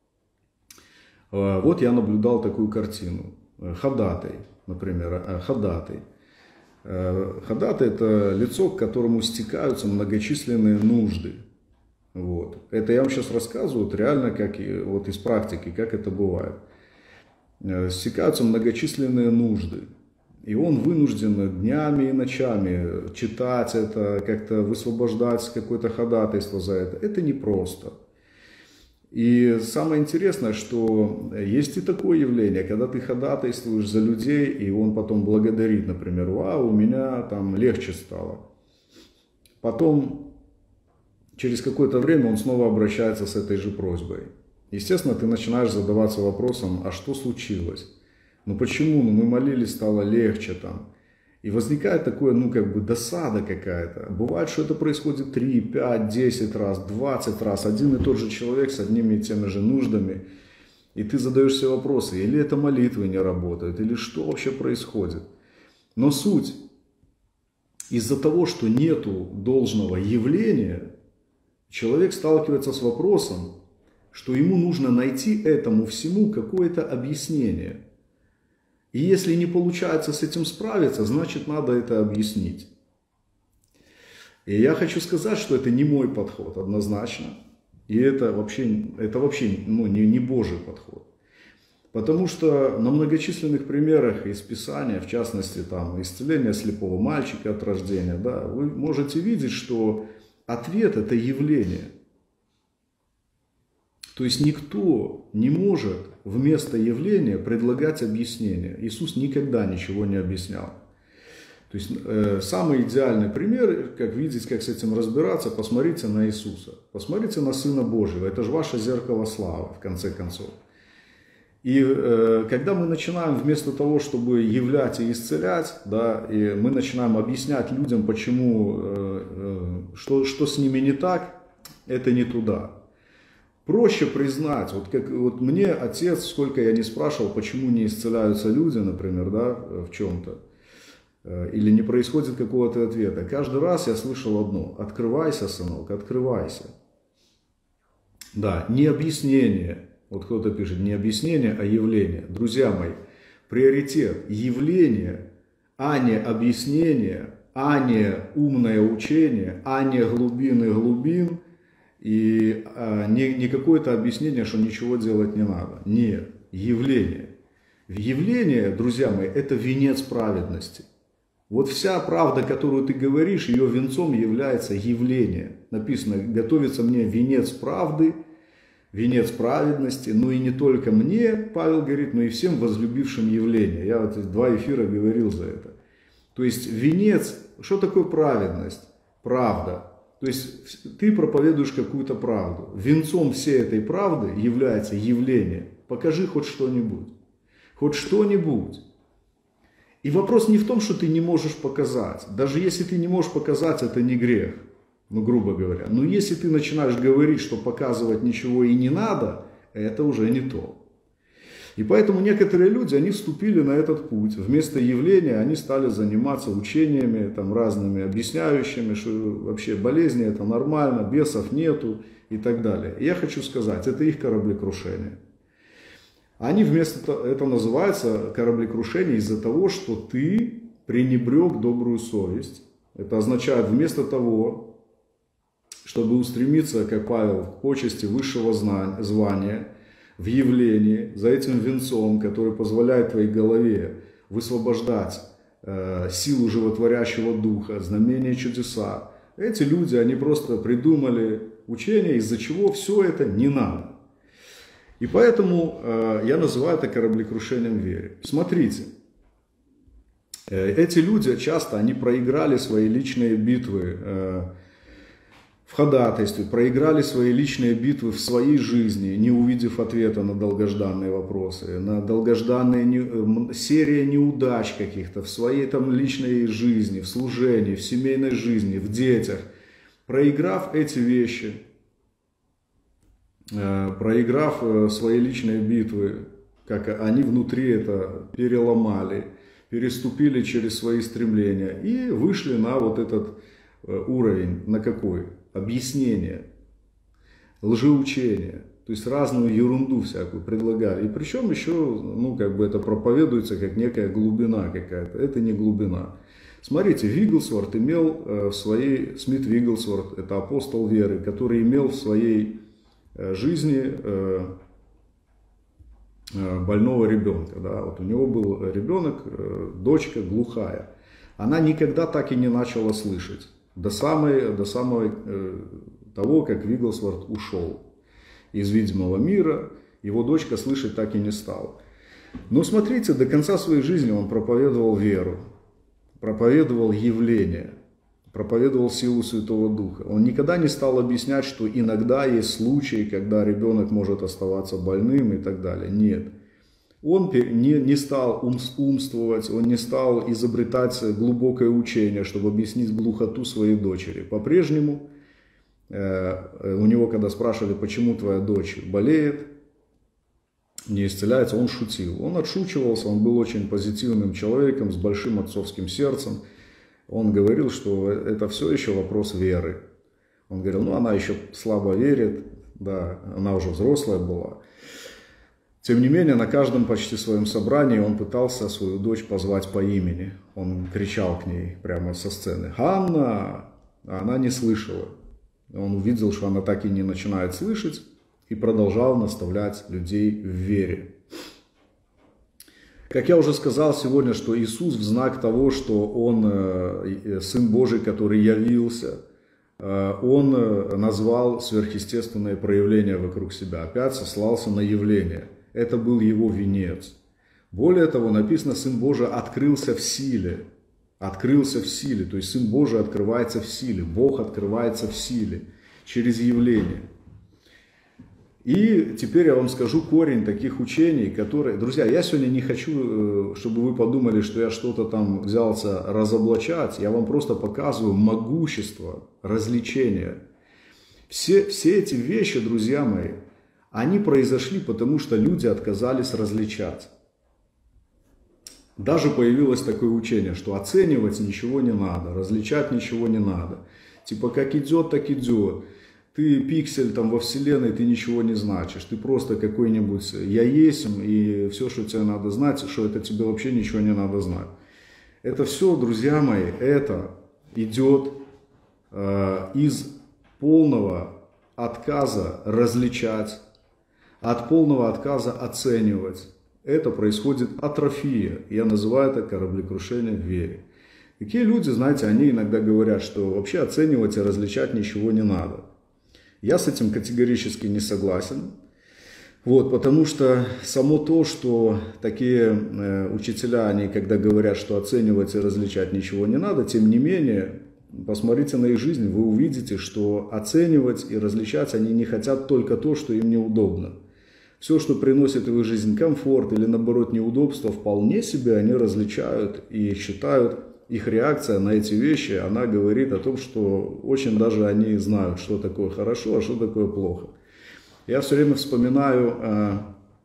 э, вот я наблюдал такую картину. Ходатай, например, ходатай. Ходатай – это лицо, к которому стекаются многочисленные нужды. Вот. Это я вам сейчас рассказываю, вот реально как и, вот из практики, как это бывает. Стекаются многочисленные нужды. И он вынужден днями и ночами читать это, как-то высвобождать какое-то ходатайство за это. Это непросто. И самое интересное, что есть и такое явление, когда ты ходатайствуешь за людей, и он потом благодарит, например: «Вау, у меня там легче стало». Потом, через какое-то время он снова обращается с этой же просьбой. Естественно, ты начинаешь задаваться вопросом: а что случилось? Ну почему? Ну мы молились, стало легче там. И возникает такое, ну как бы досада какая-то. Бывает, что это происходит три, пять, десять раз, двадцать раз. Один и тот же человек с одними и теми же нуждами. И ты задаешь себе вопросы, или это молитвы не работают, или что вообще происходит. Но суть, из-за того, что нету должного явления, человек сталкивается с вопросом, что ему нужно найти этому всему какое-то объяснение. И если не получается с этим справиться, значит надо это объяснить. И я хочу сказать, что это не мой подход однозначно. И это вообще, это вообще ну, не, не Божий подход. Потому что на многочисленных примерах из Писания, в частности там, исцеления слепого мальчика от рождения, да, вы можете видеть, что ответ – это явление. То есть никто не может вместо явления предлагать объяснение. Иисус никогда ничего не объяснял. То есть э, самый идеальный пример, как видеть, как с этим разбираться, посмотрите на Иисуса. Посмотрите на Сына Божьего. Это же ваше зеркало славы, в конце концов. И э, когда мы начинаем вместо того, чтобы являть и исцелять, да, и мы начинаем объяснять людям, почему, э, э, что, что с ними не так, это не туда. Проще признать, вот, как, вот мне отец, сколько я не спрашивал, почему не исцеляются люди, например, да, в чем-то, или не происходит какого-то ответа. Каждый раз я слышал одно: открывайся, сынок, открывайся. Да, не объяснение, вот кто-то пишет, не объяснение, а явление. Друзья мои, приоритет явление, а не объяснение, а не умное учение, а не глубины глубин. И а, не, не какое-то объяснение, что ничего делать не надо. Нет, явление. Явление, друзья мои, это венец праведности. Вот вся правда, которую ты говоришь, ее венцом является явление. Написано: готовится мне венец правды, венец праведности. Ну и не только мне, Павел говорит, но и всем возлюбившим явление. Я вот два эфира говорил за это. То есть венец, что такое праведность? Правда. То есть ты проповедуешь какую-то правду. Венцом всей этой правды является явление. Покажи хоть что-нибудь. Хоть что-нибудь. И вопрос не в том, что ты не можешь показать. Даже если ты не можешь показать, это не грех, ну, грубо говоря. Но если ты начинаешь говорить, что показывать ничего и не надо, это уже не то. И поэтому некоторые люди, они вступили на этот путь. Вместо явления они стали заниматься учениями там, разными, объясняющими, что вообще болезни это нормально, бесов нету и так далее. И я хочу сказать, это их кораблекрушение. Они вместо того, это называется кораблекрушение из-за того, что ты пренебрег добрую совесть. Это означает, вместо того, чтобы устремиться, как Павел, к почести высшего знания, звания, в явлении, за этим венцом, который позволяет твоей голове высвобождать э, силу животворящего духа, знамения, чудеса. Эти люди, они просто придумали учение, из-за чего все это не надо. И поэтому э, я называю это кораблекрушением веры. Смотрите, э, эти люди часто, они проиграли свои личные битвы э, в ходатайстве, проиграли свои личные битвы в своей жизни, не увидев ответа на долгожданные вопросы, на долгожданные не, серии неудач каких-то в своей там личной жизни, в служении, в семейной жизни, в детях. Проиграв эти вещи, э, проиграв э, свои личные битвы, как они внутри это переломали, переступили через свои стремления и вышли на вот этот э, уровень, на какой? Объяснение, лжеучение, то есть разную ерунду всякую предлагали. И причем еще, ну, как бы это проповедуется как некая глубина какая-то. Это не глубина. Смотрите, Вигглсворт имел в своей, Смит Вигглсворт, это апостол веры, который имел в своей жизни больного ребенка. Да? Вот у него был ребенок, дочка глухая. Она никогда так и не начала слышать. До, самой, до самого э, того, как Вигглсворт ушел из видимого мира, его дочка слышать так и не стала. Но смотрите, до конца своей жизни он проповедовал веру, проповедовал явление, проповедовал силу Святого Духа. Он никогда не стал объяснять, что иногда есть случаи, когда ребенок может оставаться больным и так далее. Нет. Он не, не стал умствовать, он не стал изобретать глубокое учение, чтобы объяснить глухоту своей дочери. По-прежнему э, у него, когда спрашивали, почему твоя дочь болеет, не исцеляется, он шутил. Он отшучивался, он был очень позитивным человеком, с большим отцовским сердцем. Он говорил, что это все еще вопрос веры. Он говорил, ну она еще слабо верит, да, она уже взрослая была. Тем не менее, на каждом почти своем собрании он пытался свою дочь позвать по имени. Он кричал к ней прямо со сцены: «Ханна!» А она не слышала. Он увидел, что она так и не начинает слышать, и продолжал наставлять людей в вере. Как я уже сказал сегодня, что Иисус в знак того, что Он Сын Божий, который явился, Он назвал сверхъестественное проявление вокруг себя. Опять сослался на явление. Это был его венец. Более того, написано, Сын Божий открылся в силе. Открылся в силе. То есть Сын Божий открывается в силе. Бог открывается в силе. Через явление. И теперь я вам скажу корень таких учений, которые... Друзья, я сегодня не хочу, чтобы вы подумали, что я что-то там взялся разоблачать. Я вам просто показываю могущество развлечения. Все, все эти вещи, друзья мои, они произошли, потому что люди отказались различать. Даже появилось такое учение, что оценивать ничего не надо, различать ничего не надо. Типа как идет, так идет. Ты пиксель там во вселенной, ты ничего не значишь. Ты просто какой-нибудь я есть, и все, что тебе надо знать, что это тебе вообще ничего не надо знать. Это все, друзья мои, это идет э, из полного отказа различать, от полного отказа оценивать. Это происходит атрофия. Я называю это кораблекрушение в вере. Такие люди, знаете, они иногда говорят, что вообще оценивать и различать ничего не надо. Я с этим категорически не согласен. Вот, потому что само то, что такие э, учителя, они когда говорят, что оценивать и различать ничего не надо, тем не менее, посмотрите на их жизнь, вы увидите, что оценивать и различать они не хотят только то, что им неудобно. Все, что приносит в их жизнь комфорт или наоборот неудобства, вполне себе они различают и считают, их реакция на эти вещи, она говорит о том, что очень даже они знают, что такое хорошо, а что такое плохо. Я все время вспоминаю, э,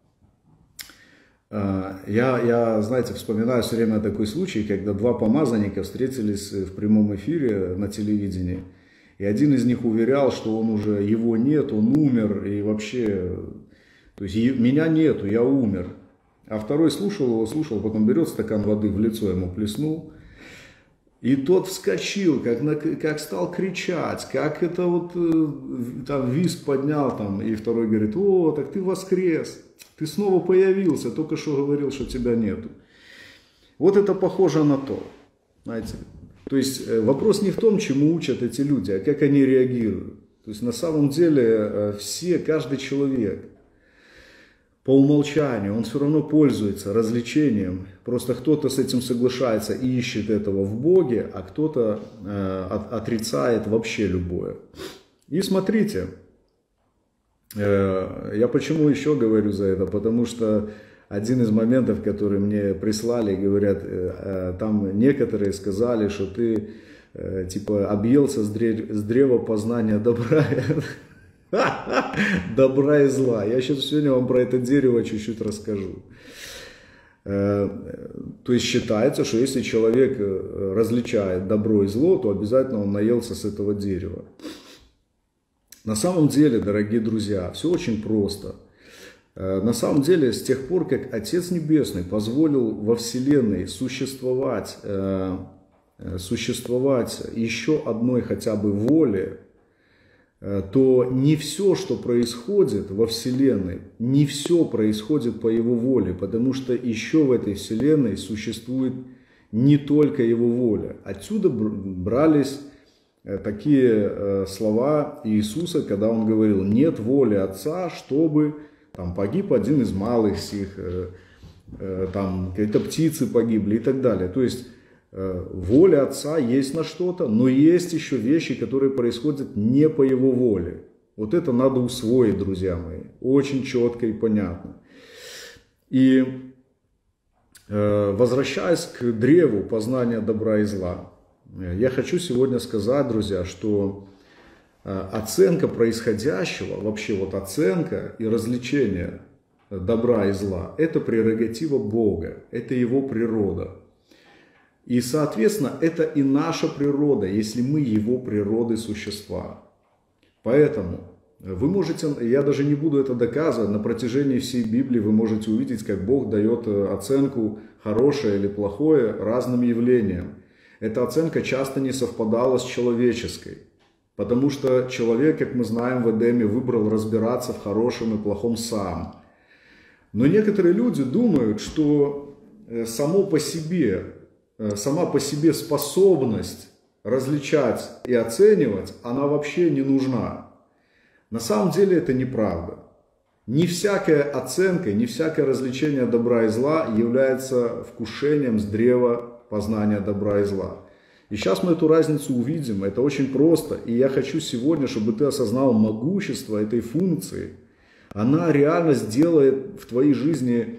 э, я, я, знаете, вспоминаю все время такой случай, когда два помазанника встретились в прямом эфире на телевидении, и один из них уверял, что он уже, его нет, он умер, и вообще, то есть меня нету, я умер. А второй слушал его, слушал, потом берет стакан воды, в лицо ему плеснул. И тот вскочил, как, на, как стал кричать, как это вот там визг поднял там. И второй говорит: о, так ты воскрес, ты снова появился, только что говорил, что тебя нету. Вот это похоже на то, знаете. То есть вопрос не в том, чему учат эти люди, а как они реагируют. То есть на самом деле все, каждый человек, по умолчанию, он все равно пользуется развлечением. Просто кто-то с этим соглашается и ищет этого в Боге, а кто-то э, от, отрицает вообще любое. И смотрите, э, я почему еще говорю за это? Потому что один из моментов, который мне прислали, говорят, э, э, там некоторые сказали, что ты э, типа объелся с, древ, с древа познания добра. Добра и зла. Я сейчас сегодня вам про это дерево чуть-чуть расскажу. То есть считается, что если человек различает добро и зло, то обязательно он наелся с этого дерева. На самом деле, дорогие друзья, все очень просто. На самом деле, с тех пор, как Отец Небесный позволил во Вселенной существовать, существовать еще одной хотя бы воле, то не все, что происходит во Вселенной, не все происходит по Его воле, потому что еще в этой Вселенной существует не только Его воля. Отсюда брались такие слова Иисуса, когда Он говорил: нет воли Отца, чтобы там погиб один из малых сих, там какие-то птицы погибли и так далее. То есть воля Отца есть на что-то, но есть еще вещи, которые происходят не по Его воле. Вот это надо усвоить, друзья мои, очень четко и понятно. И возвращаясь к древу познания добра и зла, я хочу сегодня сказать, друзья, что оценка происходящего, вообще вот оценка и развлечение добра и зла, это прерогатива Бога, это Его природа. И, соответственно, это и наша природа, если мы Его природы существа. Поэтому вы можете, я даже не буду это доказывать, на протяжении всей Библии вы можете увидеть, как Бог дает оценку хорошее или плохое разным явлениям. Эта оценка часто не совпадала с человеческой, потому что человек, как мы знаем, в Эдеме выбрал разбираться в хорошем и плохом сам. Но некоторые люди думают, что само по себе... Сама по себе способность различать и оценивать, она вообще не нужна. На самом деле это неправда. Не всякая оценка, не всякое развлечение добра и зла является вкушением с древа познания добра и зла. И сейчас мы эту разницу увидим, это очень просто. И я хочу сегодня, чтобы ты осознал могущество этой функции. Она реально сделает в твоей жизни...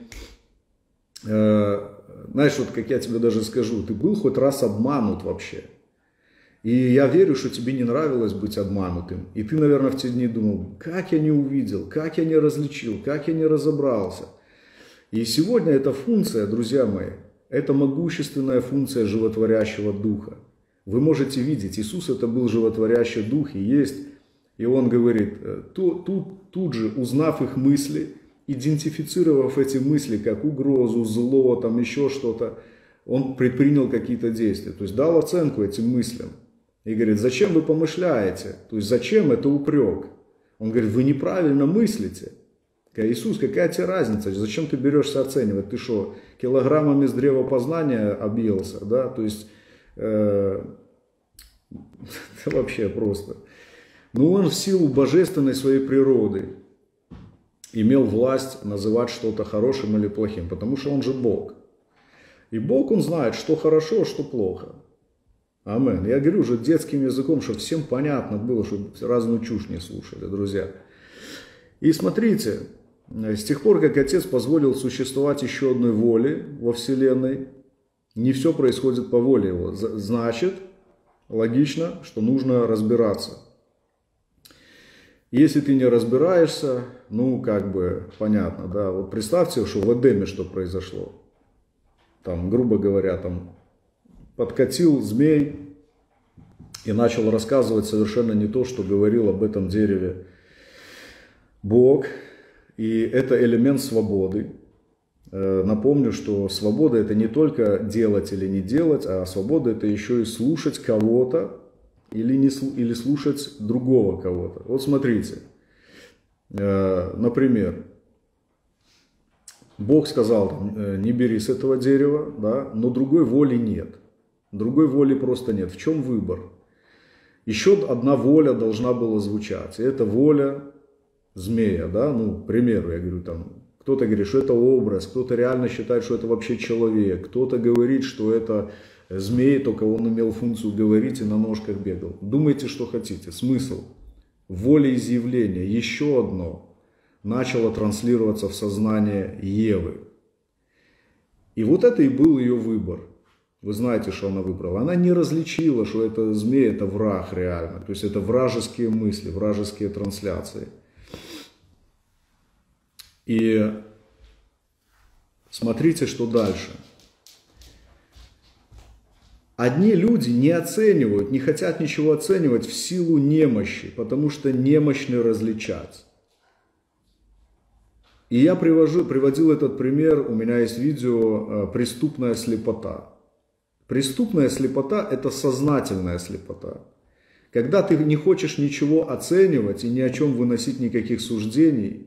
Э, Знаешь, вот как я тебе даже скажу, ты был хоть раз обманут вообще. И я верю, что тебе не нравилось быть обманутым. И ты, наверное, в те дни думал: как я не увидел, как я не различил, как я не разобрался. И сегодня эта функция, друзья мои, это могущественная функция животворящего духа. Вы можете видеть, Иисус это был животворящий дух и есть. И Он говорит, тут, тут, тут же, узнав их мысли, идентифицировав эти мысли как угрозу, зло, там еще что-то, Он предпринял какие-то действия. То есть дал оценку этим мыслям. И говорит: зачем вы помышляете? То есть зачем это упрек? Он говорит: вы неправильно мыслите. Иисус, какая тебе разница? Зачем ты берешься оценивать? Ты что, килограммами с древа познания объелся? Да? То есть э, это вообще просто. Но Он в силу божественной своей природы имел власть называть что-то хорошим или плохим, потому что Он же Бог. И Бог, Он знает, что хорошо, а что плохо. Амен. Я говорю уже детским языком, чтобы всем понятно было, чтобы разную чушь не слушали, друзья. И смотрите, с тех пор, как Отец позволил существовать еще одной воле во Вселенной, не все происходит по воле Его. Значит, логично, что нужно разбираться. Если ты не разбираешься, ну, как бы, понятно, да. Вот представьте, что в Эдеме что произошло. Там, грубо говоря, там подкатил змей и начал рассказывать совершенно не то, что говорил об этом дереве Бог. И это элемент свободы. Напомню, что свобода — это не только делать или не делать, а свобода — это еще и слушать кого-то или, не, или слушать другого кого-то. Вот смотрите, например, Бог сказал, не бери с этого дерева, да, но другой воли нет. Другой воли просто нет. В чем выбор? Еще одна воля должна была звучать. И это воля змея, да, ну, к примеру, я говорю, там, кто-то говорит, что это образ, кто-то реально считает, что это вообще человек, кто-то говорит, что это змей, только он имел функцию говорить и на ножках бегал. Думайте, что хотите. Смысл. Волеизъявление, еще одно, начало транслироваться в сознание Евы. И вот это и был ее выбор. Вы знаете, что она выбрала. Она не различила, что это змей, это враг реально. То есть это вражеские мысли, вражеские трансляции. И смотрите, что дальше. Одни люди не оценивают, не хотят ничего оценивать в силу немощи, потому что немощны различать. И я привожу, приводил этот пример, у меня есть видео «Преступная слепота». Преступная слепота – это сознательная слепота. Когда ты не хочешь ничего оценивать и ни о чем выносить никаких суждений,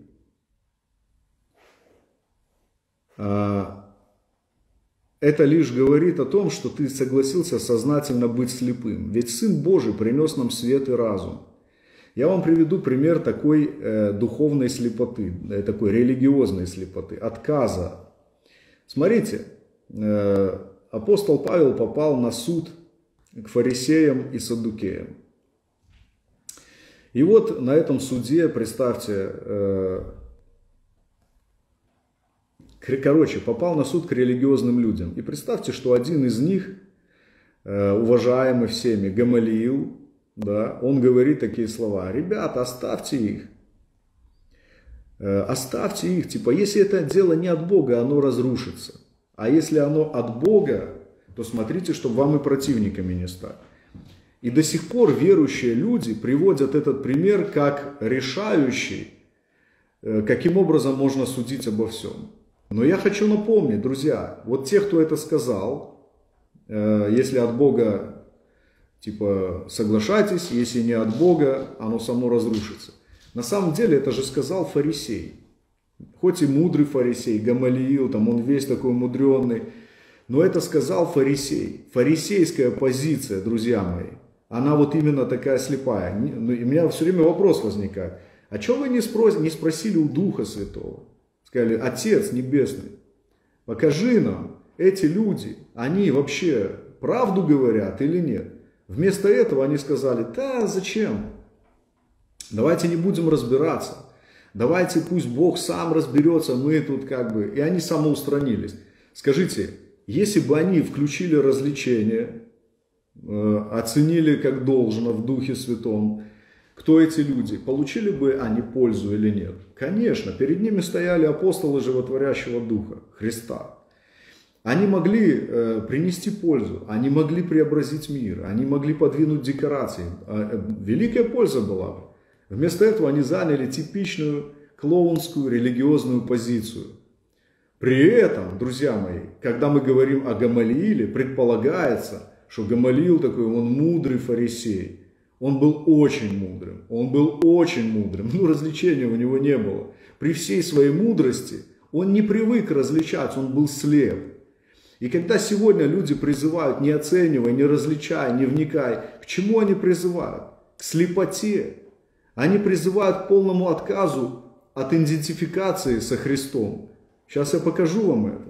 это лишь говорит о том, что ты согласился сознательно быть слепым. Ведь Сын Божий принес нам свет и разум. Я вам приведу пример такой э, духовной слепоты, э, такой религиозной слепоты, отказа. Смотрите, э, апостол Павел попал на суд к фарисеям и саддукеям. И вот на этом суде, представьте, э, короче, попал на суд к религиозным людям. И представьте, что один из них, уважаемый всеми, Гамалиил, да, он говорит такие слова: ребята, оставьте их. Оставьте их. Типа, если это дело не от Бога, оно разрушится. А если оно от Бога, то смотрите, чтобы вам и противниками не стать. И до сих пор верующие люди приводят этот пример как решающий, каким образом можно судить обо всем. Но я хочу напомнить, друзья, вот те, кто это сказал, э, если от Бога, типа, соглашайтесь, если не от Бога, оно само разрушится. На самом деле это же сказал фарисей. Хоть и мудрый фарисей, Гамалиил, там он весь такой мудренный, но это сказал фарисей. Фарисейская позиция, друзья мои, она вот именно такая слепая. И у меня все время вопрос возникает. А что вы не, спрос... не спросили у Духа Святого? Сказали: Отец Небесный, покажи нам, эти люди, они вообще правду говорят или нет? Вместо этого они сказали: да, зачем? Давайте не будем разбираться. Давайте пусть Бог сам разберется, мы тут как бы... И они самоустранились. Скажите, если бы они включили развлечение, оценили как должно в Духе Святом, кто эти люди? Получили бы они пользу или нет? Конечно, перед ними стояли апостолы животворящего Духа, Христа. Они могли э, принести пользу, они могли преобразить мир, они могли подвинуть декорации. Э, великая польза была бы. Вместо этого они заняли типичную клоунскую религиозную позицию. При этом, друзья мои, когда мы говорим о Гамалииле, предполагается, что Гамалиил такой, он мудрый фарисей. Он был очень мудрым, он был очень мудрым, ну развлечения у него не было. При всей своей мудрости он не привык различать, он был слеп. И когда сегодня люди призывают, не оценивай, не различай, не вникай, к чему они призывают? К слепоте. Они призывают к полному отказу от идентификации со Христом. Сейчас я покажу вам это.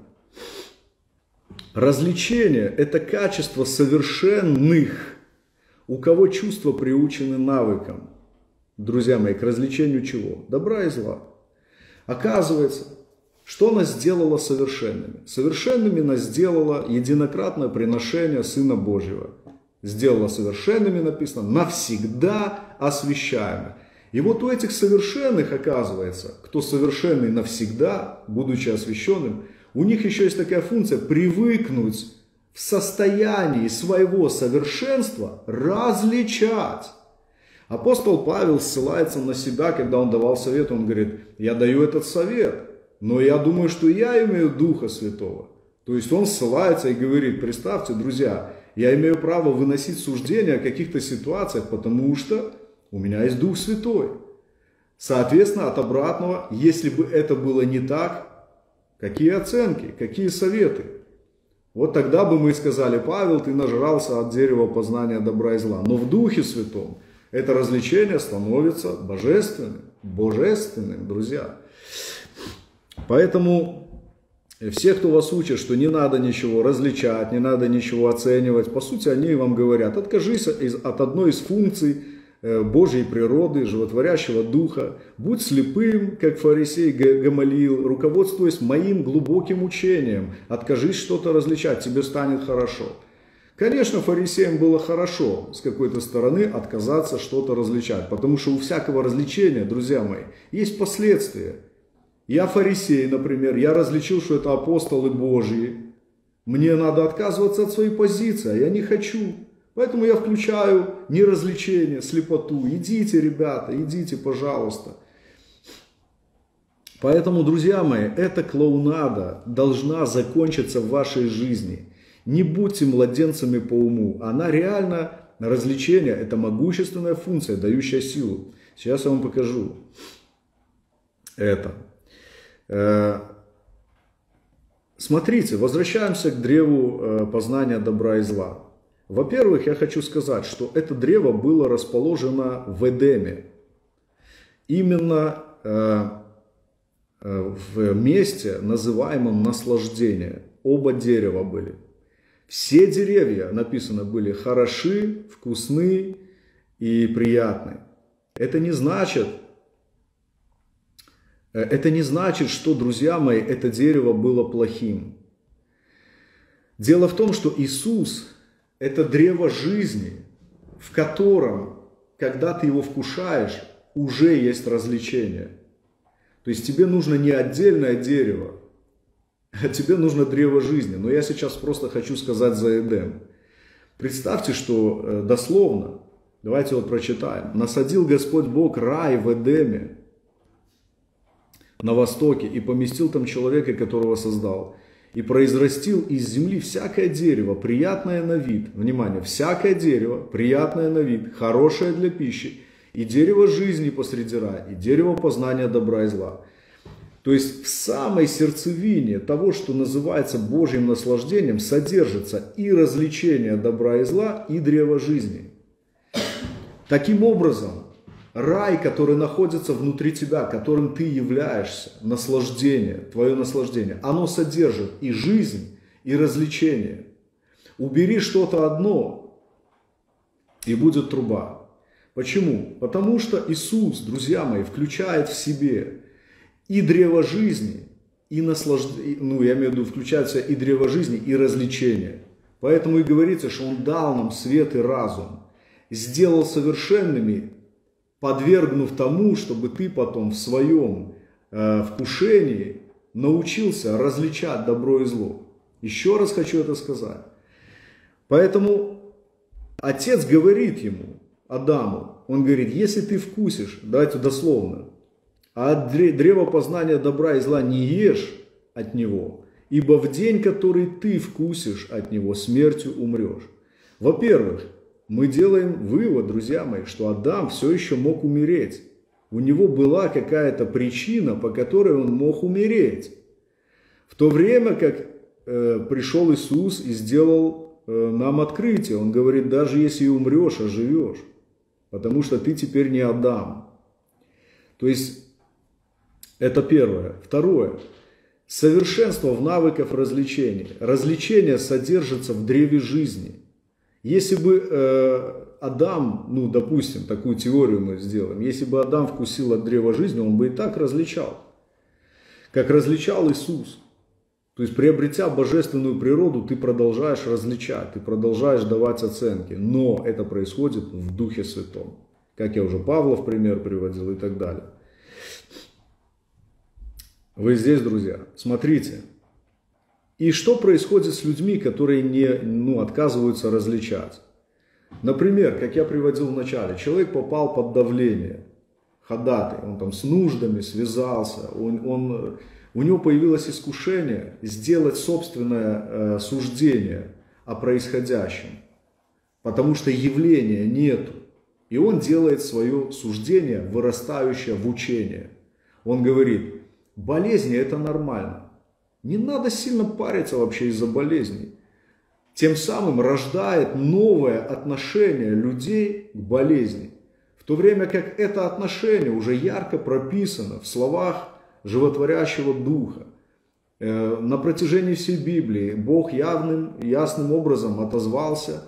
Развлечение – это качество совершенных, у кого чувства приучены навыкам. Друзья мои, к развлечению чего? Добра и зла. Оказывается, что нас сделало совершенными? Совершенными нас сделало единократное приношение Сына Божьего. Сделало совершенными, написано, навсегда освящаемы. И вот у этих совершенных, оказывается, кто совершенный навсегда, будучи освященным, у них еще есть такая функция привыкнуть в состоянии своего совершенства различать. Апостол Павел ссылается на себя, когда он давал совет, он говорит, я даю этот совет, но я думаю, что я имею Духа Святого. То есть он ссылается и говорит, представьте, друзья, я имею право выносить суждения о каких-то ситуациях, потому что у меня есть Дух Святой. Соответственно, от обратного, если бы это было не так, какие оценки, какие советы? Вот тогда бы мы сказали, Павел, ты нажрался от дерева познания добра и зла. Но в Духе Святом это развлечение становится божественным, божественным, друзья. Поэтому все, кто вас учит, что не надо ничего различать, не надо ничего оценивать, по сути, они вам говорят, откажись от одной из функций Божьей природы, животворящего духа, будь слепым, как фарисей Гамалиил, руководствуясь моим глубоким учением, откажись что-то различать, тебе станет хорошо. Конечно, фарисеям было хорошо с какой-то стороны отказаться что-то различать, потому что у всякого развлечения, друзья мои, есть последствия. Я фарисей, например, я различил, что это апостолы Божьи, мне надо отказываться от своей позиции, а я не хочу. Поэтому я включаю неразвлечение, слепоту. Идите, ребята, идите, пожалуйста. Поэтому, друзья мои, эта клоунада должна закончиться в вашей жизни. Не будьте младенцами по уму. Она реально, развлечение, это могущественная функция, дающая силу. Сейчас я вам покажу это. Смотрите, возвращаемся к древу познания добра и зла. Во-первых, я хочу сказать, что это древо было расположено в Эдеме. Именно э, э, в месте, называемом наслаждение. Оба дерева были. Все деревья, написано, были хороши, вкусны и приятны. Это не значит, это не значит, что, друзья мои, это дерево было плохим. Дело в том, что Иисус – это древо жизни, в котором, когда ты его вкушаешь, уже есть развлечение. То есть тебе нужно не отдельное дерево, а тебе нужно древо жизни. Но я сейчас просто хочу сказать за Эдем. Представьте, что дословно, давайте вот прочитаем. «Насадил Господь Бог рай в Эдеме на востоке и поместил там человека, которого создал. И произрастил из земли всякое дерево, приятное на вид». Внимание, всякое дерево, приятное на вид, хорошее для пищи. И дерево жизни посреди рая, и дерево познания добра и зла. То есть в самой сердцевине того, что называется Божьим наслаждением, содержится и развлечение добра и зла, и древо жизни. Таким образом, рай, который находится внутри тебя, которым ты являешься, наслаждение, твое наслаждение, оно содержит и жизнь, и развлечение. Убери что-то одно, и будет труба. Почему? Потому что Иисус, друзья мои, включает в себе и древо жизни, и наслаждение, ну, я имею в виду, включает в себя и древо жизни, и развлечение. Поэтому и говорится, что Он дал нам свет и разум, сделал совершенными, подвергнув тому, чтобы ты потом в своем э, вкушении научился различать добро и зло. Еще раз хочу это сказать. Поэтому Отец говорит ему, Адаму, он говорит, если ты вкусишь, давайте дословно, а от древа познания добра и зла не ешь от него, ибо в день, который ты вкусишь от него, смертью умрешь. Во-первых, мы делаем вывод, друзья мои, что Адам все еще мог умереть. У него была какая-то причина, по которой он мог умереть. В то время как э, пришел Иисус и сделал э, нам открытие. Он говорит, даже если и умрешь, оживешь. Потому что ты теперь не Адам. То есть, это первое. Второе. Совершенство в навыках развлечения. Развлечение содержится в древе жизни. Если бы э, Адам, ну, допустим, такую теорию мы сделаем, если бы Адам вкусил от древа жизни, он бы и так различал. как различал Иисус. То есть, приобретя божественную природу, ты продолжаешь различать, ты продолжаешь давать оценки. Но это происходит в Духе Святом. Как я уже Павла в пример приводил и так далее. Вы здесь, друзья, смотрите. И что происходит с людьми, которые не, ну, отказываются различать? Например, как я приводил в начале, человек попал под давление, ходатай, он там с нуждами связался, он, он, у него появилось искушение сделать собственное э, суждение о происходящем, потому что явления нету. И он делает свое суждение, вырастающее в учение. Он говорит, болезни это нормально. Не надо сильно париться вообще из-за болезней. Тем самым рождает новое отношение людей к болезни. В то время как это отношение уже ярко прописано в словах животворящего Духа. На протяжении всей Библии Бог явным, ясным образом отозвался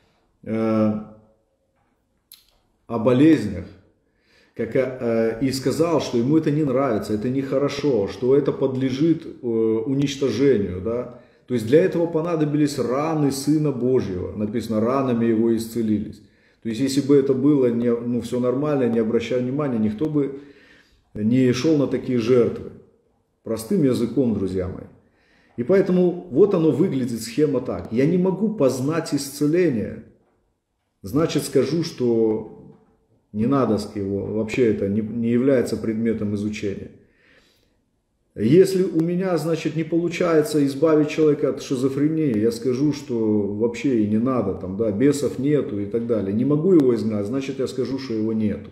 о болезнях, как, э, и сказал, что ему это не нравится, это нехорошо, что это подлежит э, уничтожению. Да? То есть для этого понадобились раны Сына Божьего. Написано, ранами его исцелились. То есть если бы это было не, ну, все нормально, не обращая внимания, никто бы не шел на такие жертвы. Простым языком, друзья мои. И поэтому вот оно выглядит, схема так. Я не могу познать исцеление. Значит, скажу, что не надо его, вообще это не, не является предметом изучения. Если у меня, значит, не получается избавить человека от шизофрении, я скажу, что вообще и не надо, там, да, бесов нету и так далее. Не могу его изгнать, значит, я скажу, что его нету.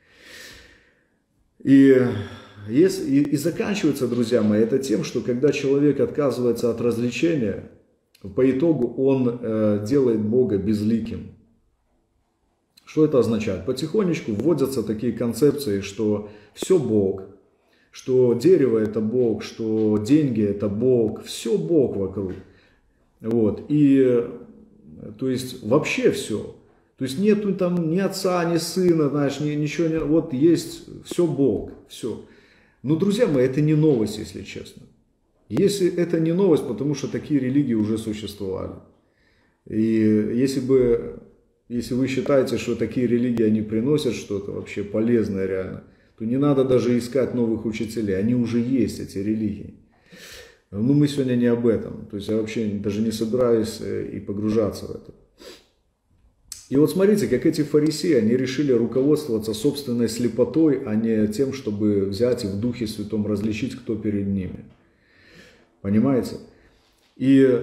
И, если, и, и заканчивается, друзья мои, это тем, что когда человек отказывается от развлечения, по итогу он э, делает Бога безликим. Что это означает? Потихонечку вводятся такие концепции, что все Бог, что дерево это Бог, что деньги это Бог, все Бог вокруг. Вот. И, то есть, вообще все. То есть, нету там ни отца, ни сына, знаешь, ни, ничего не... Вот есть все Бог, все. Но, друзья мои, это не новость, если честно. Если это не новость, потому что такие религии уже существовали. И если бы... Если вы считаете, что такие религии, они приносят что-то вообще полезное реально, то не надо даже искать новых учителей. Они уже есть, эти религии. Но мы сегодня не об этом. То есть я вообще даже не собираюсь и погружаться в это. И вот смотрите, как эти фарисеи, они решили руководствоваться собственной слепотой, а не тем, чтобы взять и в Духе Святом различить, кто перед ними. Понимаете? И...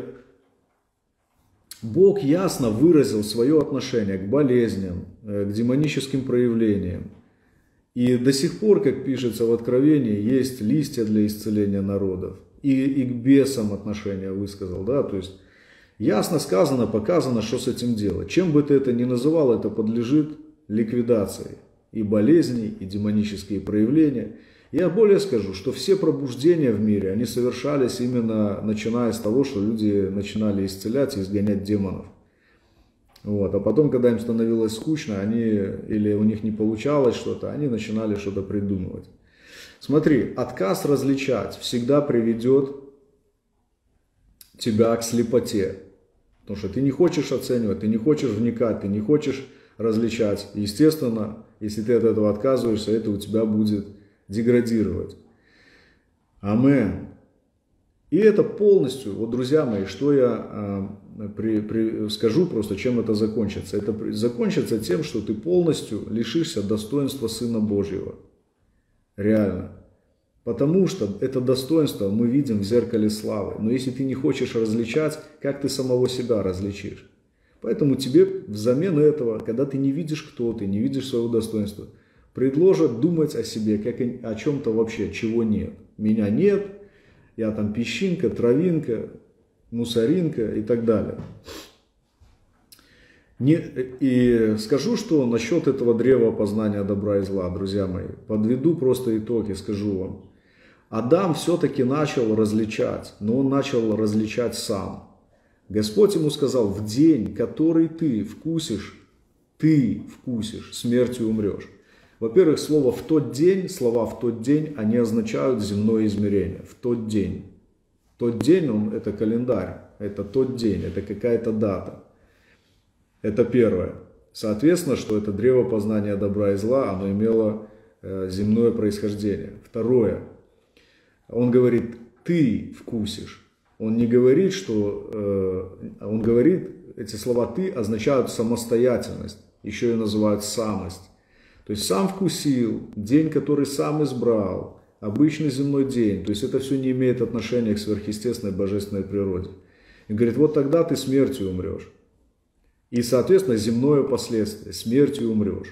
Бог ясно выразил свое отношение к болезням, к демоническим проявлениям. И до сих пор, как пишется в Откровении, есть листья для исцеления народов. И, и к бесам отношение высказал. Да? То есть ясно сказано, показано, что с этим делать. Чем бы ты это ни называл, это подлежит ликвидации. И болезней, и демонические проявления. Я более скажу, что все пробуждения в мире, они совершались именно начиная с того, что люди начинали исцелять и изгонять демонов. Вот. А потом, когда им становилось скучно, они, или у них не получалось что-то, они начинали что-то придумывать. Смотри, отказ различать всегда приведет тебя к слепоте. Потому что ты не хочешь оценивать, ты не хочешь вникать, ты не хочешь различать. Естественно, если ты от этого отказываешься, это у тебя будет деградировать. Амен. И это полностью, вот, друзья мои, что я э, при, при, скажу просто, чем это закончится. Это закончится тем, что ты полностью лишишься достоинства Сына Божьего. Реально. Потому что это достоинство мы видим в зеркале славы. Но если ты не хочешь различать, как ты самого себя различишь? Поэтому тебе взамен этого, когда ты не видишь, кто ты, не видишь своего достоинства, предложат думать о себе, как о чем-то вообще, чего нет. Меня нет, я там песчинка, травинка, мусоринка и так далее. Не, и скажу, что насчет этого древа познания добра и зла, друзья мои, подведу просто итог и скажу вам. Адам все-таки начал различать, но он начал различать сам. Господь ему сказал, в день, который ты вкусишь, ты вкусишь, смертью умрешь. Во-первых, слово «в тот день», слова «в тот день», они означают земное измерение. В тот день. Тот день, он, это календарь, это тот день, это какая-то дата. Это первое. Соответственно, что это древо познания добра и зла, оно имело э, земное происхождение. Второе. Он говорит, ты вкусишь. Он не говорит, что... Э, он говорит, эти слова «ты» означают самостоятельность. Еще и называют самость. То есть сам вкусил, день, который сам избрал, обычный земной день. То есть это все не имеет отношения к сверхъестественной божественной природе. И говорит, вот тогда ты смертью умрешь. И, соответственно, земное последствие. Смертью умрешь.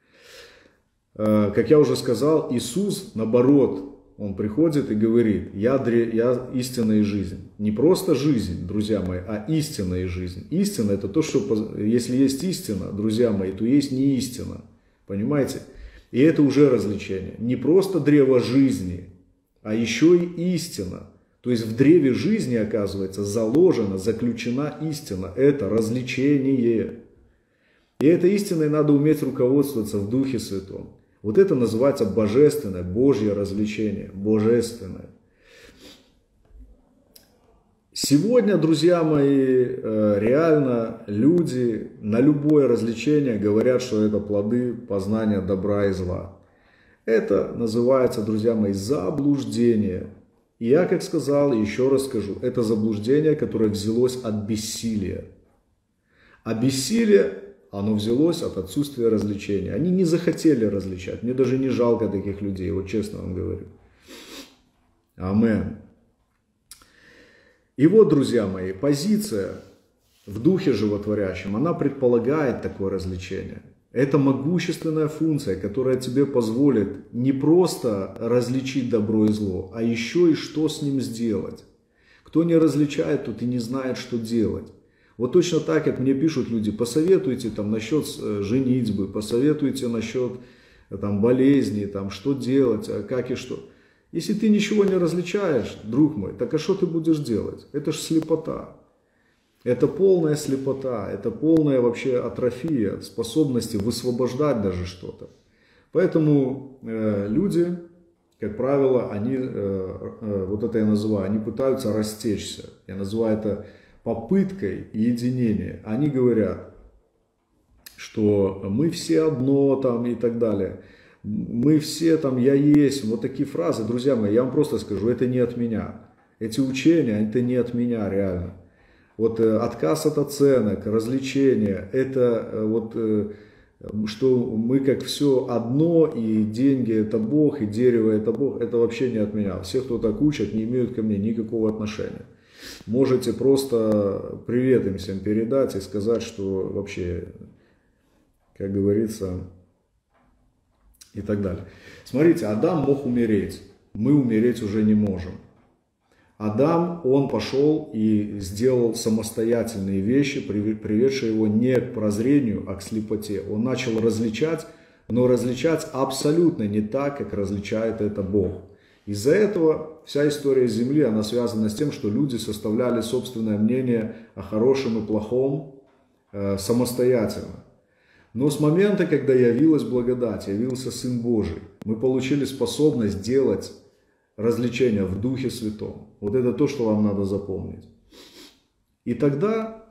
Как я уже сказал, Иисус, наоборот, Он приходит и говорит, я, я истинная жизнь. Не просто жизнь, друзья мои, а истинная жизнь. Истина – это то, что, если есть истина, друзья мои, то есть не истина. Понимаете? И это уже развлечение. Не просто древо жизни, а еще и истина. То есть в древе жизни, оказывается, заложена, заключена истина. Это развлечение. И этой истиной надо уметь руководствоваться в Духе Святом. Вот это называется божественное, Божье развлечение. Божественное. Сегодня, друзья мои, реально люди на любое развлечение говорят, что это плоды познания добра и зла. Это называется, друзья мои, заблуждение. И я, как сказал, еще раз скажу, это заблуждение, которое взялось от бессилия. А бессилие, оно взялось от отсутствия развлечения. Они не захотели различать. Мне даже не жалко таких людей, вот честно вам говорю. Амен. И вот, друзья мои, позиция в Духе Животворящем, она предполагает такое развлечение. Это могущественная функция, которая тебе позволит не просто различить добро и зло, а еще и что с ним сделать. Кто не различает, тот и не знает, что делать. Вот точно так, как мне пишут люди, посоветуйте там насчет женитьбы, посоветуйте насчет там, болезней, там, что делать, как и что. Если ты ничего не различаешь, друг мой, так а что ты будешь делать? Это ж слепота. Это полная слепота, это полная вообще атрофия способности высвобождать даже что-то. Поэтому э, люди, как правило, они, э, э, вот это я называю, они пытаются растечься. Я называю это попыткой единения. Они говорят, что мы все одно там и так далее. Мы все там, я есть, вот такие фразы, друзья мои, я вам просто скажу, это не от меня. Эти учения, это не от меня реально. Вот э, отказ от оценок, развлечения, это э, вот, э, что мы как все одно, и деньги это Бог, и дерево это Бог, это вообще не от меня. Все, кто так учат, не имеют ко мне никакого отношения. Можете просто привет им всем передать и сказать, что вообще, как говорится... И так далее. Смотрите, Адам мог умереть. Мы умереть уже не можем. Адам, он пошел и сделал самостоятельные вещи, приведшие его не к прозрению, а к слепоте. Он начал различать, но различать абсолютно не так, как различает это Бог. Из-за этого вся история Земли, она связана с тем, что люди составляли собственное мнение о хорошем и плохом э, самостоятельно. Но с момента, когда явилась благодать, явился Сын Божий, мы получили способность делать развлечения в Духе Святом. Вот это то, что вам надо запомнить. И тогда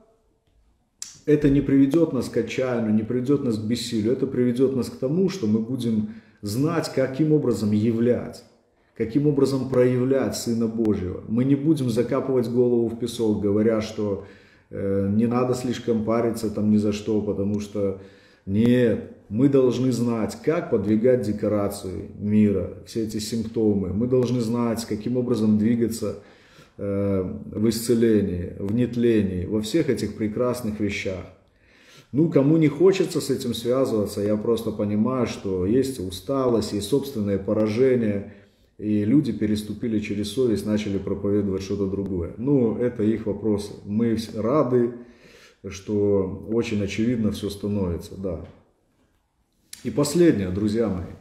это не приведет нас к отчаянию, не приведет нас к бессилию. Это приведет нас к тому, что мы будем знать, каким образом являть, каким образом проявлять Сына Божьего. Мы не будем закапывать голову в песок, говоря, что э, не надо слишком париться там ни за что, потому что... Нет, мы должны знать, как подвигать декорации мира, все эти симптомы. Мы должны знать, каким образом двигаться э, в исцелении, в нетлении, во всех этих прекрасных вещах. Ну, кому не хочется с этим связываться, я просто понимаю, что есть усталость, есть собственное поражение, и люди переступили через совесть, начали проповедовать что-то другое. Ну, это их вопросы. Мы рады, что очень очевидно все становится, да. И последнее, друзья мои.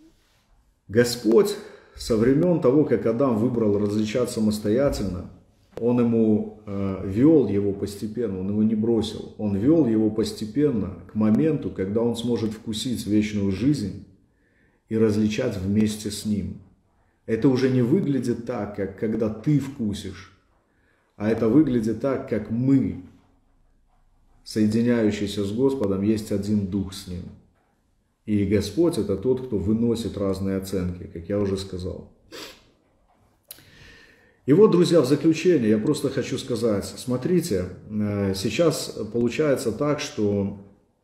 Господь со времен того, как Адам выбрал различать самостоятельно, Он ему э, вел его постепенно, он его не бросил. Он вел его постепенно к моменту, когда он сможет вкусить вечную жизнь и различать вместе с ним. Это уже не выглядит так, как когда ты вкусишь, а это выглядит так, как мы, соединяющиеся с Господом, есть один дух с Ним. И Господь – это тот, кто выносит разные оценки, как я уже сказал. И вот, друзья, в заключение я просто хочу сказать, смотрите, сейчас получается так, что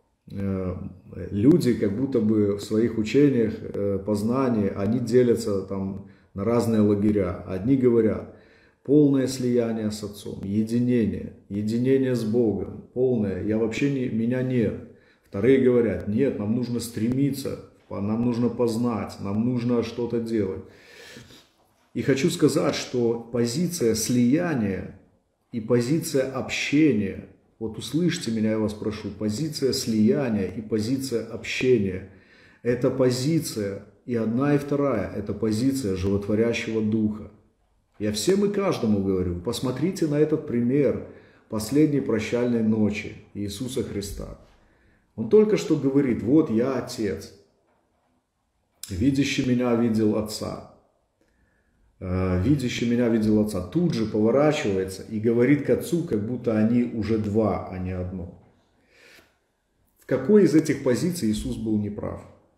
люди как будто бы в своих учениях, познании, они делятся там на разные лагеря. Одни говорят, полное слияние с Отцом, единение, единение с Богом, полное, я вообще не, меня нет. Вторые говорят, нет, нам нужно стремиться, нам нужно познать, нам нужно что-то делать. И хочу сказать, что позиция слияния и позиция общения, вот услышьте меня, я вас прошу, позиция слияния и позиция общения, это позиция, и одна, и вторая, это позиция животворящего духа. Я всем и каждому говорю, посмотрите на этот пример последней прощальной ночи Иисуса Христа. Он только что говорит, вот я Отец, видящий меня видел Отца. Видящий меня видел Отца, тут же поворачивается и говорит к Отцу, как будто они уже два, а не одно. В какой из этих позиций Иисус был неправ?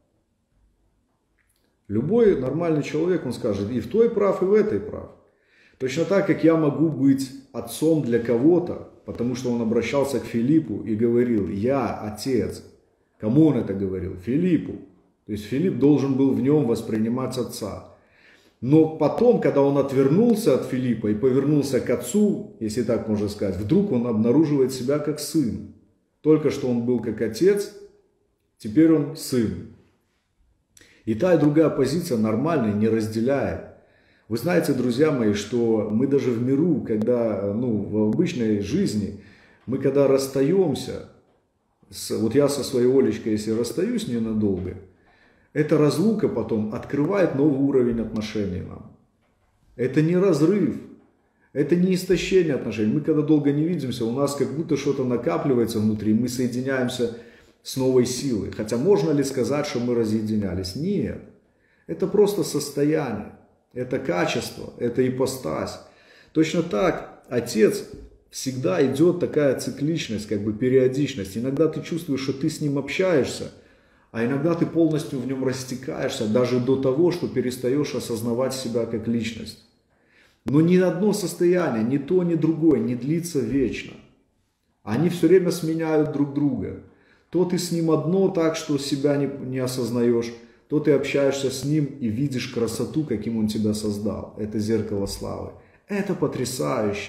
Любой нормальный человек, он скажет, и в той прав, и в этой прав. Точно так, как я могу быть отцом для кого-то, потому что он обращался к Филиппу и говорил, я Отец. Кому он это говорил? Филиппу. То есть Филипп должен был в нем воспринимать Отца. Но потом, когда он отвернулся от Филиппа и повернулся к Отцу, если так можно сказать, вдруг он обнаруживает себя как сын. Только что он был как Отец, теперь он сын. И та и другая позиция нормальная, не разделяет. Вы знаете, друзья мои, что мы даже в миру, когда, ну, в обычной жизни, мы когда расстаемся, с, вот я со своей Олечкой, если расстаюсь ненадолго, эта разлука потом открывает новый уровень отношений нам. Это не разрыв, это не истощение отношений. Мы когда долго не видимся, у нас как будто что-то накапливается внутри, мы соединяемся с новой силой. Хотя можно ли сказать, что мы разъединялись? Нет. Это просто состояние, это качество, это ипостась. Точно так Отец всегда идет такая цикличность, как бы периодичность. Иногда ты чувствуешь, что ты с Ним общаешься, а иногда ты полностью в нем растекаешься, даже до того, что перестаешь осознавать себя как личность. Но ни одно состояние, ни то, ни другое не длится вечно. Они все время сменяют друг друга. То ты с ним одно так, что себя не, не осознаешь, то ты общаешься с ним и видишь красоту, каким он тебя создал. Это зеркало славы. Это потрясающе.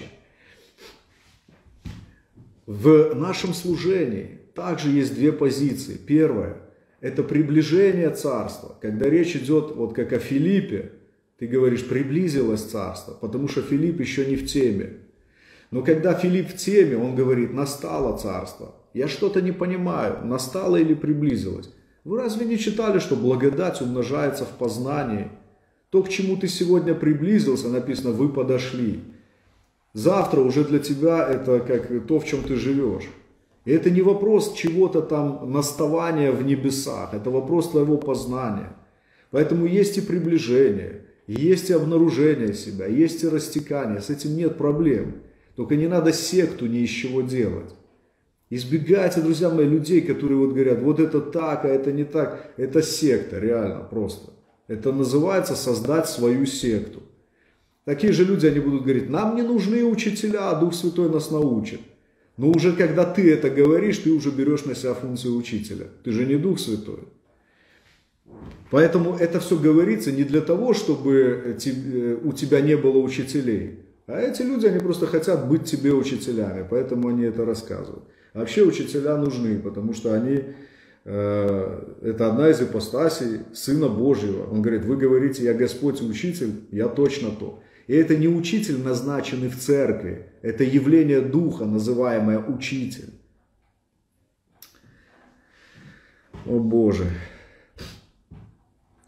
В нашем служении также есть две позиции. Первая. Это приближение царства. Когда речь идет, вот как о Филиппе, ты говоришь, приблизилось царство, потому что Филипп еще не в теме. Но когда Филипп в теме, он говорит, настало царство. Я что-то не понимаю, настало или приблизилось. Вы разве не читали, что благодать умножается в познании? То, к чему ты сегодня приблизился, написано, вы подошли. Завтра уже для тебя это как то, в чем ты живешь. И это не вопрос чего-то там наставания в небесах, это вопрос твоего познания. Поэтому есть и приближение, есть и обнаружение себя, есть и растекание, с этим нет проблем. Только не надо секту ни из чего делать. Избегайте, друзья мои, людей, которые вот говорят, вот это так, а это не так. Это секта, реально, просто. Это называется создать свою секту. Такие же люди, они будут говорить, нам не нужны учителя, Дух Святой нас научит. Но уже когда ты это говоришь, ты уже берешь на себя функцию учителя. Ты же не Дух Святой. Поэтому это все говорится не для того, чтобы у тебя не было учителей. А эти люди, они просто хотят быть тебе учителями, поэтому они это рассказывают. А вообще учителя нужны, потому что они, э, это одна из ипостасей Сына Божьего. Он говорит, вы говорите, я Господь и Учитель, я точно то. И это не учитель, назначенный в церкви, это явление Духа, называемое Учитель. О Боже!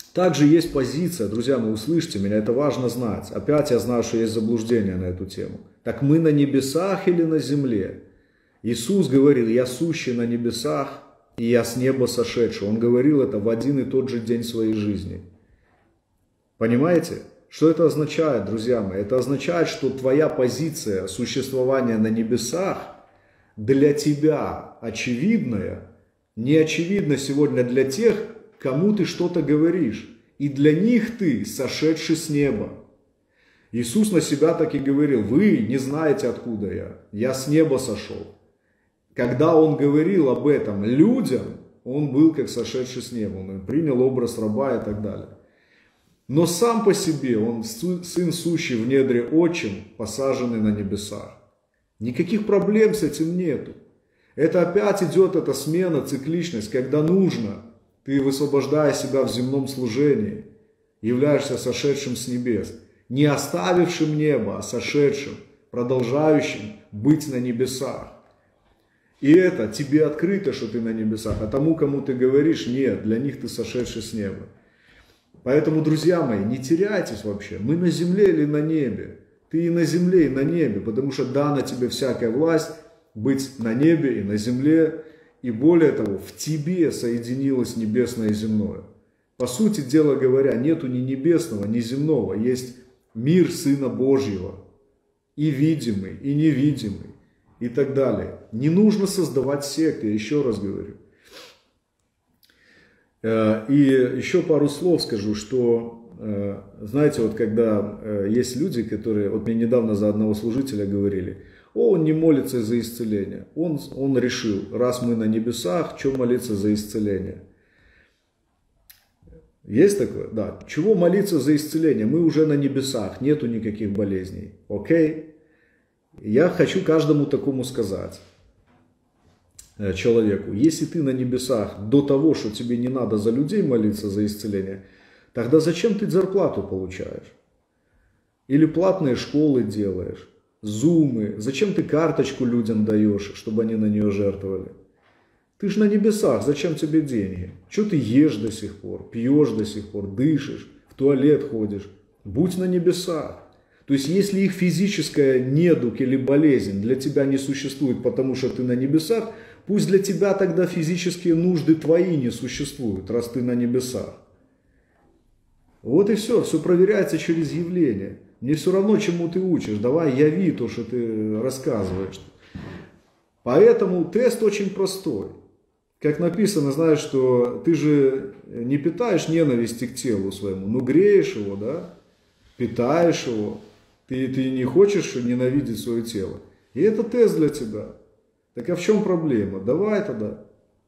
Также есть позиция, друзья мои, услышьте меня, это важно знать. Опять я знаю, что есть заблуждение на эту тему. Так мы на небесах или на земле? Иисус говорил: я сущий на небесах, и я с неба сошедший. Он говорил это в один и тот же день своей жизни. Понимаете? Что это означает, друзья мои? Это означает, что твоя позиция существования на небесах для тебя очевидная, не очевидна сегодня для тех, кому ты что-то говоришь. И для них ты сошедший с неба. Иисус на себя так и говорил: вы не знаете, откуда я. Я с неба сошел. Когда он говорил об этом людям, он был как сошедший с неба. Он принял образ раба и так далее. Но сам по себе он сын сущий в недре отчим, посаженный на небесах. Никаких проблем с этим нету. Это опять идет эта смена, цикличность, когда нужно. Ты, высвобождая себя в земном служении, являешься сошедшим с небес. Не оставившим небо, а сошедшим, продолжающим быть на небесах. И это тебе открыто, что ты на небесах, а тому, кому ты говоришь, нет, для них ты сошедший с неба. Поэтому, друзья мои, не теряйтесь вообще, мы на земле или на небе. Ты и на земле, и на небе, потому что дана тебе всякая власть быть на небе и на земле. И более того, в тебе соединилось небесное и земное. По сути дела говоря, нету ни небесного, ни земного, есть мир Сына Божьего, и видимый, и невидимый, и так далее. Не нужно создавать секты, я еще раз говорю. И еще пару слов скажу, что, знаете, вот когда есть люди, которые, вот мне недавно за одного служителя говорили: о, он не молится за исцеление. Он, он решил, раз мы на небесах, что молиться за исцеление? Есть такое? Да. Чего молиться за исцеление? Мы уже на небесах, нету никаких болезней. Окей? Я хочу каждому такому сказать человеку: если ты на небесах до того, что тебе не надо за людей молиться за исцеление, тогда зачем ты зарплату получаешь? Или платные школы делаешь? Зумы, зачем ты карточку людям даешь, чтобы они на нее жертвовали? Ты же на небесах, зачем тебе деньги? Что ты ешь до сих пор, пьешь до сих пор, дышишь, в туалет ходишь? Будь на небесах. То есть, если их физическая недуг или болезнь для тебя не существует, потому что ты на небесах, пусть для тебя тогда физические нужды твои не существуют, раз ты на небесах. Вот и все, все проверяется через явление. Мне все равно, чему ты учишь, давай яви то, что ты рассказываешь. Поэтому тест очень простой. Как написано, знаешь, что ты же не питаешь ненависти к телу своему, но греешь его, да, питаешь его. Ты, ты не хочешь ненавидеть свое тело. И это тест для тебя. Так а в чем проблема? Давай тогда.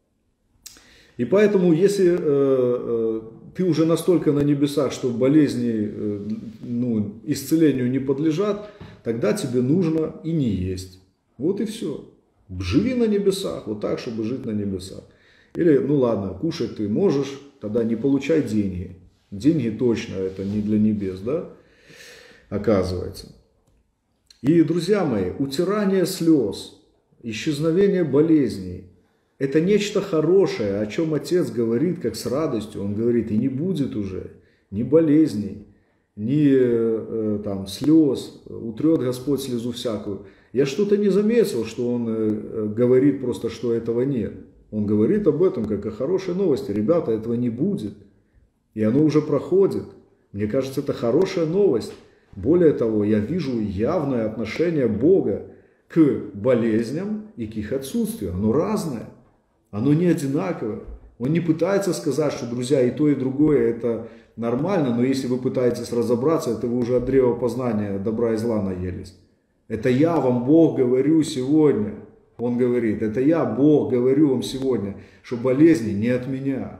И поэтому, если э, э, ты уже настолько на небесах, что болезни э, ну, исцелению не подлежат, тогда тебе нужно и не есть. Вот и все. Живи на небесах, вот так, чтобы жить на небесах. Или, ну ладно, кушать ты можешь, тогда не получай деньги. Деньги точно это не для небес, да? Оказывается. И, друзья мои, утирание слез, исчезновение болезней – это нечто хорошее, о чем Отец говорит, как с радостью. Он говорит: и не будет уже ни болезней, ни э, там, слез, утрет Господь слезу всякую. Я что-то не заметил, что Он э, говорит просто, что этого нет. Он говорит об этом как о хорошей новости. Ребята, этого не будет. И оно уже проходит. Мне кажется, это хорошая новость. Более того, я вижу явное отношение Бога к болезням и к их отсутствию. Оно разное, оно не одинаковое. Он не пытается сказать, что, друзья, и то, и другое это нормально, но если вы пытаетесь разобраться, это вы уже от древа познания добра и зла наелись. Это я вам, Бог, говорю сегодня. Он говорит: это я, Бог, говорю вам сегодня, что болезни не от меня.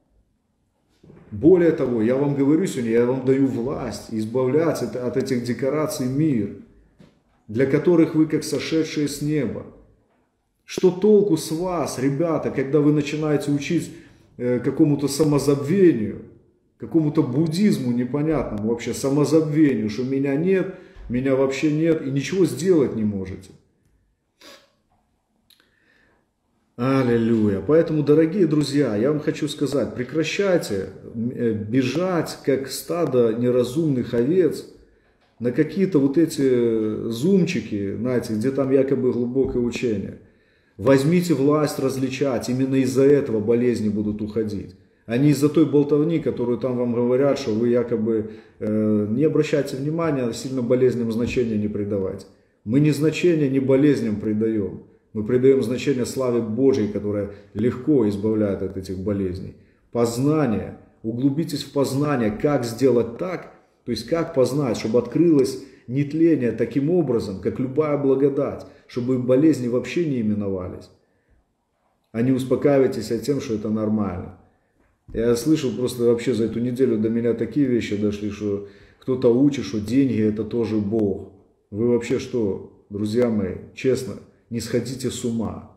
Более того, я вам говорю сегодня, я вам даю власть избавлять от этих декораций мир, для которых вы как сошедшие с неба. Что толку с вас, ребята, когда вы начинаете учить э, какому-то самозабвению, какому-то буддизму непонятному вообще, самозабвению, что меня нет, меня вообще нет, и ничего сделать не можете. Аллилуйя. Поэтому, дорогие друзья, я вам хочу сказать, прекращайте бежать, как стадо неразумных овец, на какие-то вот эти зумчики, знаете, где там якобы глубокое учение. Возьмите власть различать, именно из-за этого болезни будут уходить. А не из-за той болтовни, которую там вам говорят, что вы якобы э, не обращайте внимания, сильно болезням значения не придавайте. Мы ни значения, ни болезням придаем. Мы придаем значение славе Божьей, которая легко избавляет от этих болезней. Познание. Углубитесь в познание, как сделать так, то есть как познать, чтобы открылось нетление таким образом, как любая благодать, чтобы болезни вообще не именовались. А не успокаивайтесь тем, что это нормально. Я слышал просто вообще за эту неделю до меня такие вещи дошли, что кто-то учит, что деньги это тоже Бог. Вы вообще что, друзья мои, честно, не сходите с ума.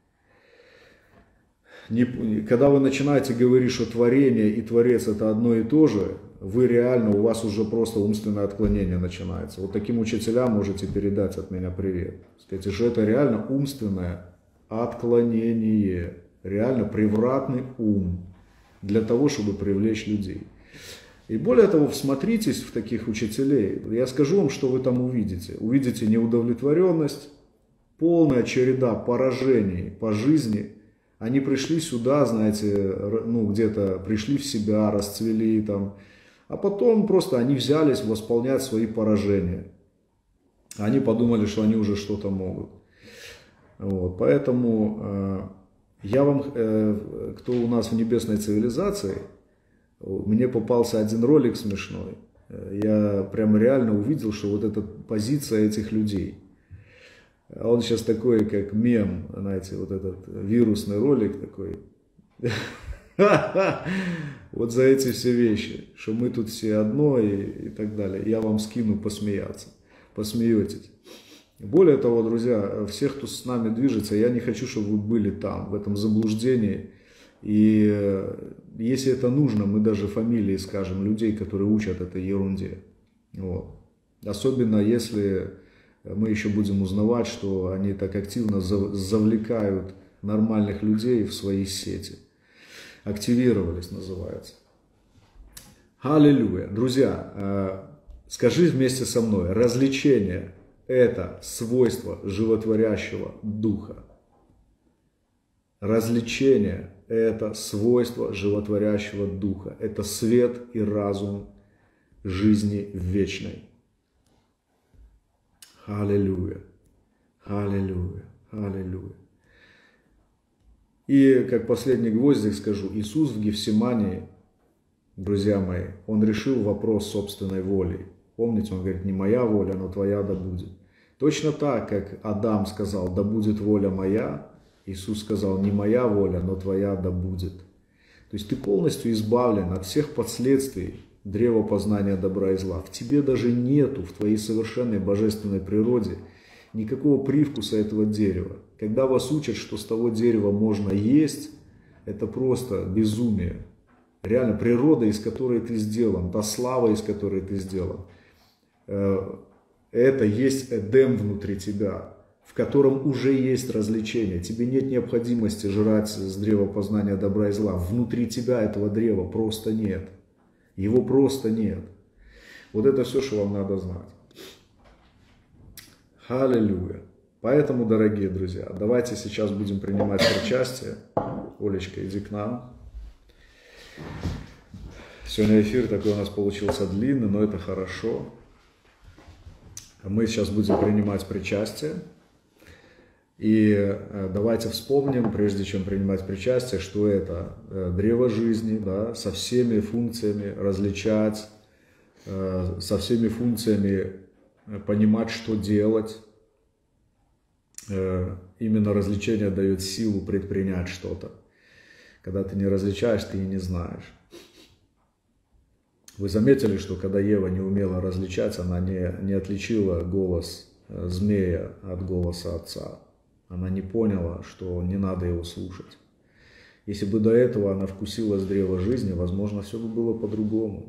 Не, когда вы начинаете говорить, что творение и Творец это одно и то же, вы реально, у вас уже просто умственное отклонение начинается. Вот таким учителям можете передать от меня привет. Скажите, что это реально умственное отклонение, реально превратный ум для того, чтобы привлечь людей. И более того, всмотритесь в таких учителей. Я скажу вам, что вы там увидите. Увидите неудовлетворенность, полная череда поражений по жизни. Они пришли сюда, знаете, ну где-то пришли в себя, расцвели там. А потом просто они взялись восполнять свои поражения. Они подумали, что они уже что-то могут. Вот, поэтому э, я вам, э, кто у нас в небесной цивилизации, мне попался один ролик смешной. Я прям реально увидел, что вот эта позиция этих людей. А он сейчас такой, как мем, знаете, вот этот вирусный ролик такой. Вот за эти все вещи, что мы тут все одно и, и так далее. Я вам скину посмеяться, посмеетесь. Более того, друзья, всех, кто с нами движется, я не хочу, чтобы вы были там, в этом заблуждении. И если это нужно, мы даже фамилии скажем людей, которые учат этой ерунде. Вот. Особенно если мы еще будем узнавать, что они так активно завлекают нормальных людей в свои сети. Активировались, называется. Аллилуйя. Друзья, скажи вместе со мной, развлечение – это свойство животворящего духа. Развлечение – это свойство животворящего духа. Это свет и разум жизни вечной. Аллилуйя. Аллилуйя. Аллилуйя. И как последний гвоздик скажу, Иисус в Гефсимании, друзья мои, Он решил вопрос собственной воли. Помните, Он говорит, не моя воля, но твоя да будет. Точно так, как Адам сказал, да будет воля моя, Иисус сказал, не моя воля, но твоя да будет. То есть ты полностью избавлен от всех последствий древа познания добра и зла. В тебе даже нету, в твоей совершенной божественной природе, никакого привкуса этого дерева. Когда вас учат, что с того дерева можно есть, это просто безумие. Реально, природа, из которой ты сделан, та слава, из которой ты сделан, это есть Эдем внутри тебя, в котором уже есть развлечение. Тебе нет необходимости жрать с древа познания добра и зла. Внутри тебя этого древа просто нет. Его просто нет. Вот это все, что вам надо знать. Аллилуйя. Поэтому, дорогие друзья, давайте сейчас будем принимать причастие. Олечка, иди к нам. Сегодня эфир такой у нас получился длинный, но это хорошо. Мы сейчас будем принимать причастие. И давайте вспомним, прежде чем принимать причастие, что это древо жизни, да, со всеми функциями различать, со всеми функциями понимать, что делать. Именно развлечение дает силу предпринять что-то. Когда ты не различаешь, ты и не знаешь. Вы заметили, что когда Ева не умела различать, она не, не отличила голос змея от голоса отца. Она не поняла, что не надо его слушать. Если бы до этого она вкусила с древа жизни, возможно, все бы было по-другому.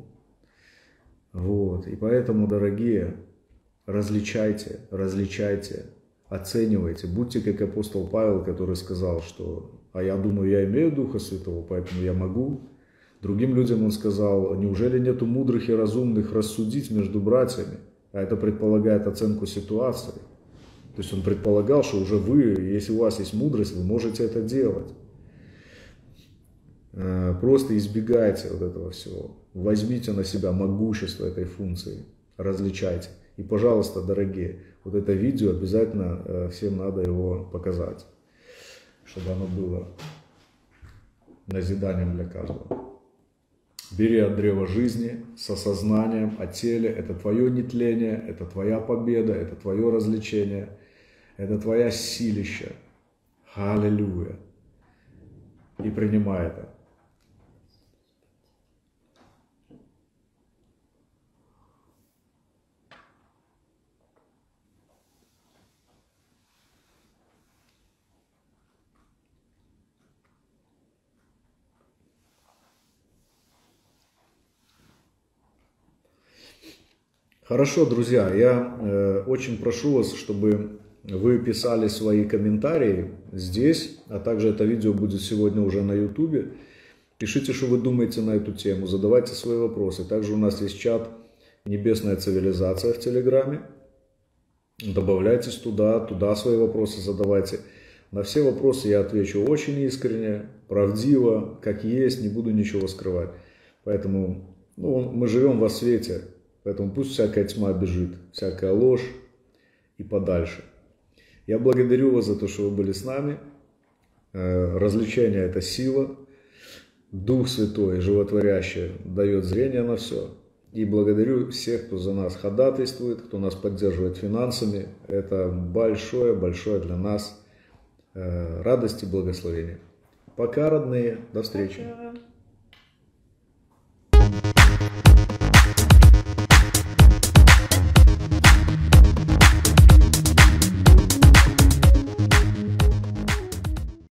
Вот. И поэтому, дорогие, различайте, различайте оценивайте. Будьте как апостол Павел, который сказал, что «а я думаю, я имею Духа Святого, поэтому я могу». Другим людям он сказал: «Неужели нету мудрых и разумных рассудить между братьями?» А это предполагает оценку ситуации. То есть он предполагал, что уже вы, если у вас есть мудрость, вы можете это делать. Просто избегайте вот этого всего. Возьмите на себя могущество этой функции, различайте. И, пожалуйста, дорогие, вот это видео обязательно всем надо его показать, чтобы оно было назиданием для каждого. Бери от древа жизни с осознанием о теле. Это твое нетление, это твоя победа, это твое развлечение, это твоя силища. Аллилуйя. И принимай это. Хорошо, друзья, я э, очень прошу вас, чтобы вы писали свои комментарии здесь, а также это видео будет сегодня уже на ютубе. Пишите, что вы думаете на эту тему, задавайте свои вопросы. Также у нас есть чат «Небесная цивилизация» в Телеграме. Добавляйтесь туда, туда свои вопросы задавайте. На все вопросы я отвечу очень искренне, правдиво, как есть, не буду ничего скрывать. Поэтому ну, мы живем во свете. Поэтому пусть всякая тьма бежит, всякая ложь и подальше. Я благодарю вас за то, что вы были с нами. Развлечение – это сила. Дух Святой, животворящий, дает зрение на все. И благодарю всех, кто за нас ходатайствует, кто нас поддерживает финансами. Это большое-большое для нас радость и благословение. Пока, родные. До встречи.